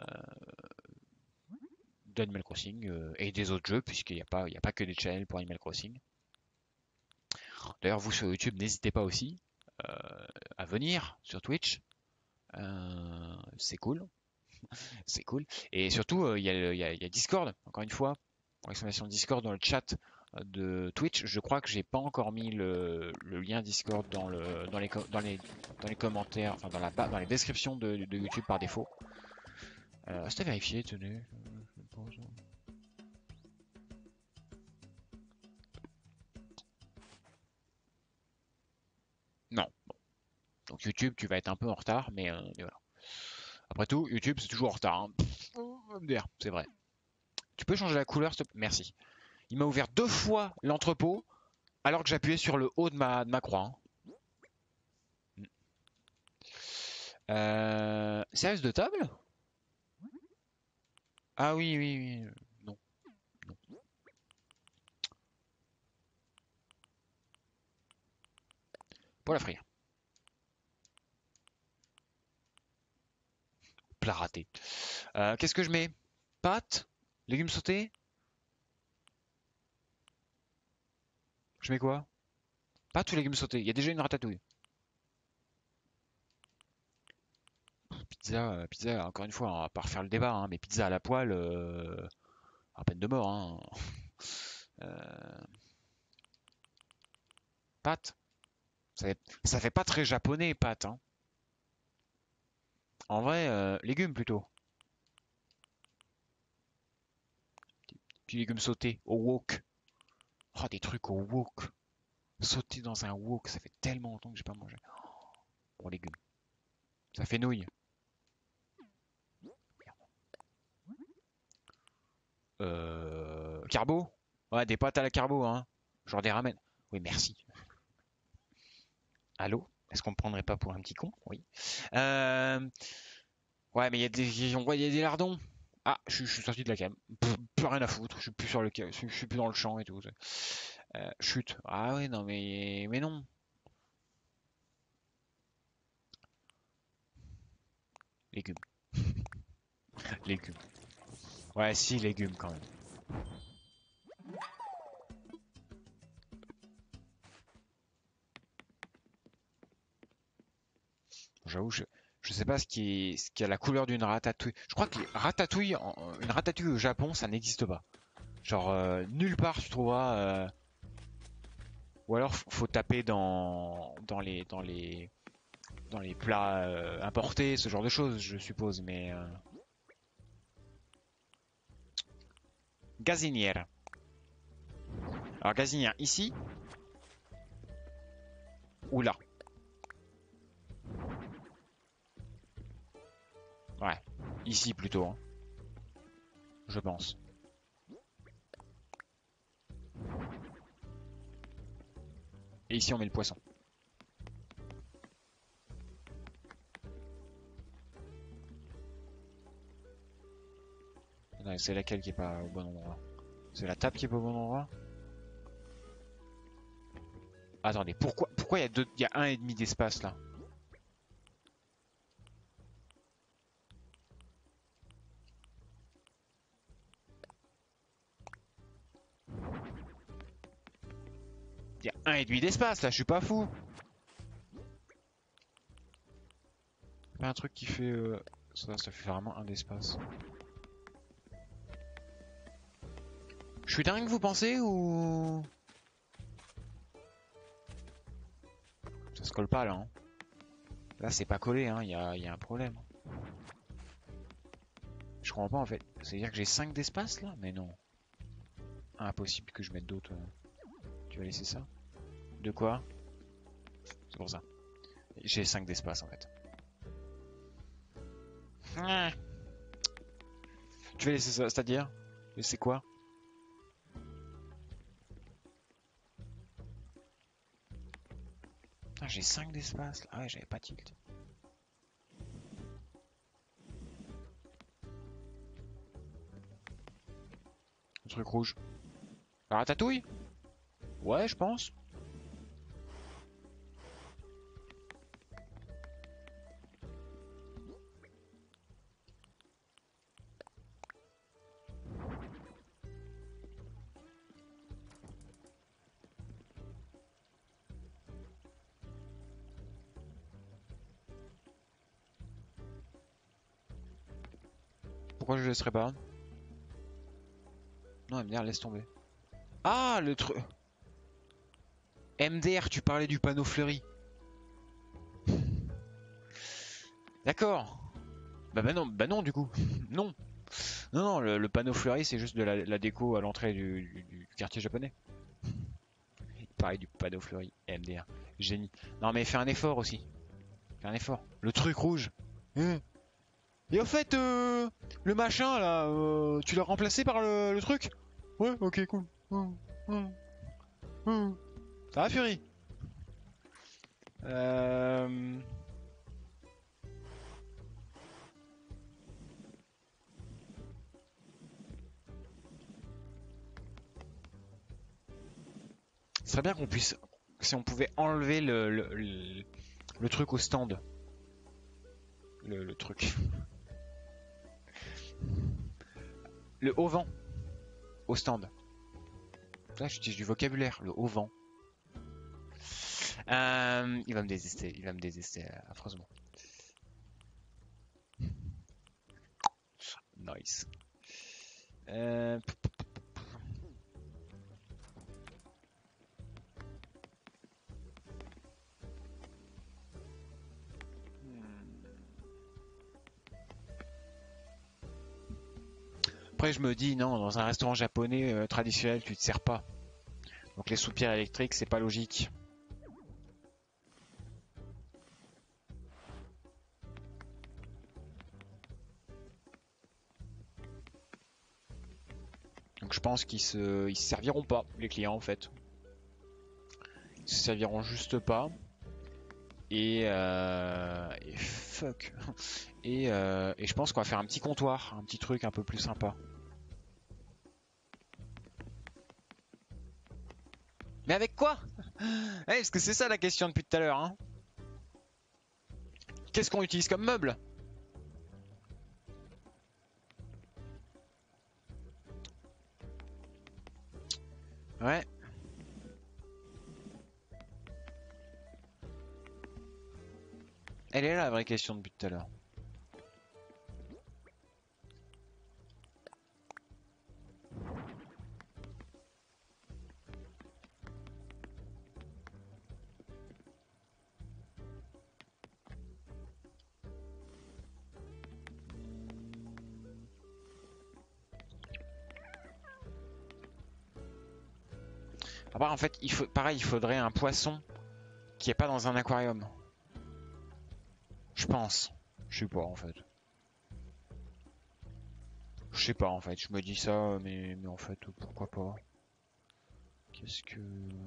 Speaker 1: d'Animal Crossing euh, et des autres jeux, puisqu'il n'y a pas, il y a pas que des channels pour Animal Crossing. D'ailleurs, vous sur YouTube, n'hésitez pas aussi euh, à venir sur Twitch. Euh, c'est cool. C'est cool. Et surtout, euh, il y, a- il y a- il y a Discord, encore une fois. Exclamation Discord dans le chat euh, de Twitch. Je crois que j'ai pas encore mis le, le lien Discord dans, le, dans, les, co- dans, les, dans les commentaires, enfin dans, la, ba- dans les descriptions de, de YouTube par défaut. Euh, c'est à vérifier, tenez. Non. Bon. Donc YouTube, tu vas être un peu en retard, mais, euh, mais voilà. Après tout, YouTube, c'est toujours en retard. Hein. Pff, M D R, c'est vrai. Tu peux changer la couleur, s'il te plaît? Merci. Il m'a ouvert deux fois l'entrepôt. Alors que j'appuyais sur le haut de ma, de ma croix. Hein. Euh, service de table? Ah oui, oui, oui. euh, Non, non. Pour la frire. Plat raté. Euh, Qu'est-ce que je mets? Pâtes? Légumes sautés? Je mets quoi? Pâtes ou légumes sautés? Il y a déjà une ratatouille. Pizza, euh, pizza, encore une fois, on va pas refaire le débat, hein, mais pizza à la poêle, euh, à peine de mort. Hein. Euh, pâtes? Ça fait, ça fait pas très japonais, pâtes. Hein. En vrai, euh, légumes plutôt. Puis légumes sautés au wok. Oh, des trucs au wok. Sauter dans un wok, ça fait tellement longtemps que j'ai pas mangé. Bon, légumes. Ça fait nouille. Euh... Carbo? Ouais, des pâtes à la carbo, hein. Genre des ramen. Oui, merci. Allô? Est-ce qu'on me prendrait pas pour un petit con? Oui. Euh... Ouais, mais il y a des, on voit, il y a des lardons. Ah, je, je suis sorti de la cam. Pff, plus rien à foutre. Je suis plus sur le, je, suis je suis plus dans le champ et tout. Euh, chute. Ah ouais, non, mais, mais non. Légumes. Légumes. Ouais, si, légumes quand même. J'avoue, je, je sais pas ce qui est, ce qui a la couleur d'une ratatouille. Je crois que les ratatouilles, en- une ratatouille au Japon, ça n'existe pas. Genre, euh, nulle part tu trouveras. euh, Ou alors, f- faut taper dans, dans les, dans les, dans les plats euh, importés, ce genre de choses, je suppose. Mais euh, gazinière. Alors gazinière ici ou là. Ouais, ici plutôt, hein, je pense. Et ici on met le poisson. Non, c'est laquelle qui est pas au bon endroit? C'est la table qui est pas au bon endroit? Attendez, pourquoi, pourquoi il y a deux, il y a un et demi d'espace là? Il y a un et demi d'espace là, je suis pas fou. Pas un truc qui fait euh, ça, ça fait vraiment un d'espace. Je suis dingue, vous pensez ou ça se colle pas là? Hein. Là, c'est pas collé, hein. Il y a, il y a un problème. Je comprends pas en fait. C'est-à-dire que j'ai cinq d'espace là? Mais non. Impossible que je mette d'autres. euh. Tu vas laisser ça? De quoi? C'est pour ça. J'ai cinq d'espace en fait. Ah. Tu vas laisser ça, c'est-à-dire? C'est quoi? Ah, j'ai cinq d'espace là. Ah ouais, j'avais pas tilt. Le truc rouge. La ratatouille? Ouais, je pense. Pourquoi je laisserai pas? Non, M D R, laisse tomber. Ah, le truc. M D R, tu parlais du panneau fleuri. D'accord. Bah, bah non, bah non du coup. Non. Non, non, le, le panneau fleuri, c'est juste de la, la déco à l'entrée du, du- du quartier japonais. Pareil du panneau fleuri, M D R. Génie. Non, mais fais un effort aussi. Fais un effort. Le truc rouge. Hein. Et au fait, euh, le machin là, euh, tu l'as remplacé par le, le truc? Ouais, ok, cool. Hum, hum, hum. Ça va, Fury? Euh... Ce serait bien qu'on puisse, si on pouvait enlever le, le, le, le truc au stand. Le, le truc. Le haut vent au stand. Là, j'utilise du vocabulaire. Le haut vent. Euh, il va me désister. Il va me désister euh, affreusement. Nice. Euh... Après, je me dis, non, dans un restaurant japonais euh, traditionnel, tu te sers pas. Donc les soupirs électriques, c'est pas logique. Donc je pense qu'ils se, ils se serviront pas, les clients en fait. Ils se serviront juste pas. Et, euh, et fuck. Et, euh, et je pense qu'on va faire un petit comptoir, un petit truc un peu plus sympa. Mais avec quoi? Eh, parce que c'est ça la question depuis tout à l'heure. Hein. Qu'est-ce qu'on utilise comme meuble? Ouais. Elle est là la vraie question depuis tout à l'heure. Après, en fait, il faut, pareil, il faudrait un poisson qui est pas dans un aquarium. Je pense. Je sais pas en fait. Je sais pas en fait. Je me dis ça, mais, mais en fait, pourquoi pas. Qu'est-ce que...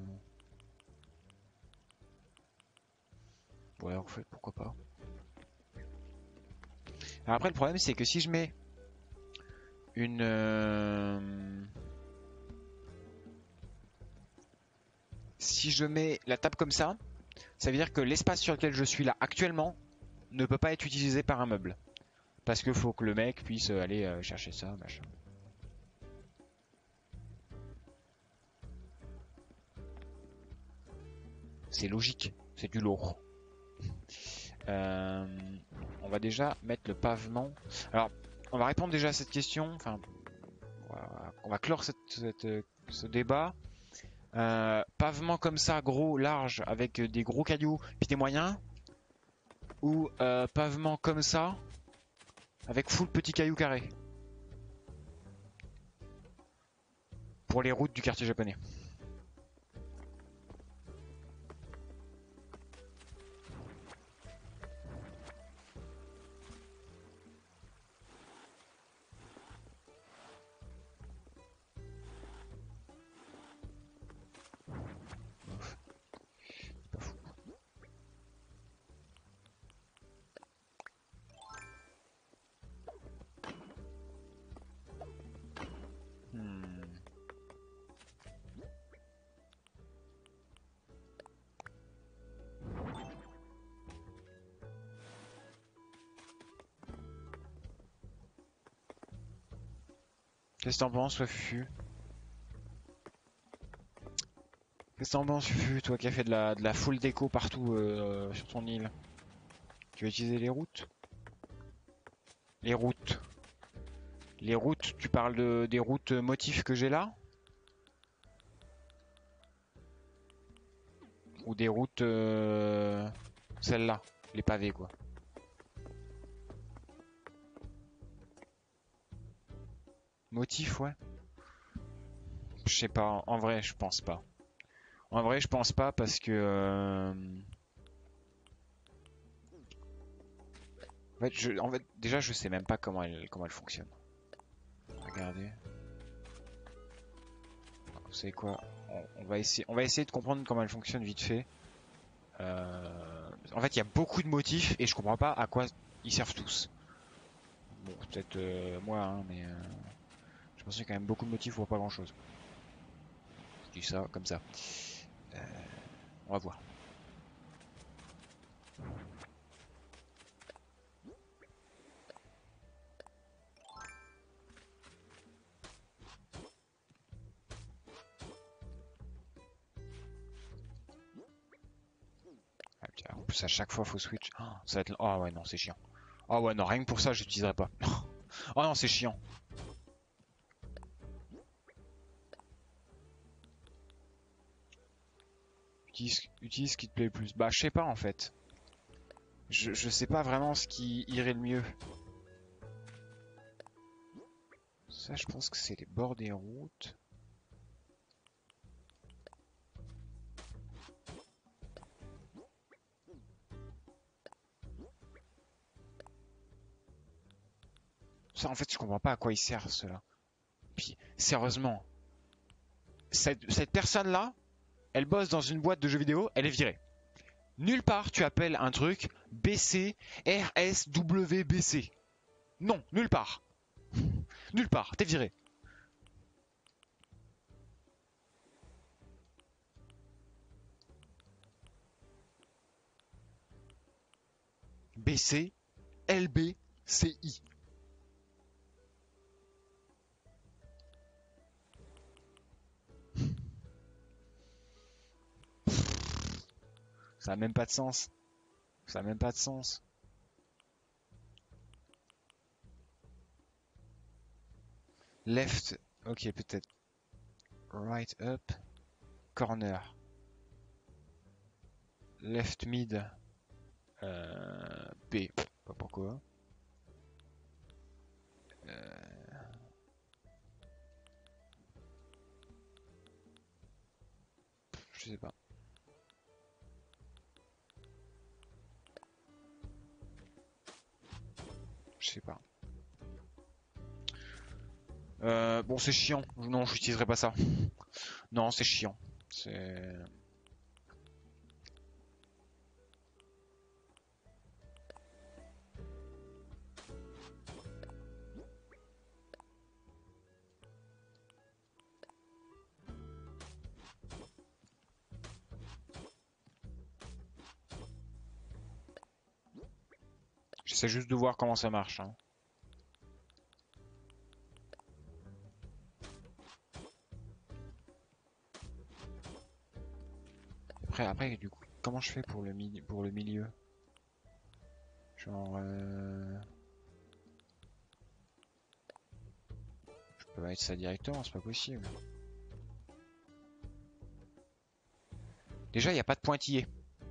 Speaker 1: Ouais, en fait, pourquoi pas. Alors après, le problème, c'est que si je mets une... Euh... Si je mets la table comme ça, ça veut dire que l'espace sur lequel je suis là actuellement ne peut pas être utilisé par un meuble. Parce qu'il faut que le mec puisse aller euh, chercher ça, machin. C'est logique, c'est du lourd. Euh, on va déjà mettre le pavement. Alors, on va répondre déjà à cette question. Enfin, on va, on va clore cette, cette, ce débat. Euh, pavement comme ça, gros, large, avec des gros cailloux, puis des moyens. Ou euh, pavement comme ça, avec full petits cailloux carrés. Pour les routes du quartier japonais. Qu'est-ce que t'en penses, toi, Fufu? Qu'est-ce que t'en penses, Fufu, toi qui as fait de la, de la full déco partout euh, sur ton île? Tu vas utiliser les routes? Les routes. Les routes, tu parles de, des routes motifs que j'ai là? Ou des routes... Euh, celles-là, les pavés, quoi. Motif, ouais. Je sais pas, en vrai, je pense pas. En vrai, je pense pas parce que... Euh... En fait, je, en fait, déjà, je sais même pas comment elle, comment elle fonctionne. Regardez. Vous savez quoi, on, on va essayer, on va essayer de comprendre comment elle fonctionne vite fait. Euh, en fait, il y a beaucoup de motifs et je comprends pas à quoi ils servent tous. Bon, peut-être euh, moi, hein, mais euh, je pense qu'il y a quand même beaucoup de motifs pour pas grand-chose. Je dis ça comme ça. Euh, on va voir. Ah, putain, en plus, à chaque fois, faut switch. Oh, ça va être... Oh ouais, non, c'est chiant. Oh ouais, non, rien que pour ça, j'utiliserai pas. Oh non, c'est chiant. Utilise, utilise ce qui te plaît le plus. Bah, je sais pas en fait. Je, je sais pas vraiment ce qui irait le mieux. Ça, je pense que c'est les bords des routes. Ça, en fait, je comprends pas à quoi ils servent, ceux-là. Puis, sérieusement, cette, cette personne-là, elle bosse dans une boîte de jeux vidéo, elle est virée. Nulle part tu appelles un truc B C R S W B C. Non, nulle part. Nulle part, t'es viré. B C L B C I. Ça a même pas de sens. Ça a même pas de sens. Left, ok peut-être. Right up. Corner. Left mid. Euh, B. Pas pourquoi. Euh... Je sais pas. Je sais pas. Euh, bon, c'est chiant. Non, j'utiliserai pas ça. Non, c'est chiant. C'est... J'essaie juste de voir comment ça marche. Hein. Après, après, du coup, comment je fais pour le, mi pour le milieu? Genre... Euh... Je peux mettre ça directement, c'est pas possible. Déjà, il n'y a pas de pointillé.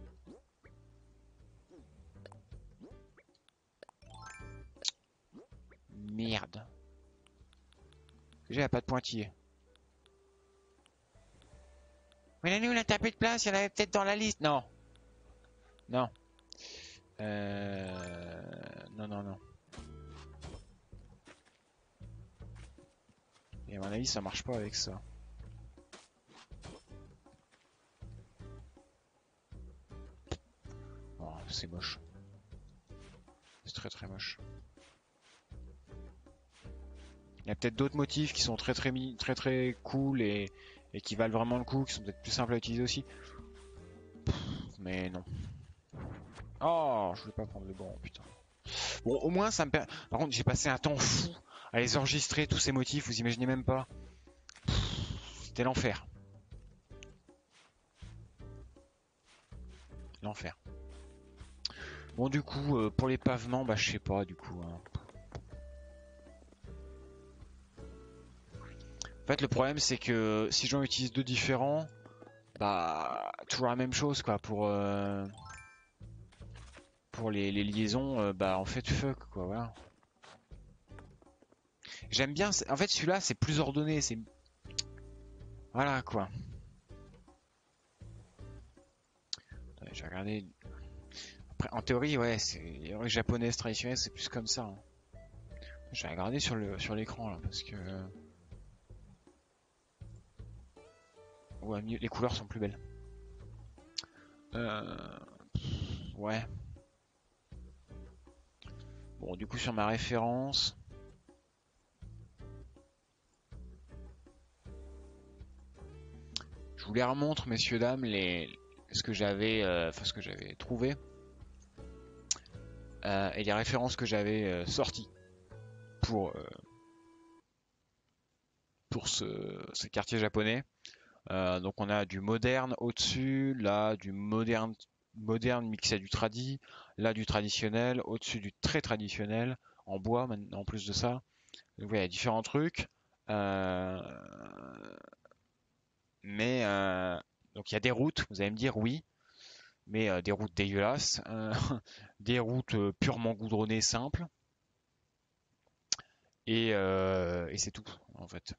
Speaker 1: Merde. Déjà, il n'y a pas de pointillé. Mais là, nous, on a tapé de place, il y en avait peut-être dans la liste. Non. Non. Euh... Non, non, non. Et à mon avis, ça marche pas avec ça. Oh, c'est moche. C'est très très moche. Il y a peut-être d'autres motifs qui sont très très très très cool et, et qui valent vraiment le coup, qui sont peut-être plus simples à utiliser aussi. Mais non. Oh, je voulais pas prendre le bon, putain. Bon, au moins ça me permet... Par contre, j'ai passé un temps fou à les enregistrer, tous ces motifs, vous imaginez même pas. C'était l'enfer. L'enfer. Bon, du coup, euh, pour les pavements, bah je sais pas, du coup. Hein. En fait, le problème, c'est que si j'en utilise deux différents, bah toujours la même chose, quoi, pour... Euh... Pour les, les liaisons, euh, bah en fait fuck quoi, voilà. J'aime bien, en fait celui-là c'est plus ordonné, c'est... Voilà quoi. J'ai regardé... Après, en théorie, ouais, c'est... Les japonaises traditionnelles c'est plus comme ça. Hein. J'ai regardé sur le sur l'écran là, parce que... Ouais, mieux, les couleurs sont plus belles. Euh, ouais. Bon, du coup, sur ma référence. Je vous les remontre, messieurs, dames, les, ce que j'avais euh, enfin, ce que j'avais trouvé. Euh, et les références que j'avais euh, sorties pour, euh, pour ce, ce quartier japonais. Euh, donc on a du moderne au-dessus, là du moderne, moderne mixé à du tradi, là du traditionnel, au-dessus du très traditionnel, en bois maintenant, en plus de ça. Donc voilà, il y a différents trucs. Euh, mais euh, donc il y a des routes, vous allez me dire oui, mais euh, des routes dégueulasses, euh, des routes euh, purement goudronnées simples, et, euh, et c'est tout en fait.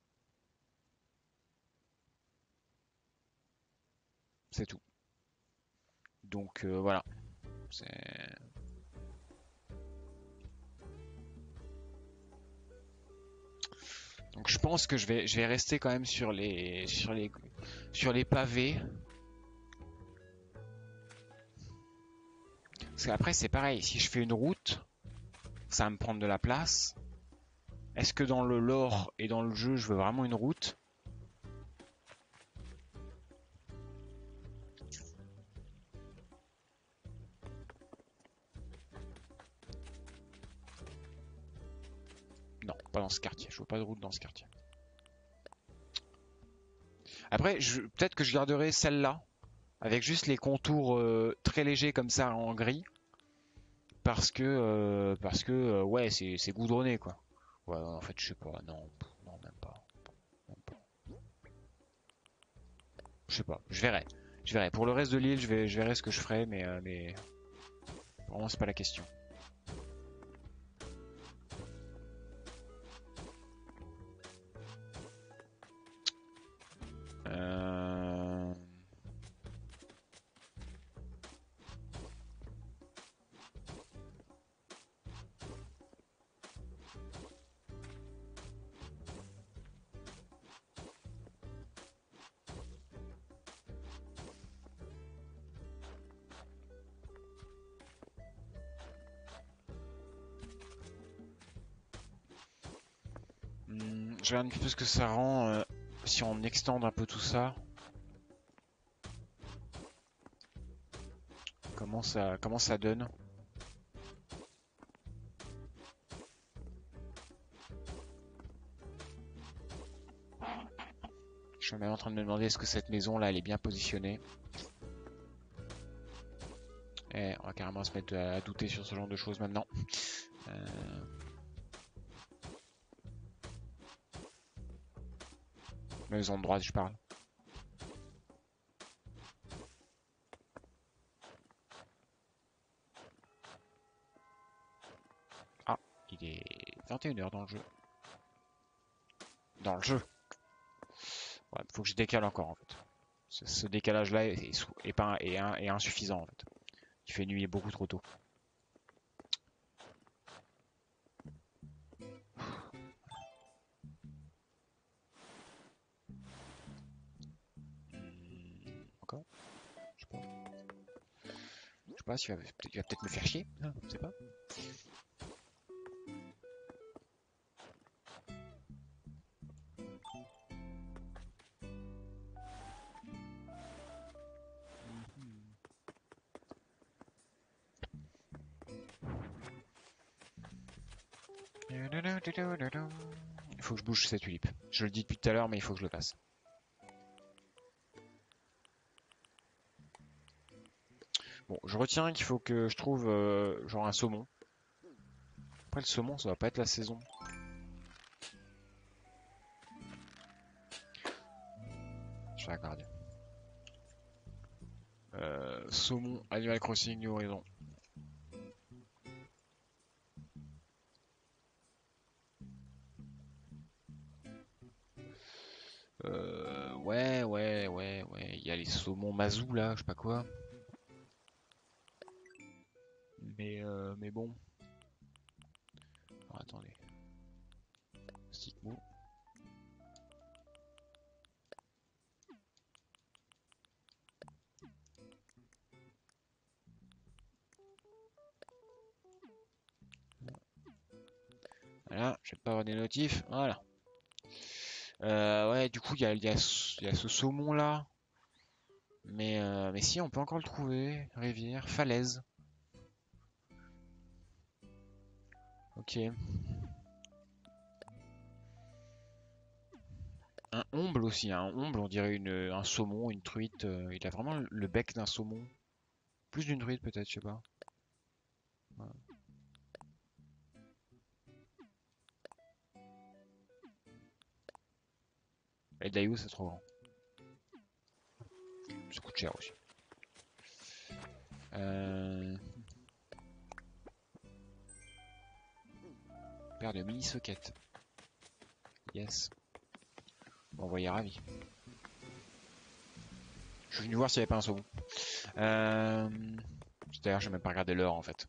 Speaker 1: C'est tout. Donc euh, voilà. C'est Donc je pense que je vais, je vais rester quand même sur les, sur les, sur les pavés. Parce qu'après c'est pareil, si je fais une route, ça va me prendre de la place. Est-ce que dans le lore et dans le jeu, je veux vraiment une route? Non, pas dans ce quartier. Je veux pas de route dans ce quartier. Après, je- peut-être que je garderai celle-là, avec juste les contours euh, très légers comme ça en gris, parce que, euh, parce que, euh, ouais, c'est c'est goudronné quoi. Ouais, en fait, je sais pas. Non, non, même pas. Même pas. Je sais pas. Je verrai. Je verrai. Pour le reste de l'île, je vais, je verrai ce que je ferai, mais, euh, mais vraiment, c'est pas la question. Euh... hmm, je regarde un petit peu ce que ça rend euh, si on extend un peu tout ça. Comment ça, comment ça donne. Je suis même en train de me demander est-ce que cette maison là elle est bien positionnée. Eh, on va carrément se mettre à douter sur ce genre de choses maintenant. Euh... Maison de droite, je parle. Ah, il est vingt et une heures dans le jeu. Dans le jeu. Ouais, faut que je décale encore en fait. Ce, ce décalage là est, est, est, pas, est, est insuffisant en fait. Il fait nuit beaucoup trop tôt. Hmm, encore? Je sais pas. Je sais pas, il va peut-être peut me faire chier. Hein, je sais pas. Il faut que je bouge cette tulipe. Je le dis depuis tout à l'heure, mais il faut que je le fasse. Bon, je retiens qu'il faut que je trouve euh, genre un saumon. Après le saumon, ça va pas être la saison. Je vais regarder. Euh, saumon, Animal Crossing, New Horizon. Euh, ouais, ouais, ouais, ouais. Il y a les saumons Mazou là, je sais pas quoi. Mais, euh, mais bon. Alors, attendez. Stick mou. Voilà, je vais pas avoir des notifs. Voilà. Euh, ouais, du coup, il y a, y a ce y a ce saumon là. Mais, euh, mais si, on peut encore le trouver. Rivière, falaise. Ok. Un omble aussi, hein. Un omble, on dirait une, un saumon, une truite. euh, il a vraiment le bec d'un saumon. Plus d'une truite peut-être, je sais pas. Voilà. Et Daïou, c'est trop grand. Ça coûte cher aussi. Euh... Paire de mini sockets. Yes. Bon, on va y ravi. Je suis venu voir s'il n'y avait pas un saumon. Euh... D'ailleurs, j'ai même pas regardé l'heure en fait.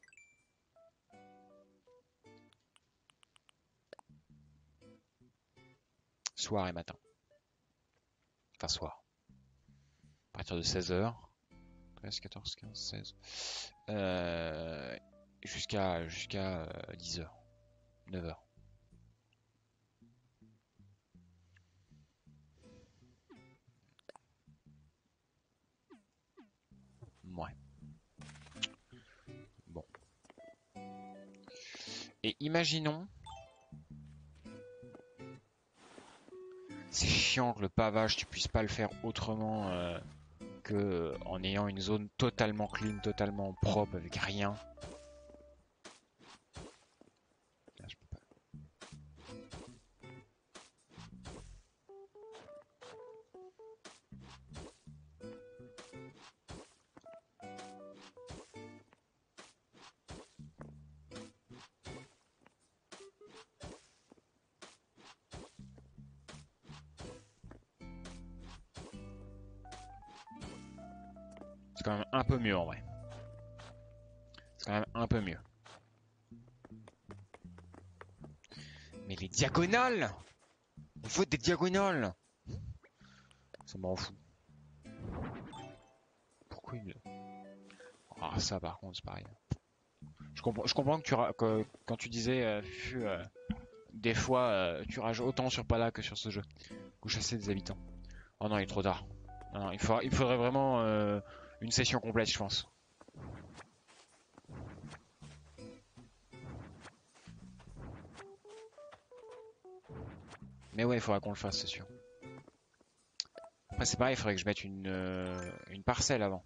Speaker 1: Soir et matin. Enfin, soir. À partir de seize heures. treize, quatorze, quinze, seize. Euh... Jusqu'à jusqu'à euh, dix heures. neuf heures. Ouais. Bon. Et imaginons. C'est chiant que le pavage, tu puisses pas le faire autrement euh, que en ayant une zone totalement clean, totalement propre, avec rien. Là, je peux pas. C'est quand même un peu mieux en vrai. C'est quand même un peu mieux. Mais les diagonales! Il faut des diagonales! Ça m'en fout. Pourquoi il... Ah ça par contre c'est pareil. Je comprends, je comprends que, tu ra- que quand tu disais euh, Fufu, euh, des fois euh, tu rages autant sur Pala que sur ce jeu. Ou chasser des habitants. Oh non il est trop tard. Non, non, il, faudra- il faudrait vraiment euh, une session complète je pense. Mais ouais il faudra qu'on le fasse c'est sûr. Après c'est pareil il faudrait que je mette une, euh, une parcelle avant.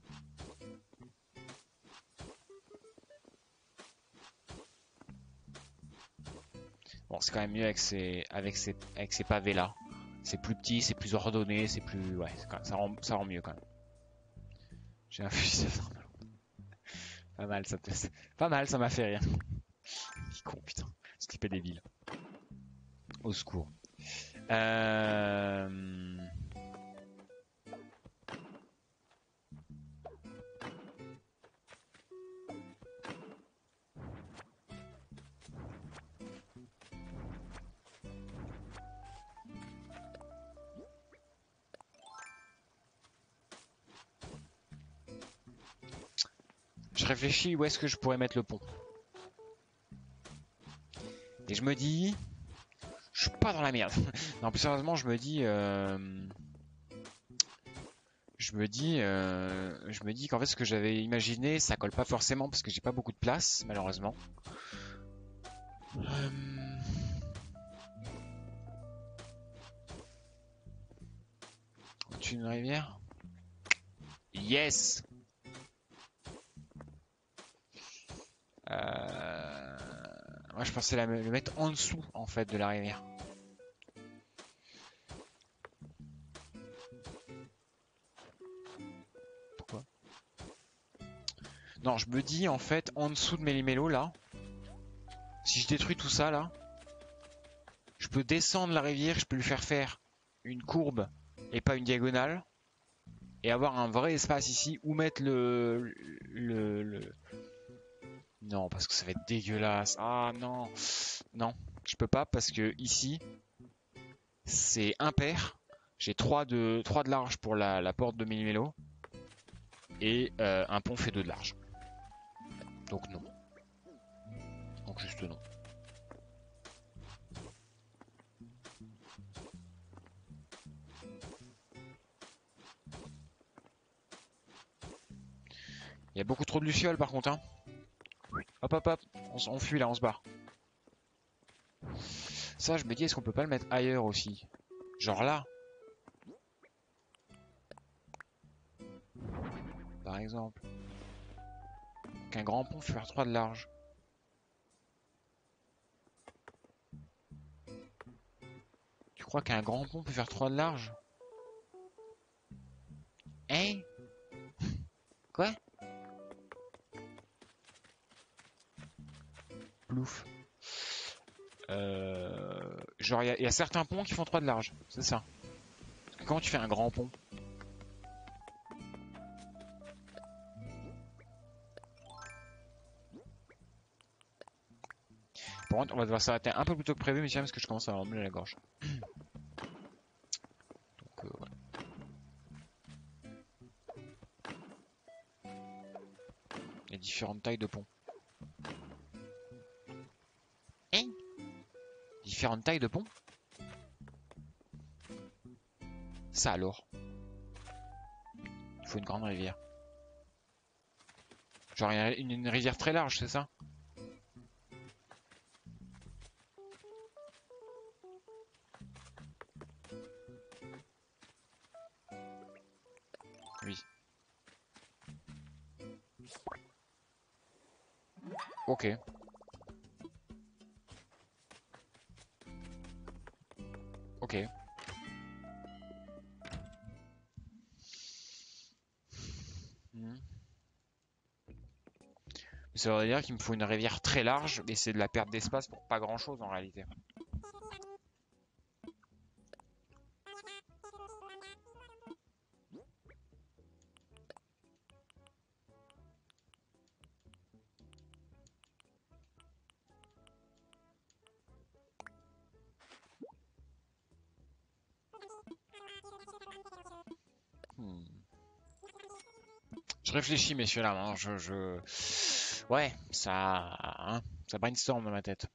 Speaker 1: Bon c'est quand même mieux avec ces, avec ces, avec ces pavés là. C'est plus petit, c'est plus ordonné, c'est plus... Ouais, c'est quand- ça rend, ça rend mieux quand même. J'ai un fusil d'armes. Pas mal, ça te... Pas mal, ça m'a fait rire. Il con, putain. Ce type est débile. Au secours. Euh... Je réfléchis où est-ce que je pourrais mettre le pont. Et je me dis... Je suis pas dans la merde. Non, plus sérieusement, je me dis... euh, Je me dis... euh, Je me dis qu'en fait, ce que j'avais imaginé, ça colle pas forcément parce que j'ai pas beaucoup de place, malheureusement. Euh... Au-dessus d'une rivière? Yes! Euh... Moi, je pensais la, le mettre en dessous, en fait, de la rivière. Pourquoi? Non, je me dis, en fait, en dessous de Méli-Mélo, là, si je détruis tout ça, là, je peux descendre la rivière, je peux lui faire faire une courbe et pas une diagonale, et avoir un vrai espace ici où mettre le... le, le... Non, parce que ça va être dégueulasse. Ah, non. Non, je peux pas, parce que ici, c'est impair. J'ai trois de, trois de large pour la, la porte de Méli-Mélo. Et euh, un pont fait deux de large. Donc non. Donc juste non. Il y a beaucoup trop de lucioles par contre. Hein. Hop hop hop, on, on fuit là, on se barre. Ça, je me dis, est-ce qu'on peut pas le mettre ailleurs aussi? Genre là. Par exemple. Qu'un grand pont fait faire trois de large. Tu crois qu'un grand pont peut faire trois de large? Hein? Quoi? Plouf. Euh... Genre, il y, y a certains ponts qui font trois de large, c'est ça. Parce que quand tu fais un grand pont, par contre, on va devoir s'arrêter un peu plus tôt que prévu, messieurs, parce que je commence à avoir mal à la gorge. Donc, euh, ouais. Les différentes tailles de ponts. Hein? Différentes tailles de ponts? Ça alors? Il faut une grande rivière. Genre une, une rivière très large, c'est ça? Oui. Ok. Ok. Hmm. Ça veut dire qu'il me faut une rivière très large, mais c'est de la perte d'espace pour pas grand chose en réalité. Hmm. Je réfléchis, messieurs là, hein, je, je... Ouais, ça... Hein, ça brainstorm dans ma tête.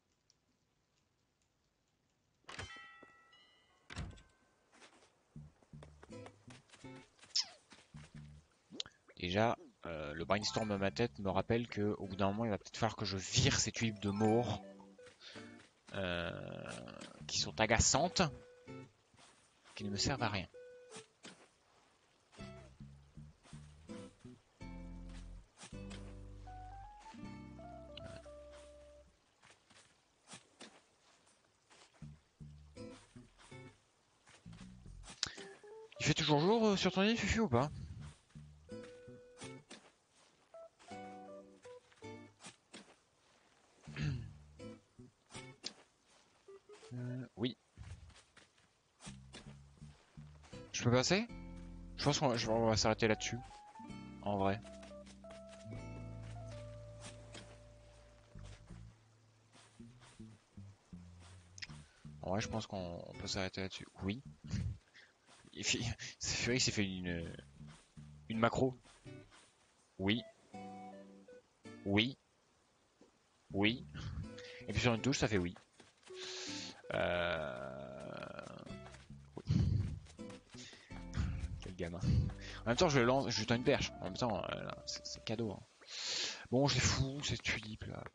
Speaker 1: Déjà, euh, le brainstorm dans ma tête me rappelle que au bout d'un moment, il va peut-être falloir que je vire ces tulipes de mort euh, qui sont agaçantes, qui ne me servent à rien. Il fait toujours jour euh, sur ton île, Fufu, ou pas? euh, Oui. Je peux passer? Je pense qu'on va, on va s'arrêter là-dessus. En vrai. En vrai, je pense qu'on peut s'arrêter là-dessus. Oui. C'est vrai qu'il s'est fait une, une macro. Oui. Oui. Oui. Et puis sur une touche, ça fait oui. Euh... Quel gamin. En même temps, je lance, je tends une perche. En même temps, euh, c'est cadeau. Hein. Bon, je les fous, ces tulipes là.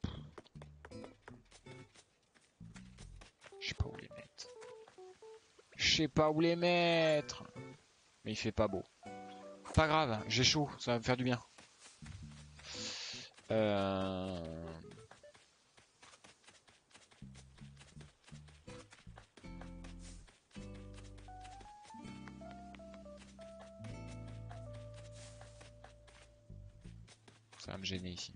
Speaker 1: Je sais pas où les mettre. Je sais pas où les mettre. Mais il fait pas beau. Pas grave, j'ai chaud, ça va me faire du bien. Euh... Ça va me gêner ici.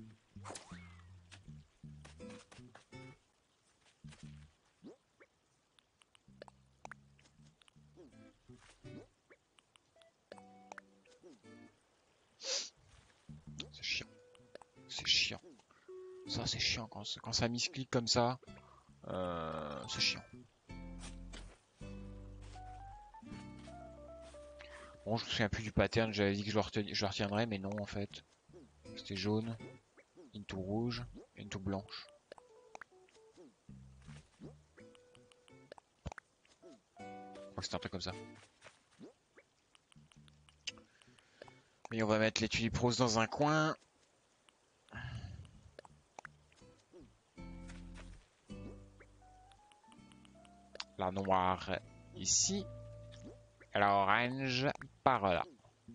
Speaker 1: C'est chiant. C'est chiant. Ça, c'est chiant quand, quand ça misclique comme ça. Euh, c'est chiant. Bon, je me souviens plus du pattern. J'avais dit que je le, retiendrais, je le retiendrais, mais non, en fait. C'était jaune, into rouge, into blanche. Je crois que c'était un truc comme ça. Et on va mettre les tulipes roses dans un coin. La noire ici. Et la orange par là.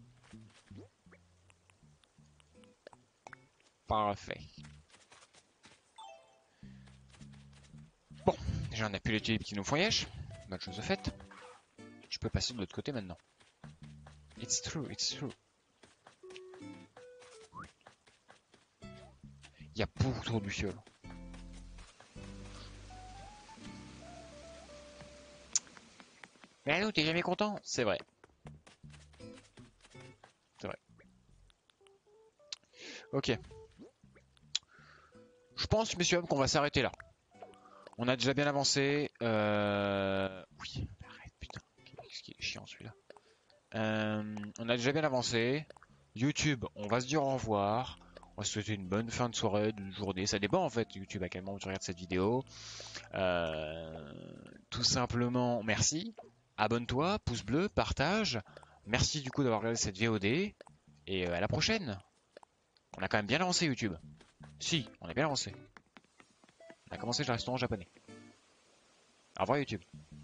Speaker 1: Parfait. Bon, j'en ai plus les tulipes qui nous font yesh. Bonne chose de faite. Je peux passer de l'autre côté maintenant. It's true, it's true. Il y a beaucoup trop de lucioles. Mais nous, t'es jamais content? C'est vrai. C'est vrai. Ok. Je pense, messieurs, qu'on va s'arrêter là. On a déjà bien avancé. Euh... Oui, arrête, putain. Qu'est-ce qui est chiant celui-là. Euh... On a déjà bien avancé. YouTube, on va se dire au revoir. On va se souhaiter une bonne fin de soirée, de journée. Ça dépend en fait, YouTube, à quel moment tu regardes cette vidéo. Euh... Tout simplement, merci. Abonne-toi, pouce bleu, partage. Merci du coup d'avoir regardé cette V O D. Et à la prochaine. On a quand même bien avancé YouTube. Si, on a bien avancé. On a commencé le restaurant japonais. Au revoir YouTube.